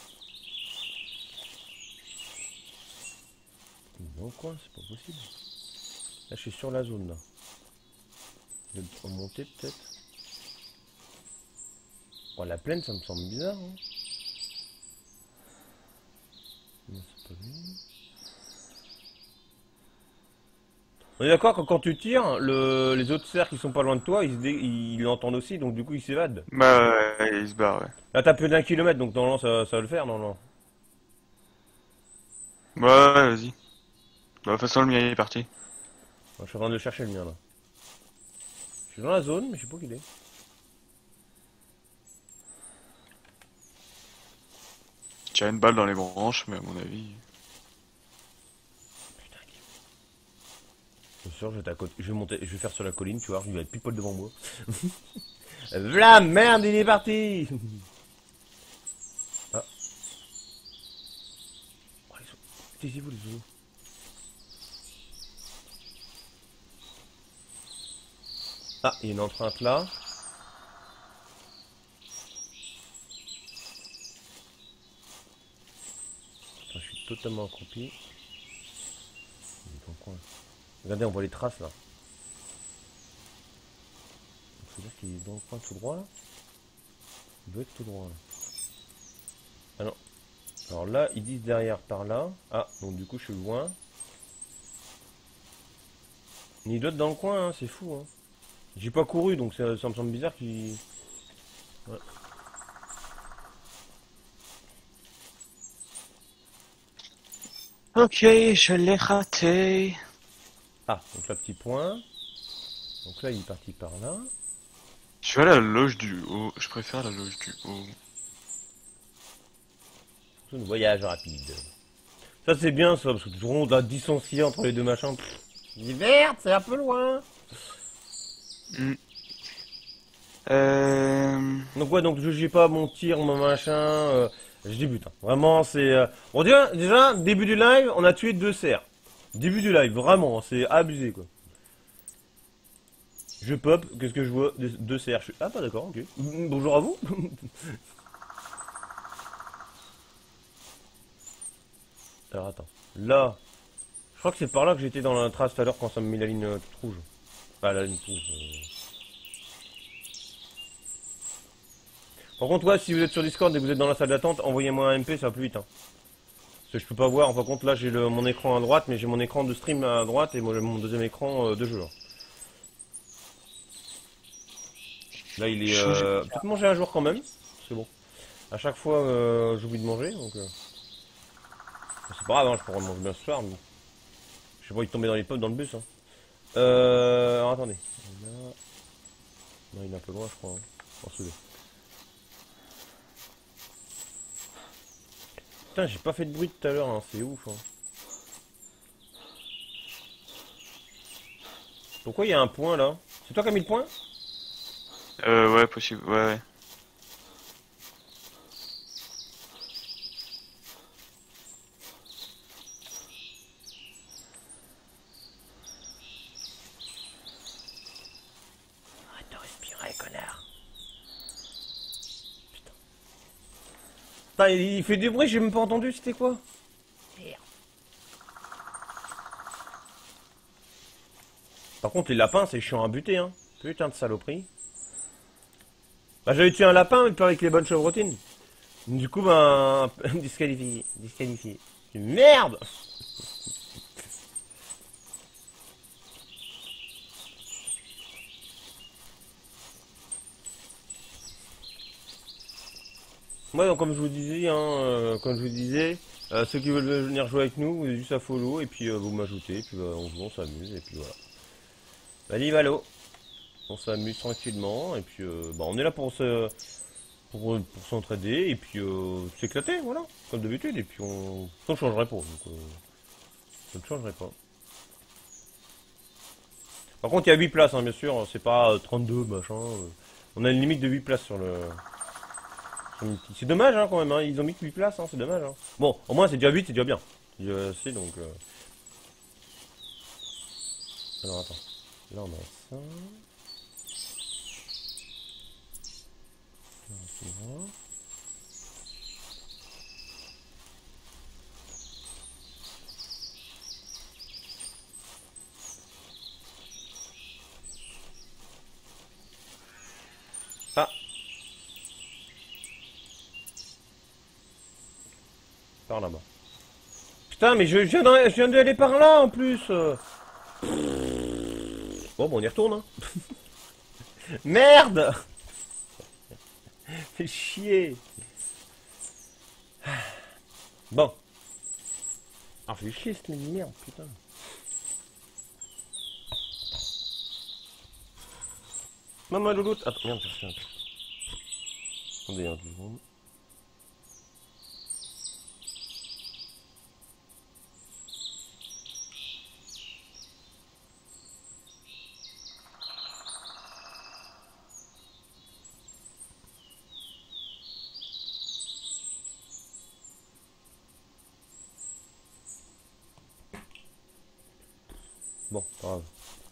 Dans le coin, c'est pas possible. Là, je suis sur la zone, là. Je vais remonter, peut-être. Bon, la plaine, ça me semble bizarre, hein. Non, c'est pas lui. On est d'accord que quand tu tires, le... les autres cerfs qui sont pas loin de toi, ils se dé- ils l'entendent aussi, donc du coup ils s'évadent. Bah ouais, il se barre, ouais. Là t'as plus d'un kilomètre, donc normalement ça, ça va le faire, non, non. Ouais, ouais, vas-y. Bah, de toute façon, le mien il est parti. Je suis en train de le chercher le mien là. Je suis dans la zone, mais je sais pas où il est. Tire une balle dans les branches, mais à mon avis. Je suis sûr, je vais, être à côté. Je vais monter, je vais faire sur la colline, tu vois, il va être pile poil devant moi. V'là, merde, il est parti. Ah. Oh, ils sont... Taisez-vous les oiseaux. Ah, il y a une empreinte là. Attends, je suis totalement accroupi. Il est dans le coin. Regardez, on voit les traces là. Ça veut dire qu'il est dans le coin tout droit là. Il doit être tout droit là. Ah non. Alors là, ils disent derrière par là. Ah, donc du coup je suis loin. Il doit être dans le coin, hein, c'est fou. Hein. J'ai pas couru, donc ça, ça me semble bizarre qu'il... Ouais. Ok, je l'ai raté. Ah, donc là, petit point. Donc là, il est parti par là. Je vais aller à la loge du haut. Je préfère la loge du haut. C'est un voyage rapide. Ça, c'est bien, ça, parce que toujours on doit dissocier entre les deux machins. Pff, il est vert, c'est un peu loin. Hmm. Euh... Donc ouais, donc je j'ai pas mon tir, mon machin. Euh, je débute. Hein. Vraiment, c'est... Euh... On dirait, déjà, début du live, on a tué deux cerfs. Début du live, vraiment, c'est abusé, quoi. Je pop, qu'est-ce que je vois? Deux, deux cerfs. Je... Ah, pas d'accord, ok. Bonjour à vous. Alors, attends. Là, je crois que c'est par là que j'étais dans la trace tout à l'heure quand ça me met la ligne euh, toute rouge. Pas la ligne rouge. Euh... Par contre, ouais, si vous êtes sur Discord et que vous êtes dans la salle d'attente, envoyez-moi un M P, ça va plus vite. Hein. Parce que je peux pas voir. Par contre, là, j'ai le- mon écran à droite, mais j'ai mon écran de stream à droite et moi, j'ai mon deuxième écran euh, de jeu. Là, là il est. Euh... Peut-être manger un jour quand même. C'est bon. À chaque fois, euh, j'oublie de manger, donc. Euh... C'est pas grave, hein, je pourrais manger bien ce soir. Mais... Je sais pas, il tomber dans les pommes dans le bus. Hein. Euh. Alors, attendez. Là... Non, il est un peu loin, je crois. Hein. En dessous. Putain, j'ai pas fait de bruit tout à l'heure, hein, c'est ouf. Hein. Pourquoi il y a un point là? C'est toi qui as mis le point? Euh, ouais, possible, ouais, ouais. Arrête de respirer, connard. Putain. Putain, il, il fait du bruit, j'ai même pas entendu, c'était quoi? Merde. Par contre, les lapins, c'est chiant à buter, hein. Putain de saloperie. Bah, j'avais tué un lapin, mais pas avec les bonnes chevrotines. Du coup, ben, disqualifié. Disqualifié. Merde! Moi, donc, comme je vous disais, hein, euh, comme je vous disais, euh, ceux qui veulent venir jouer avec nous, vous avez juste à follow, et puis euh, vous m'ajoutez, et puis bah, on joue, on s'amuse, et puis voilà. Allez, Valo. On s'amuse tranquillement, et puis euh, bah, on est là pour se... pour, pour s'entraider, et puis euh, s'éclater, voilà, comme d'habitude, et puis on... ça ne changerait pas, donc euh, ça ne changerait pas. Par contre, il y a huit places, hein, bien sûr, c'est pas euh, trente-deux, machin. Euh, on a une limite de huit places sur le... C'est dommage hein, quand même, hein. Ils ont mis que huit places, hein, c'est dommage. Hein. Bon, au moins c'est déjà huit, c'est déjà bien. Je sais donc. Euh... Alors attends. Là on a ça. Là, on voit. Ah. Par là-bas. Putain, mais je, je viens d'aller par là en plus. Euh... Bon, bon, on y retourne, hein. Merde. Fais chier. Bon. Ah, fais chier cette merde, putain. Maman louloute. Ah, merde, j'ai reçu un truc. Attendez, un seconde. Bon, pas grave.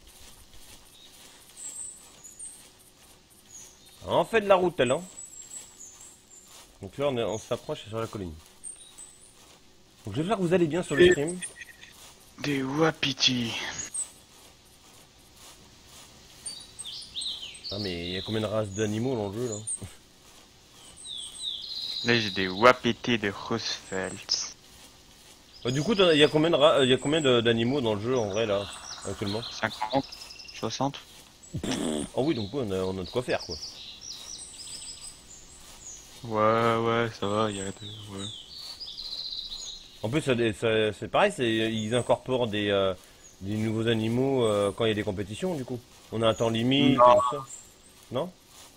Alors, on fait de la route, elle, hein. Donc là, on, est- on s'approche sur la colline. Donc j'espère que vous allez bien sur le Et- stream. Des wapitis. Ah, mais il y a combien de races d'animaux dans le jeu, là? Là, j'ai des wapitis de Roosevelt. Bah, du coup, t'en as- il y a combien de ra- il y a combien de- d'animaux dans le jeu, en vrai, là, actuellement? cinquante, soixante. Oh oui, donc ouais, on a, on a de quoi faire, quoi. Ouais, ouais, ça va, il y a deux, ouais. En plus, ça, ça- c'est pareil, c'est, ils incorporent des, euh, des nouveaux animaux euh, quand il y a des compétitions, du coup. On a un temps limite et Non. tout ça. Non?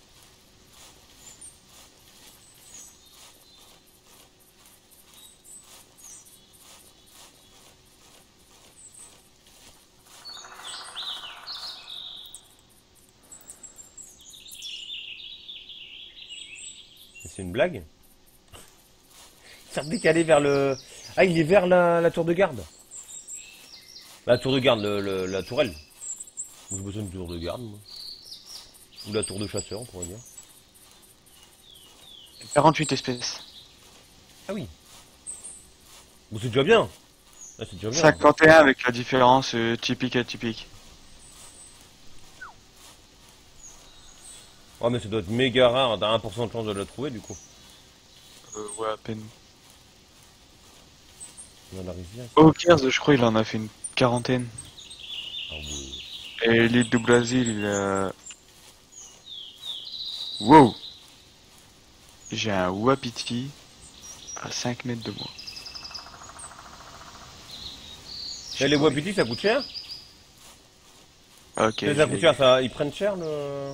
C'est une blague? Il s'est décalé vers le... Ah, il est vers la, la tour de garde. La tour de garde, le- le- la tourelle. J'ai besoin de tour de garde, moi. Ou la tour de chasseur, on pourrait dire. quarante-huit espèces. Ah oui. Bon, c'est déjà bien. Ah, c'est déjà bien. cinquante et un avec la différence euh, typique atypique. Oh, mais ça doit être méga rare. T'as un pour cent de chance de la trouver, du coup. Euh, ouais, à peine. Dans la rivière. Hawkers, je crois, il en a fait une quarantaine. Ah oui. Et l'île du Brésil, il a... Wow! J'ai un wapiti à cinq mètres de moi. Et les wapitis, ça coûte cher? Ok. Ça je coûte l'ai cher, eu. ça... Ils prennent cher, le...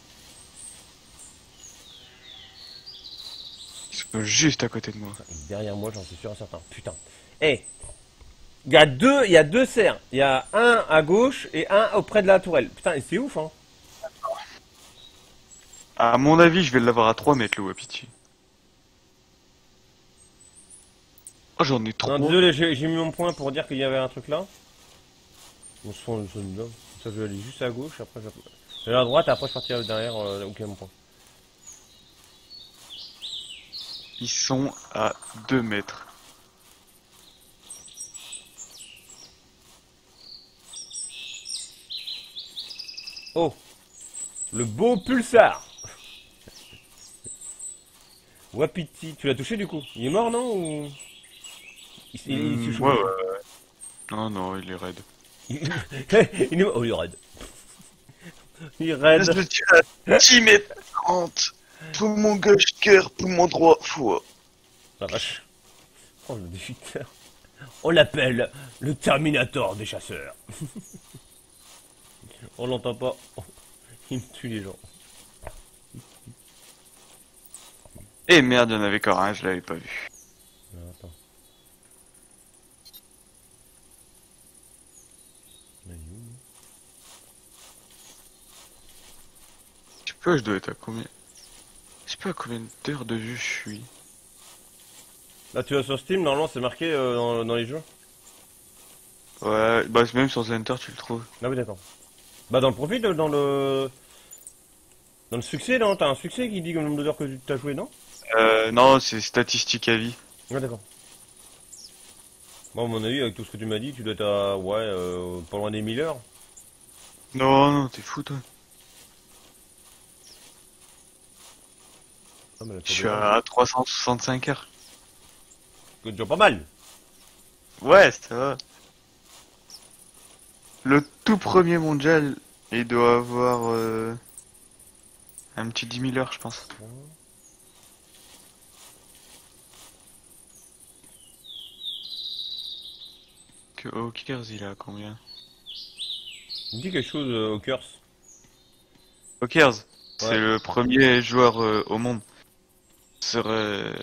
Ils sont juste à côté de moi. Derrière moi, j'en suis sûr et certain. Putain. Eh, il y a deux, il y a deux cerfs. Il y a un à gauche et un auprès de la tourelle. Putain, et c'est ouf, hein. À mon avis, je vais l'avoir à trois mètres, le wapiti. Oh, j'en ai trois. Non, désolé, j'ai j'ai mis mon point pour dire qu'il y avait un truc là. On se fond, là. Ça, je vais aller juste à gauche, après je vais je vais aller à droite, et après je partirai derrière euh, où il y a mon point. Ils sont à deux mètres. Oh, le beau pulsar. Wapiti, tu l'as touché du coup? Il est mort, non, ou... Il, il, il, Hmm, se ouais, ouais, ouais. Non, non, il est raide. il est mort. Oh, il est raide. Il est raide. Je suis à dix mètres trente. Poumon gauche, cœur, poumon droit, foie. La vache. Oh, le déficteur. On l'appelle le Terminator des chasseurs. On l'entend pas. Il me tue les gens. Eh merde, il y en avait encore un, je l'avais pas vu. Non, attends. Là, il est où, lui? Je sais pas, je dois être à combien. Je sais pas à combien d'heures de vue je suis. Là, tu vas sur Steam, normalement c'est marqué euh, dans, dans les jeux. Ouais, bah même sur Center tu le trouves. Ah oui, d'accord. Bah, dans le profil, dans le. Dans le succès, non? T'as un succès qui dit le nombre d'heures que tu as joué, non? Euh, non, c'est statistique à vie. Ouais, d'accord. Bon, à mon avis, avec tout ce que tu m'as dit, tu dois être à. Ouais, euh, pas loin des mille heures. Non, non, t'es fou toi. Ah, mais la Je tour suis de garde, à trois cent soixante-cinq heures. c'est déjà pas mal. Ouais, ça va. Le tout premier mondial, Et il doit avoir euh, un petit dix mille heures, je pense. Que Hawkers, il a combien? Il me dit quelque chose, euh, au curse. Hawkers, Ouais. c'est le premier joueur euh, au monde sur euh,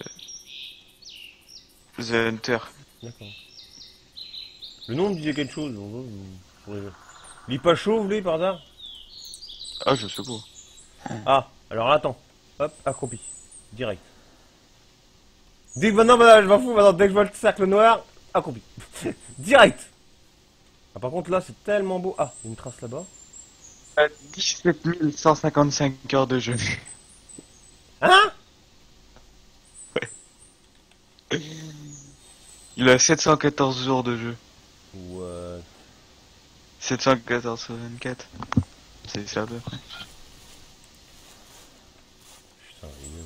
The Hunter. D'accord. Le nom me disait quelque chose. on va- on pourrait- Il est pas chauve, lui, par hasard? Ah, je sais pas. Ah, alors attends. Hop, accroupi. Direct. Dès que maintenant, maintenant, je m'en fous, maintenant, dès que je vois le cercle noir, accroupi. Direct. Ah, par contre, là, c'est tellement beau. Ah, il y a une trace là-bas. Euh, dix-sept mille cent cinquante-cinq heures de jeu. Hein? Il a sept cent quatorze jours de jeu. Ouais. sept cent quatorze sur vingt-quatre. C'est ça à peu près. Putain, il est-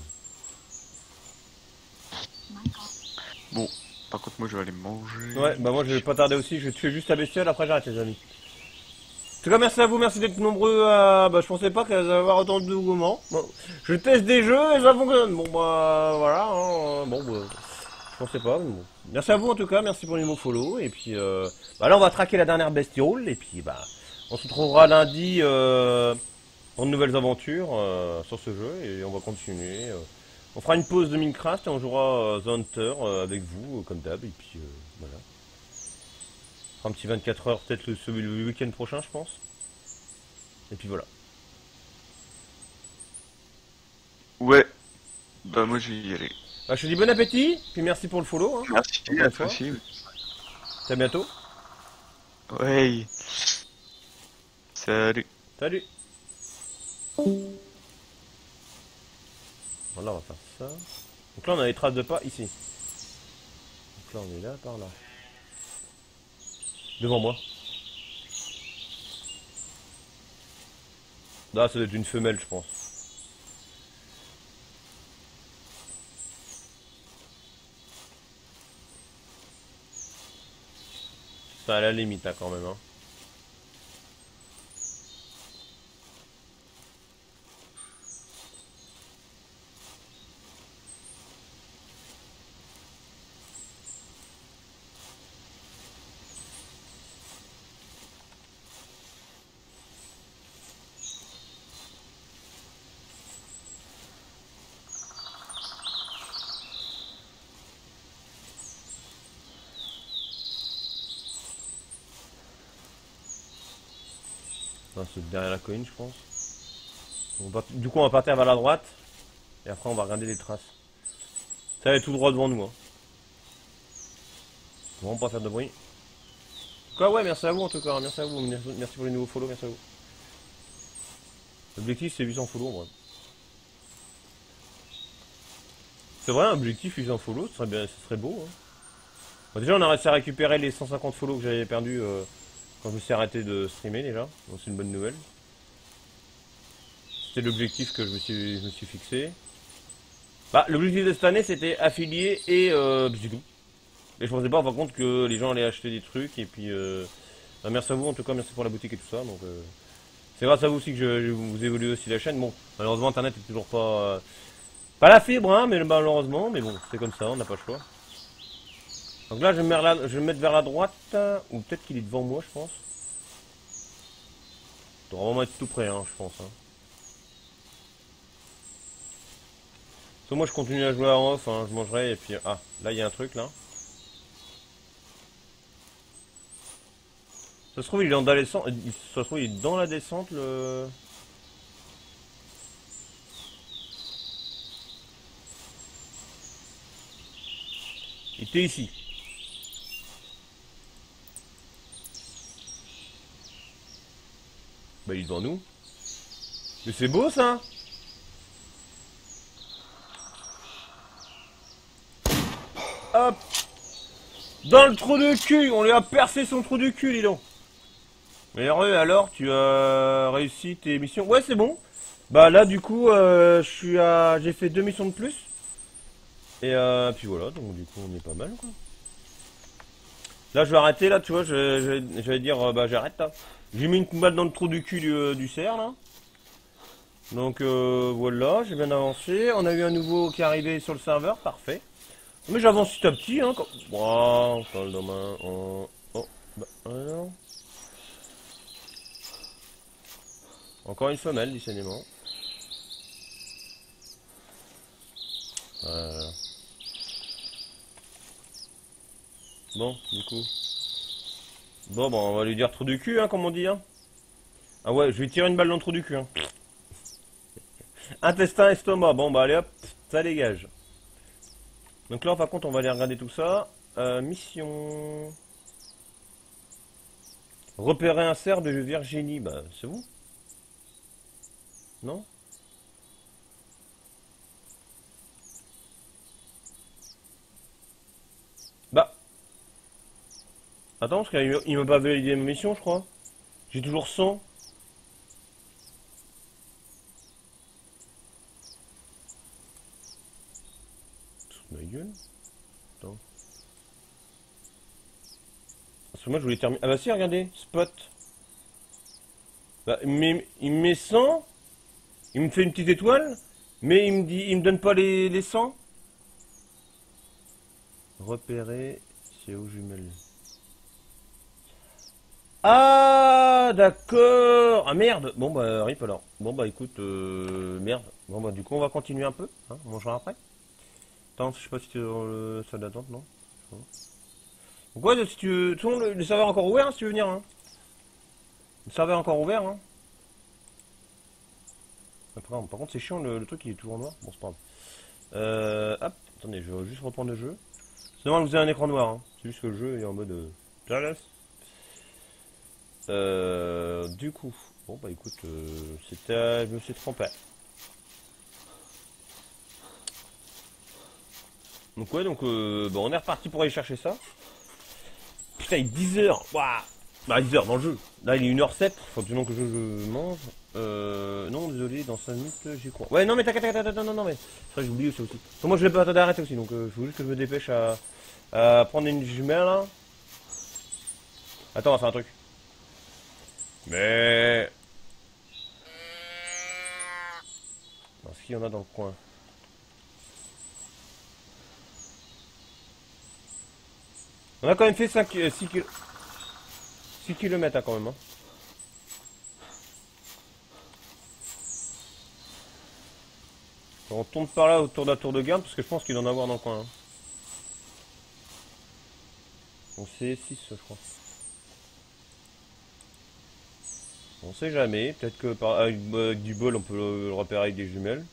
Bon, par contre, moi je vais aller manger. Ouais, bah moi je vais pas tarder aussi, je vais tuer juste la bestiole, après j'arrête les amis. En tout cas, merci à vous, merci d'être nombreux à... Bah je pensais pas qu'elles allaient avoir autant de mouvements. Bon, je teste des jeux et ça fonctionne. Bon bah voilà, hein. Bon bah... Je pensais pas, mais bon. Merci à vous en tout cas, merci pour les mots follow, et puis euh... Bah là on va traquer la dernière bestiole, et puis bah... On se retrouvera lundi euh... pour de nouvelles aventures euh, sur ce jeu, et on va continuer. euh. On fera une pause de Minecraft et on jouera euh, The Hunter euh, avec vous, euh, comme d'hab, et puis euh, voilà. On fera un petit vingt-quatre heures, peut-être le, ce- le week-end prochain, je pense. Et puis voilà. Ouais. Bah moi je vais y aller. Bah, je te dis bon appétit, puis merci pour le follow. Hein. Merci Encore à une toi fois. aussi. À bientôt. Ouais. Salut. Salut. Voilà, on va faire ça. Donc là, on a les traces de pas ici. Donc là, on est là, par là. Devant moi. Là, ça doit être une femelle, je pense. Ça à la limite, là, quand même. Hein. Non, c'est derrière la colline, je pense. On va- Du coup, on va partir vers la droite. Et après, on va regarder les traces. Ça va être tout droit devant nous. Hein. Vraiment pas faire de bruit. Quoi, ouais, merci à vous en tout cas. Merci à vous. Merci merci pour les nouveaux follow. Merci à vous. L'objectif, c'est huit cents follow, en vrai. C'est vrai, un objectif huit cents follow, ce serait, bien, ce serait beau. Hein. Bon, déjà, on a réussi à récupérer les cent cinquante follow que j'avais perdu euh, quand je me suis arrêté de streamer déjà. Donc, c'est une bonne nouvelle. C'était l'objectif que je me suis, je me suis fixé. Bah, l'objectif de cette année, c'était affilié et euh, c'est tout. Et je pensais pas en fin de compte que les gens allaient acheter des trucs. Et puis, euh, bah, merci à vous en tout cas, merci pour la boutique et tout ça. Donc, euh, c'est grâce à vous aussi que je, je vous évolue aussi la chaîne. Bon, malheureusement, Internet est toujours pas. Euh, pas la fibre, hein, mais malheureusement, mais bon, c'est comme ça, on n'a pas le choix. Donc là, je vais me mettre, là, je vais me mettre vers la droite, ou peut-être qu'il est devant moi, je pense. Il doit vraiment être tout près, hein, je pense. Hein. Donc moi, je continue à jouer en off, hein, je mangerai, et puis... Ah, là, il y a un truc, là. Ça se trouve, il est dans la descente, ça se trouve, il est dans la descente, le... Il était ici. Bah il est devant nous. Mais c'est beau ça. Hop. Dans le trou de cul. On lui a percé son trou du cul, dis donc. Mais heureux, alors tu as réussi tes missions. Ouais, c'est bon. Bah là du coup euh, je suis à... j'ai fait deux missions de plus. Et euh, puis voilà, donc du coup on est pas mal quoi. Là je vais arrêter là, tu vois, je, je, je vais dire euh, bah j'arrête là. J'ai mis une balle dans le trou du cul du, euh, du cerf là. Donc euh, voilà, j'ai bien avancé. On a eu un nouveau qui est arrivé sur le serveur, parfait. Mais j'avance petit à petit, hein. Comme... Wow, ça le domaine. Oh, oh, bah, alors. Encore une femelle, décidément. Voilà. Bon, du coup. Bon, bon, on va lui dire trou du cul, hein, comme on dit, hein. Ah ouais, je vais tirer une balle dans le trou du cul, hein. Intestin, estomac. Bon, bah allez hop, ça dégage. Donc là, par contre, on va aller regarder tout ça. Euh, mission. Repérer un cerf de Virginie. Bah, c'est vous? Non? Bah. Attends, parce qu'il m'a pas validé ma mission, je crois. J'ai toujours cent. Ma gueule. Attends. Parce que moi je voulais terminer. Ah bah si, regardez, spot. Bah, mais il me met cent. Il me fait une petite étoile. Mais il me dit, il me donne pas les, les cent. Repérer, c'est aux jumelles. Ah d'accord. Ah merde. Bon bah rip alors. Bon bah écoute, euh, merde. Bon bah du coup on va continuer un peu. Hein, on mangera après. Attends, je sais pas si tu es dans le salle d'attente, non? Donc ouais, si tu veux... De toute façon, le, le serveur est encore ouvert, hein, si tu veux venir, hein. Le serveur est encore ouvert, hein. Après, par contre, c'est chiant, le, le truc, il est toujours noir. Bon, c'est pas grave. Euh, hop, attendez, je vais juste reprendre le jeu. C'est normal que vous ayez un écran noir, hein. C'est juste que le jeu est en mode... Euh, ça laisse. Euh, du coup... Bon, bah écoute, euh, c'était... Je me suis trompé. Donc ouais, donc euh, bon, on est reparti pour aller chercher ça. Putain, il est dix heures. Waouh. Bah dix heures dans le jeu. Là, il est une heure sept. Faut absolument que je, je mange. Euh, non, désolé, dans cinq minutes, j'y crois. Ouais, non, mais t'inquiète, t'inquiète, non, non, non, mais... C'est vrai, j'oublie aussi aussi. Donc, moi, je l'ai pas attendé à arrêter aussi, donc il euh, faut juste que je me dépêche à, à prendre une jumelle, là. Attends, on va faire un truc. Mais... Est-ce qu'il y en a dans le coin? On a quand même fait cinq, six kilomètres hein, quand même. Hein. On tourne par là autour de la tour de garde parce que je pense qu'il doit en avoir dans le coin. Hein. On sait six je crois. On sait jamais. Peut-être que par, avec, avec du bol on peut le, le repérer avec des jumelles.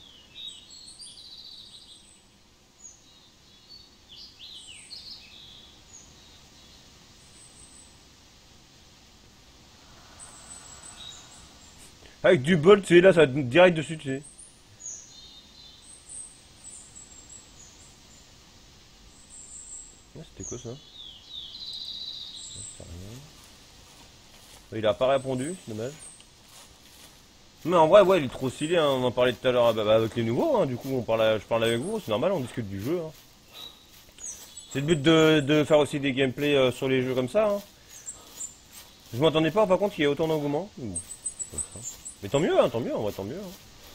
Avec du bol, tu sais, là, ça va direct dessus, tu sais. Ah, c'était quoi ça? Ah, rien. Il a pas répondu, c'est dommage. Mais en vrai, ouais, il est trop stylé, hein. On en parlait tout à l'heure bah, bah, avec les nouveaux, hein. Du coup, on parle, je parle avec vous, c'est normal, on discute du jeu. Hein. C'est le but de, de faire aussi des gameplays euh, sur les jeux comme ça. Hein. Je m'attendais pas, par contre, qu'il y ait autant d'engouement. Mais tant mieux, hein, tant mieux, en vrai, tant mieux. Hein.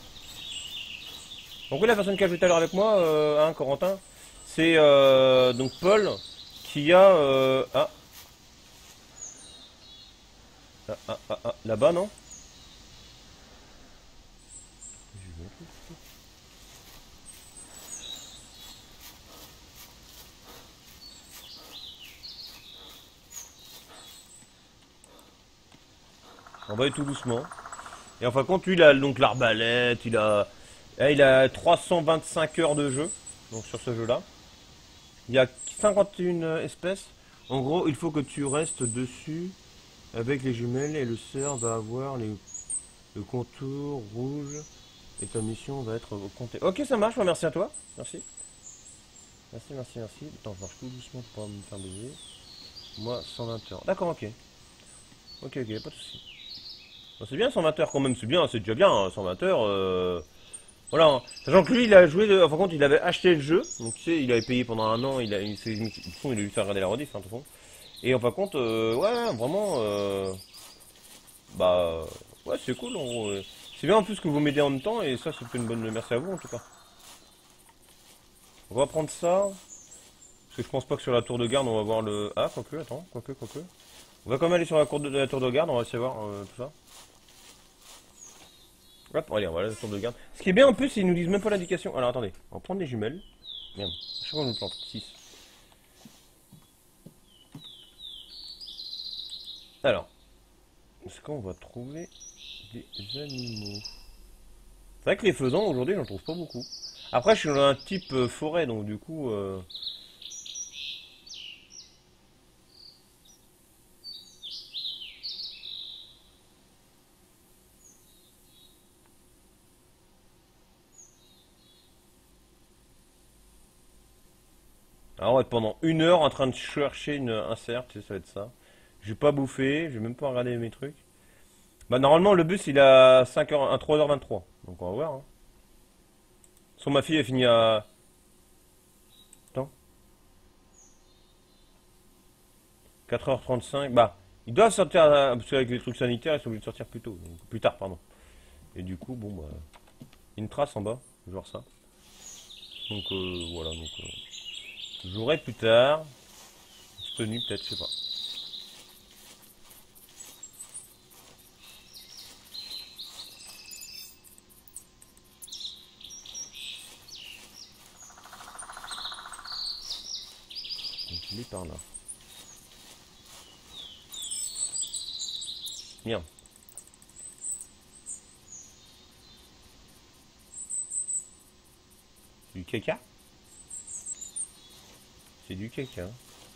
Donc oui, la personne qui a joué tout à l'heure avec moi, euh, hein, Corentin, c'est euh, donc Paul qui a... Euh, ah. Ah, ah, ah, ah, là-bas, non? On va aller tout doucement. Et en fin de compte, lui, il a donc l'arbalète, il a, il a trois cent vingt-cinq heures de jeu, donc sur ce jeu-là. Il y a cinquante et une espèces. En gros, il faut que tu restes dessus avec les jumelles et le cerf va avoir les, le contour rouge et ta mission va être comptée. Ok, ça marche, merci à toi. Merci. Merci, merci, merci. Attends, je marche tout doucement pour pas me faire baiser. Moi, cent vingt heures. D'accord, ok. Ok, ok, pas de soucis. C'est bien cent vingt heures quand même, c'est bien, c'est déjà bien, hein, cent vingt heures. Euh... Voilà. Hein. Sachant que lui, il a joué, de... enfin, contre, il avait acheté le jeu, donc tu sais, il avait payé pendant un an, il a, il, il, il a dû faire regarder la rediff, hein, de toute façon. Et en fin de compte, euh, ouais, vraiment, euh... Bah, euh, ouais, c'est cool. En gros, ouais. C'est bien en plus que vous m'aidez en même temps, et ça, c'est une bonne. Merci à vous en tout cas. On va prendre ça. Parce que je pense pas que sur la tour de garde, on va voir le. Ah, quoique, attends, quoique, quoique. On va quand même aller sur la, cour de... la tour de garde, on va essayer de voir euh, tout ça. Hop, allez, on va aller à la tour de garde. Ce qui est bien en plus, ils nous disent même pas l'indication. Alors attendez, on va prendre des jumelles. Merde, je crois qu'on nous plante. six. Alors, est-ce qu'on va trouver des animaux? C'est vrai que les faisans aujourd'hui, j'en trouve pas beaucoup. Après, je suis dans un type euh, forêt, donc du coup. Euh... Alors, on va être pendant une heure en train de chercher une insert, tu sais, ça va être ça. J'ai pas bouffé, j'ai même pas regardé mes trucs. Bah, normalement, le bus il a cinq heures, à trois heures vingt-trois. Donc, on va voir. Hein. Sur ma fille, elle finit à. Attends. quatre heures trente-cinq. Bah, ils doivent sortir. à- Parce qu'avec les trucs sanitaires, ils sont obligés de sortir plus tôt. Donc, plus tard, pardon. Et du coup, bon, bah. Une trace en bas, genre ça. Donc, euh, voilà. Donc, euh, j'aurai plus tard. Tenue, peut-être, je sais pas. Donc, il est par là. Bien. Du caca? C'est du caca.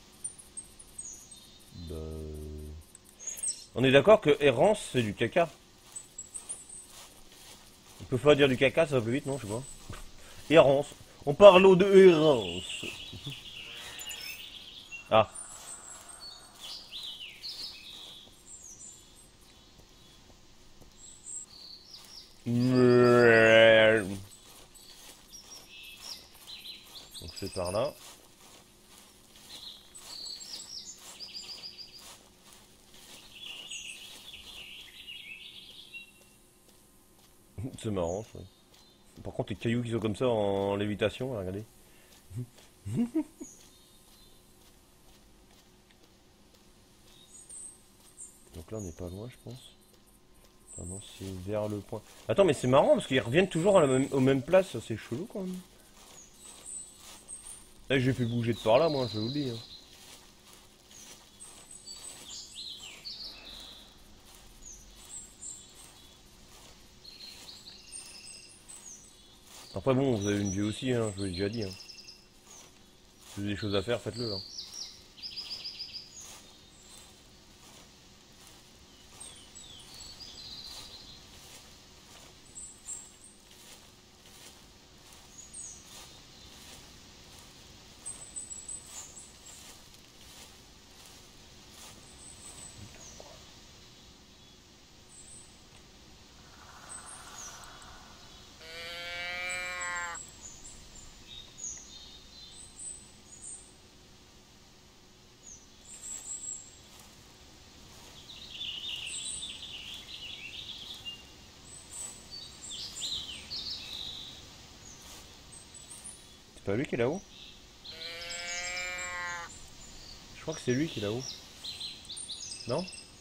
Bah... On est d'accord que errance, c'est du caca. On peut pas dire du caca, ça va plus vite, non, je sais pas. Errance. On parle de errance. Ah. Donc c'est par là. C'est marrant ça. Par contre les cailloux qui sont comme ça en lévitation, là, regardez. Donc là on n'est pas loin je pense. Ah non, c'est vers le point. Attends mais c'est marrant parce qu'ils reviennent toujours à la même, aux mêmes places, c'est chelou quand même. Là j'ai fait bouger de par là moi, je vous le dis. Hein. Après bon, vous avez une vie aussi, hein, je vous l'ai déjà dit. Hein. Si vous avez des choses à faire, faites-le. Hein. C'est pas lui qui est là-haut? Je crois que c'est lui qui est là-haut. Non?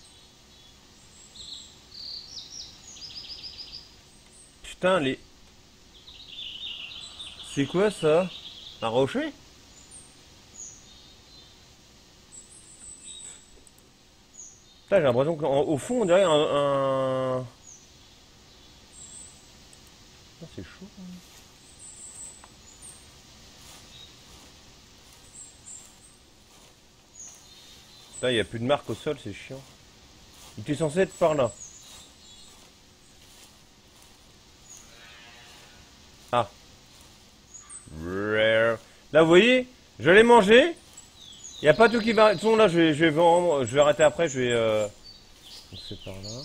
Putain, les... C'est quoi ça? Un rocher? Putain, j'ai l'impression qu'au fond, on dirait un... un... Ah, c'est chaud. Hein. Putain, il n'y a plus de marque au sol, c'est chiant. Il était censé être par là. Ah. Rare. Là, vous voyez, je l'ai mangé. Il n'y a pas tout qui va... De toute façon, là, je vais, je vais, vraiment- je vais arrêter après, je vais... Euh... Donc, c'est par là.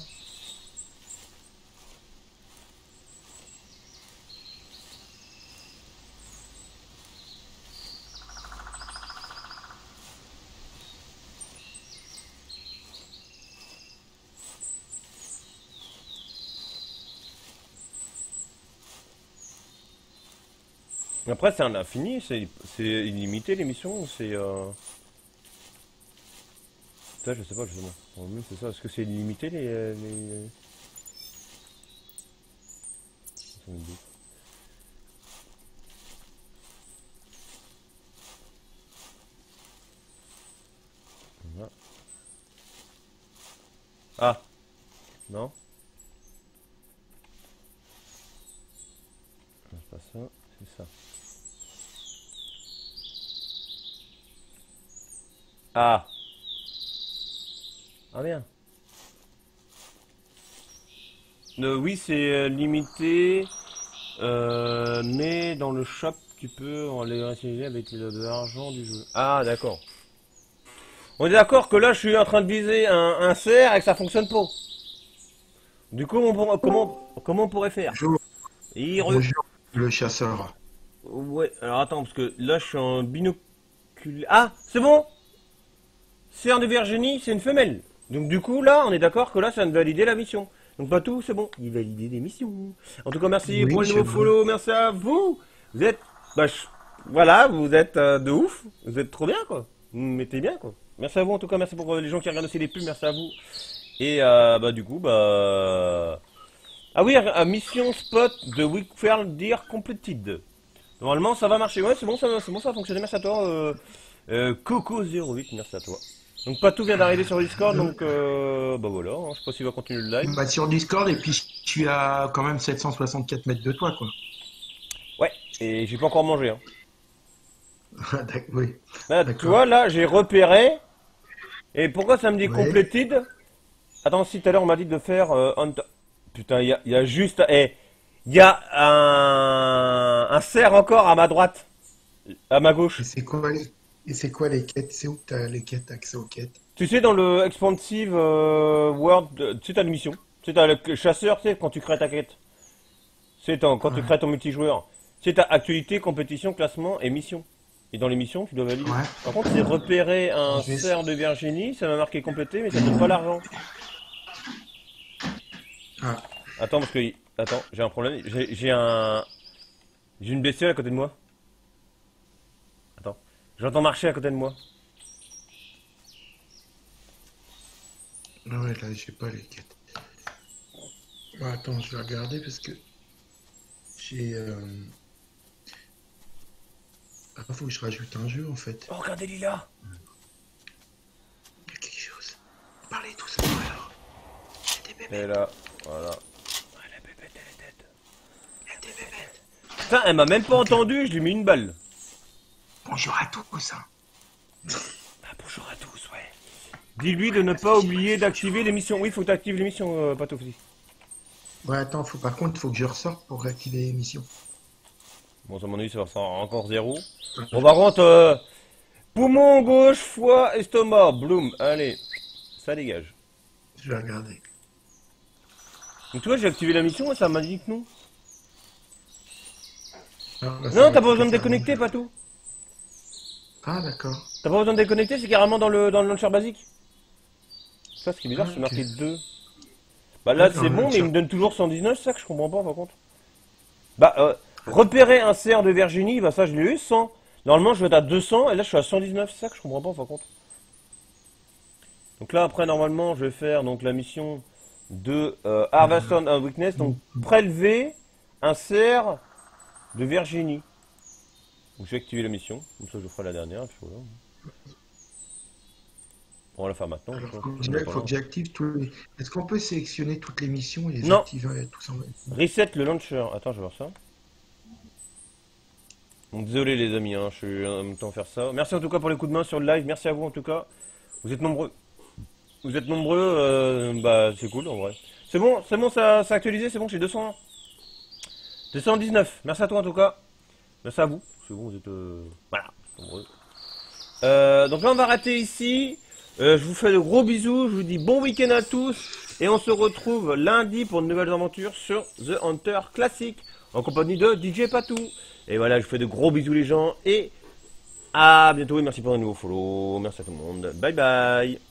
Après, c'est un infini, c'est c'est illimité l'émission ou c'est. Euh... Ça, je sais pas, justement. En même, c'est ça. Est-ce que c'est illimité les. euh, les... Ça me dit. Voilà. Ah, non? C'est pas ça, c'est ça. Ah! Ah bien. Euh, oui, c'est euh, limité, euh, mais dans le shop, tu peux en les réutiliser avec le- de l'argent du jeu. Ah, d'accord. On est d'accord que là, je suis en train de viser un, un cerf et que ça fonctionne pas. Du coup, on pourra- comment, comment on pourrait faire? Bonjour, Il re- bonjour, le chasseur. Ouais, alors attends, parce que là, je suis en binoculaire. Ah, c'est bon! Cerf de Virginie, c'est une femelle. Donc du coup, là, on est d'accord que là, ça vient de valider la mission. Donc pas tout, c'est bon. Il valide des missions. En tout cas, merci Oui, pour le c'est nouveau vrai. follow. Merci à vous. Vous êtes... Bah, je- voilà, vous êtes euh, de ouf. Vous êtes trop bien, quoi. Vous me mettez bien, quoi. Merci à vous, en tout cas. Merci pour euh, les gens qui regardent aussi les pubs. Merci à vous. Et euh, bah du coup, bah... Ah oui, euh, mission spot de Wickfell Deer completed. Normalement, ça va marcher. Ouais, c'est bon, ça va, c'est bon, ça va fonctionner. Merci à toi. Euh, euh, Coco zéro huit, merci à toi. Donc Patou vient d'arriver sur Discord, donc euh, bah voilà, hein, je sais pas s'il va continuer le live. Bah, sur Discord, et puis je suis à quand même sept cent soixante-quatre mètres de toi, quoi. Ouais, et j'ai pas encore mangé. Hein. Ah, d'ac- oui. Là, tu D'accord. vois, là, j'ai repéré. Et pourquoi ça me dit Ouais. completed? Attends, si tout à l'heure on m'a dit de faire euh, hunt- Putain, il y a, il y a juste... Eh, il y a un... un cerf encore à ma droite. À ma gauche. Et c'est quoi, les- et c'est quoi les quêtes? C'est où que t'as les quêtes, accès aux quêtes? Tu sais, dans le Expansive euh, World, euh, tu sais, t'as l'émission. Tu sais, t'as le chasseur, tu sais, quand tu crées ta quête. Tu sais, t'as- quand tu Ouais. crées ton multijoueur. Tu sais, t'as actualité, compétition, classement et mission. Et dans les missions, tu dois valider. Ouais. Par contre, c'est repérer un Je vais- cerf de Virginie, ça m'a marqué complété, mais ça donne pas l'argent. Ah, Attends, parce que... Attends, j'ai un problème. J'ai j'ai un... J'ai une bestiole à côté de moi. Attends. J'entends marcher à côté de moi. ah ouais, là, j'ai pas les quêtes. Bah, attends, je vais regarder parce que j'ai. Euh... Ah, faut que je rajoute un jeu en fait. Oh, regardez Lila. Il y a quelque chose. Parlez tous alors. Il y a des bébés. Et là, voilà. Ah, la bébête, elle est dead. Il y a des bébêtes. Putain, elle m'a même pas entendu, je lui ai mis une balle. Bonjour à tous. Hein. Ah, bonjour à tous, ouais. Dis-lui de ne pas oublier d'activer l'émission. Oui, faut que tu actives l'émission, euh, Pato aussi. Ouais, attends, faut, par contre, faut que je ressorte pour réactiver l'émission. Bon, à mon avis, ça va faire encore zéro. Bon, par contre, euh, poumon gauche, foie, estomac, bloom. Allez, ça dégage. Je vais regarder. Donc, tu vois, j'ai activé la mission et ça m'a dit que non. Ah, bah, ça Non, va t'as être pas besoin de très déconnecter, bien. Pato. Ah, d'accord. T'as pas besoin de déconnecter, c'est carrément dans le, dans le launcher basique. Ça, ce qui est bizarre, Ah, c'est ok. marqué deux. Bah là, Ouais, dans c'est le bon, mais launcher. il me donne toujours cent dix-neuf, c'est ça que je comprends pas, par contre. Bah, euh, repérer un cerf de Virginie, bah ça, je l'ai eu, cent. Normalement, je vais être à deux cents, et là, je suis à cent dix-neuf, c'est ça que je comprends pas, par contre. Donc là, après, normalement, je vais faire donc la mission de euh, Harvest on a Weakness, donc prélever un cerf de Virginie. Donc, je vais activer la mission, comme ça, je ferai la dernière, et puis voilà. On va la faire maintenant. je Alors, pense. faut que j'aille- faut que j'active tous les. Est-ce qu'on peut sélectionner toutes les missions et les Non. activer tous en même temps? Reset le launcher. Attends, je vais voir ça. Bon, désolé les amis, hein, je suis en même temps faire ça. Merci en tout cas pour les coups de main sur le live. Merci à vous en tout cas. Vous êtes nombreux. Vous êtes nombreux. euh, bah, c'est cool en vrai. C'est bon, c'est bon, ça, ça a actualisé, c'est bon, j'ai deux cents. deux cent dix-neuf. Merci à toi en tout cas. Merci à vous. C'est bon, vous êtes. euh, Voilà, nombreux. Euh, donc là, on va arrêter ici. Euh, je vous fais de gros bisous. Je vous dis bon week-end à tous. Et on se retrouve lundi pour de nouvelles aventures sur The Hunter Classic. En compagnie de D J Patou. Et voilà, je vous fais de gros bisous les gens. Et à bientôt. Et merci pour un nouveau follow. Merci à tout le monde. Bye bye.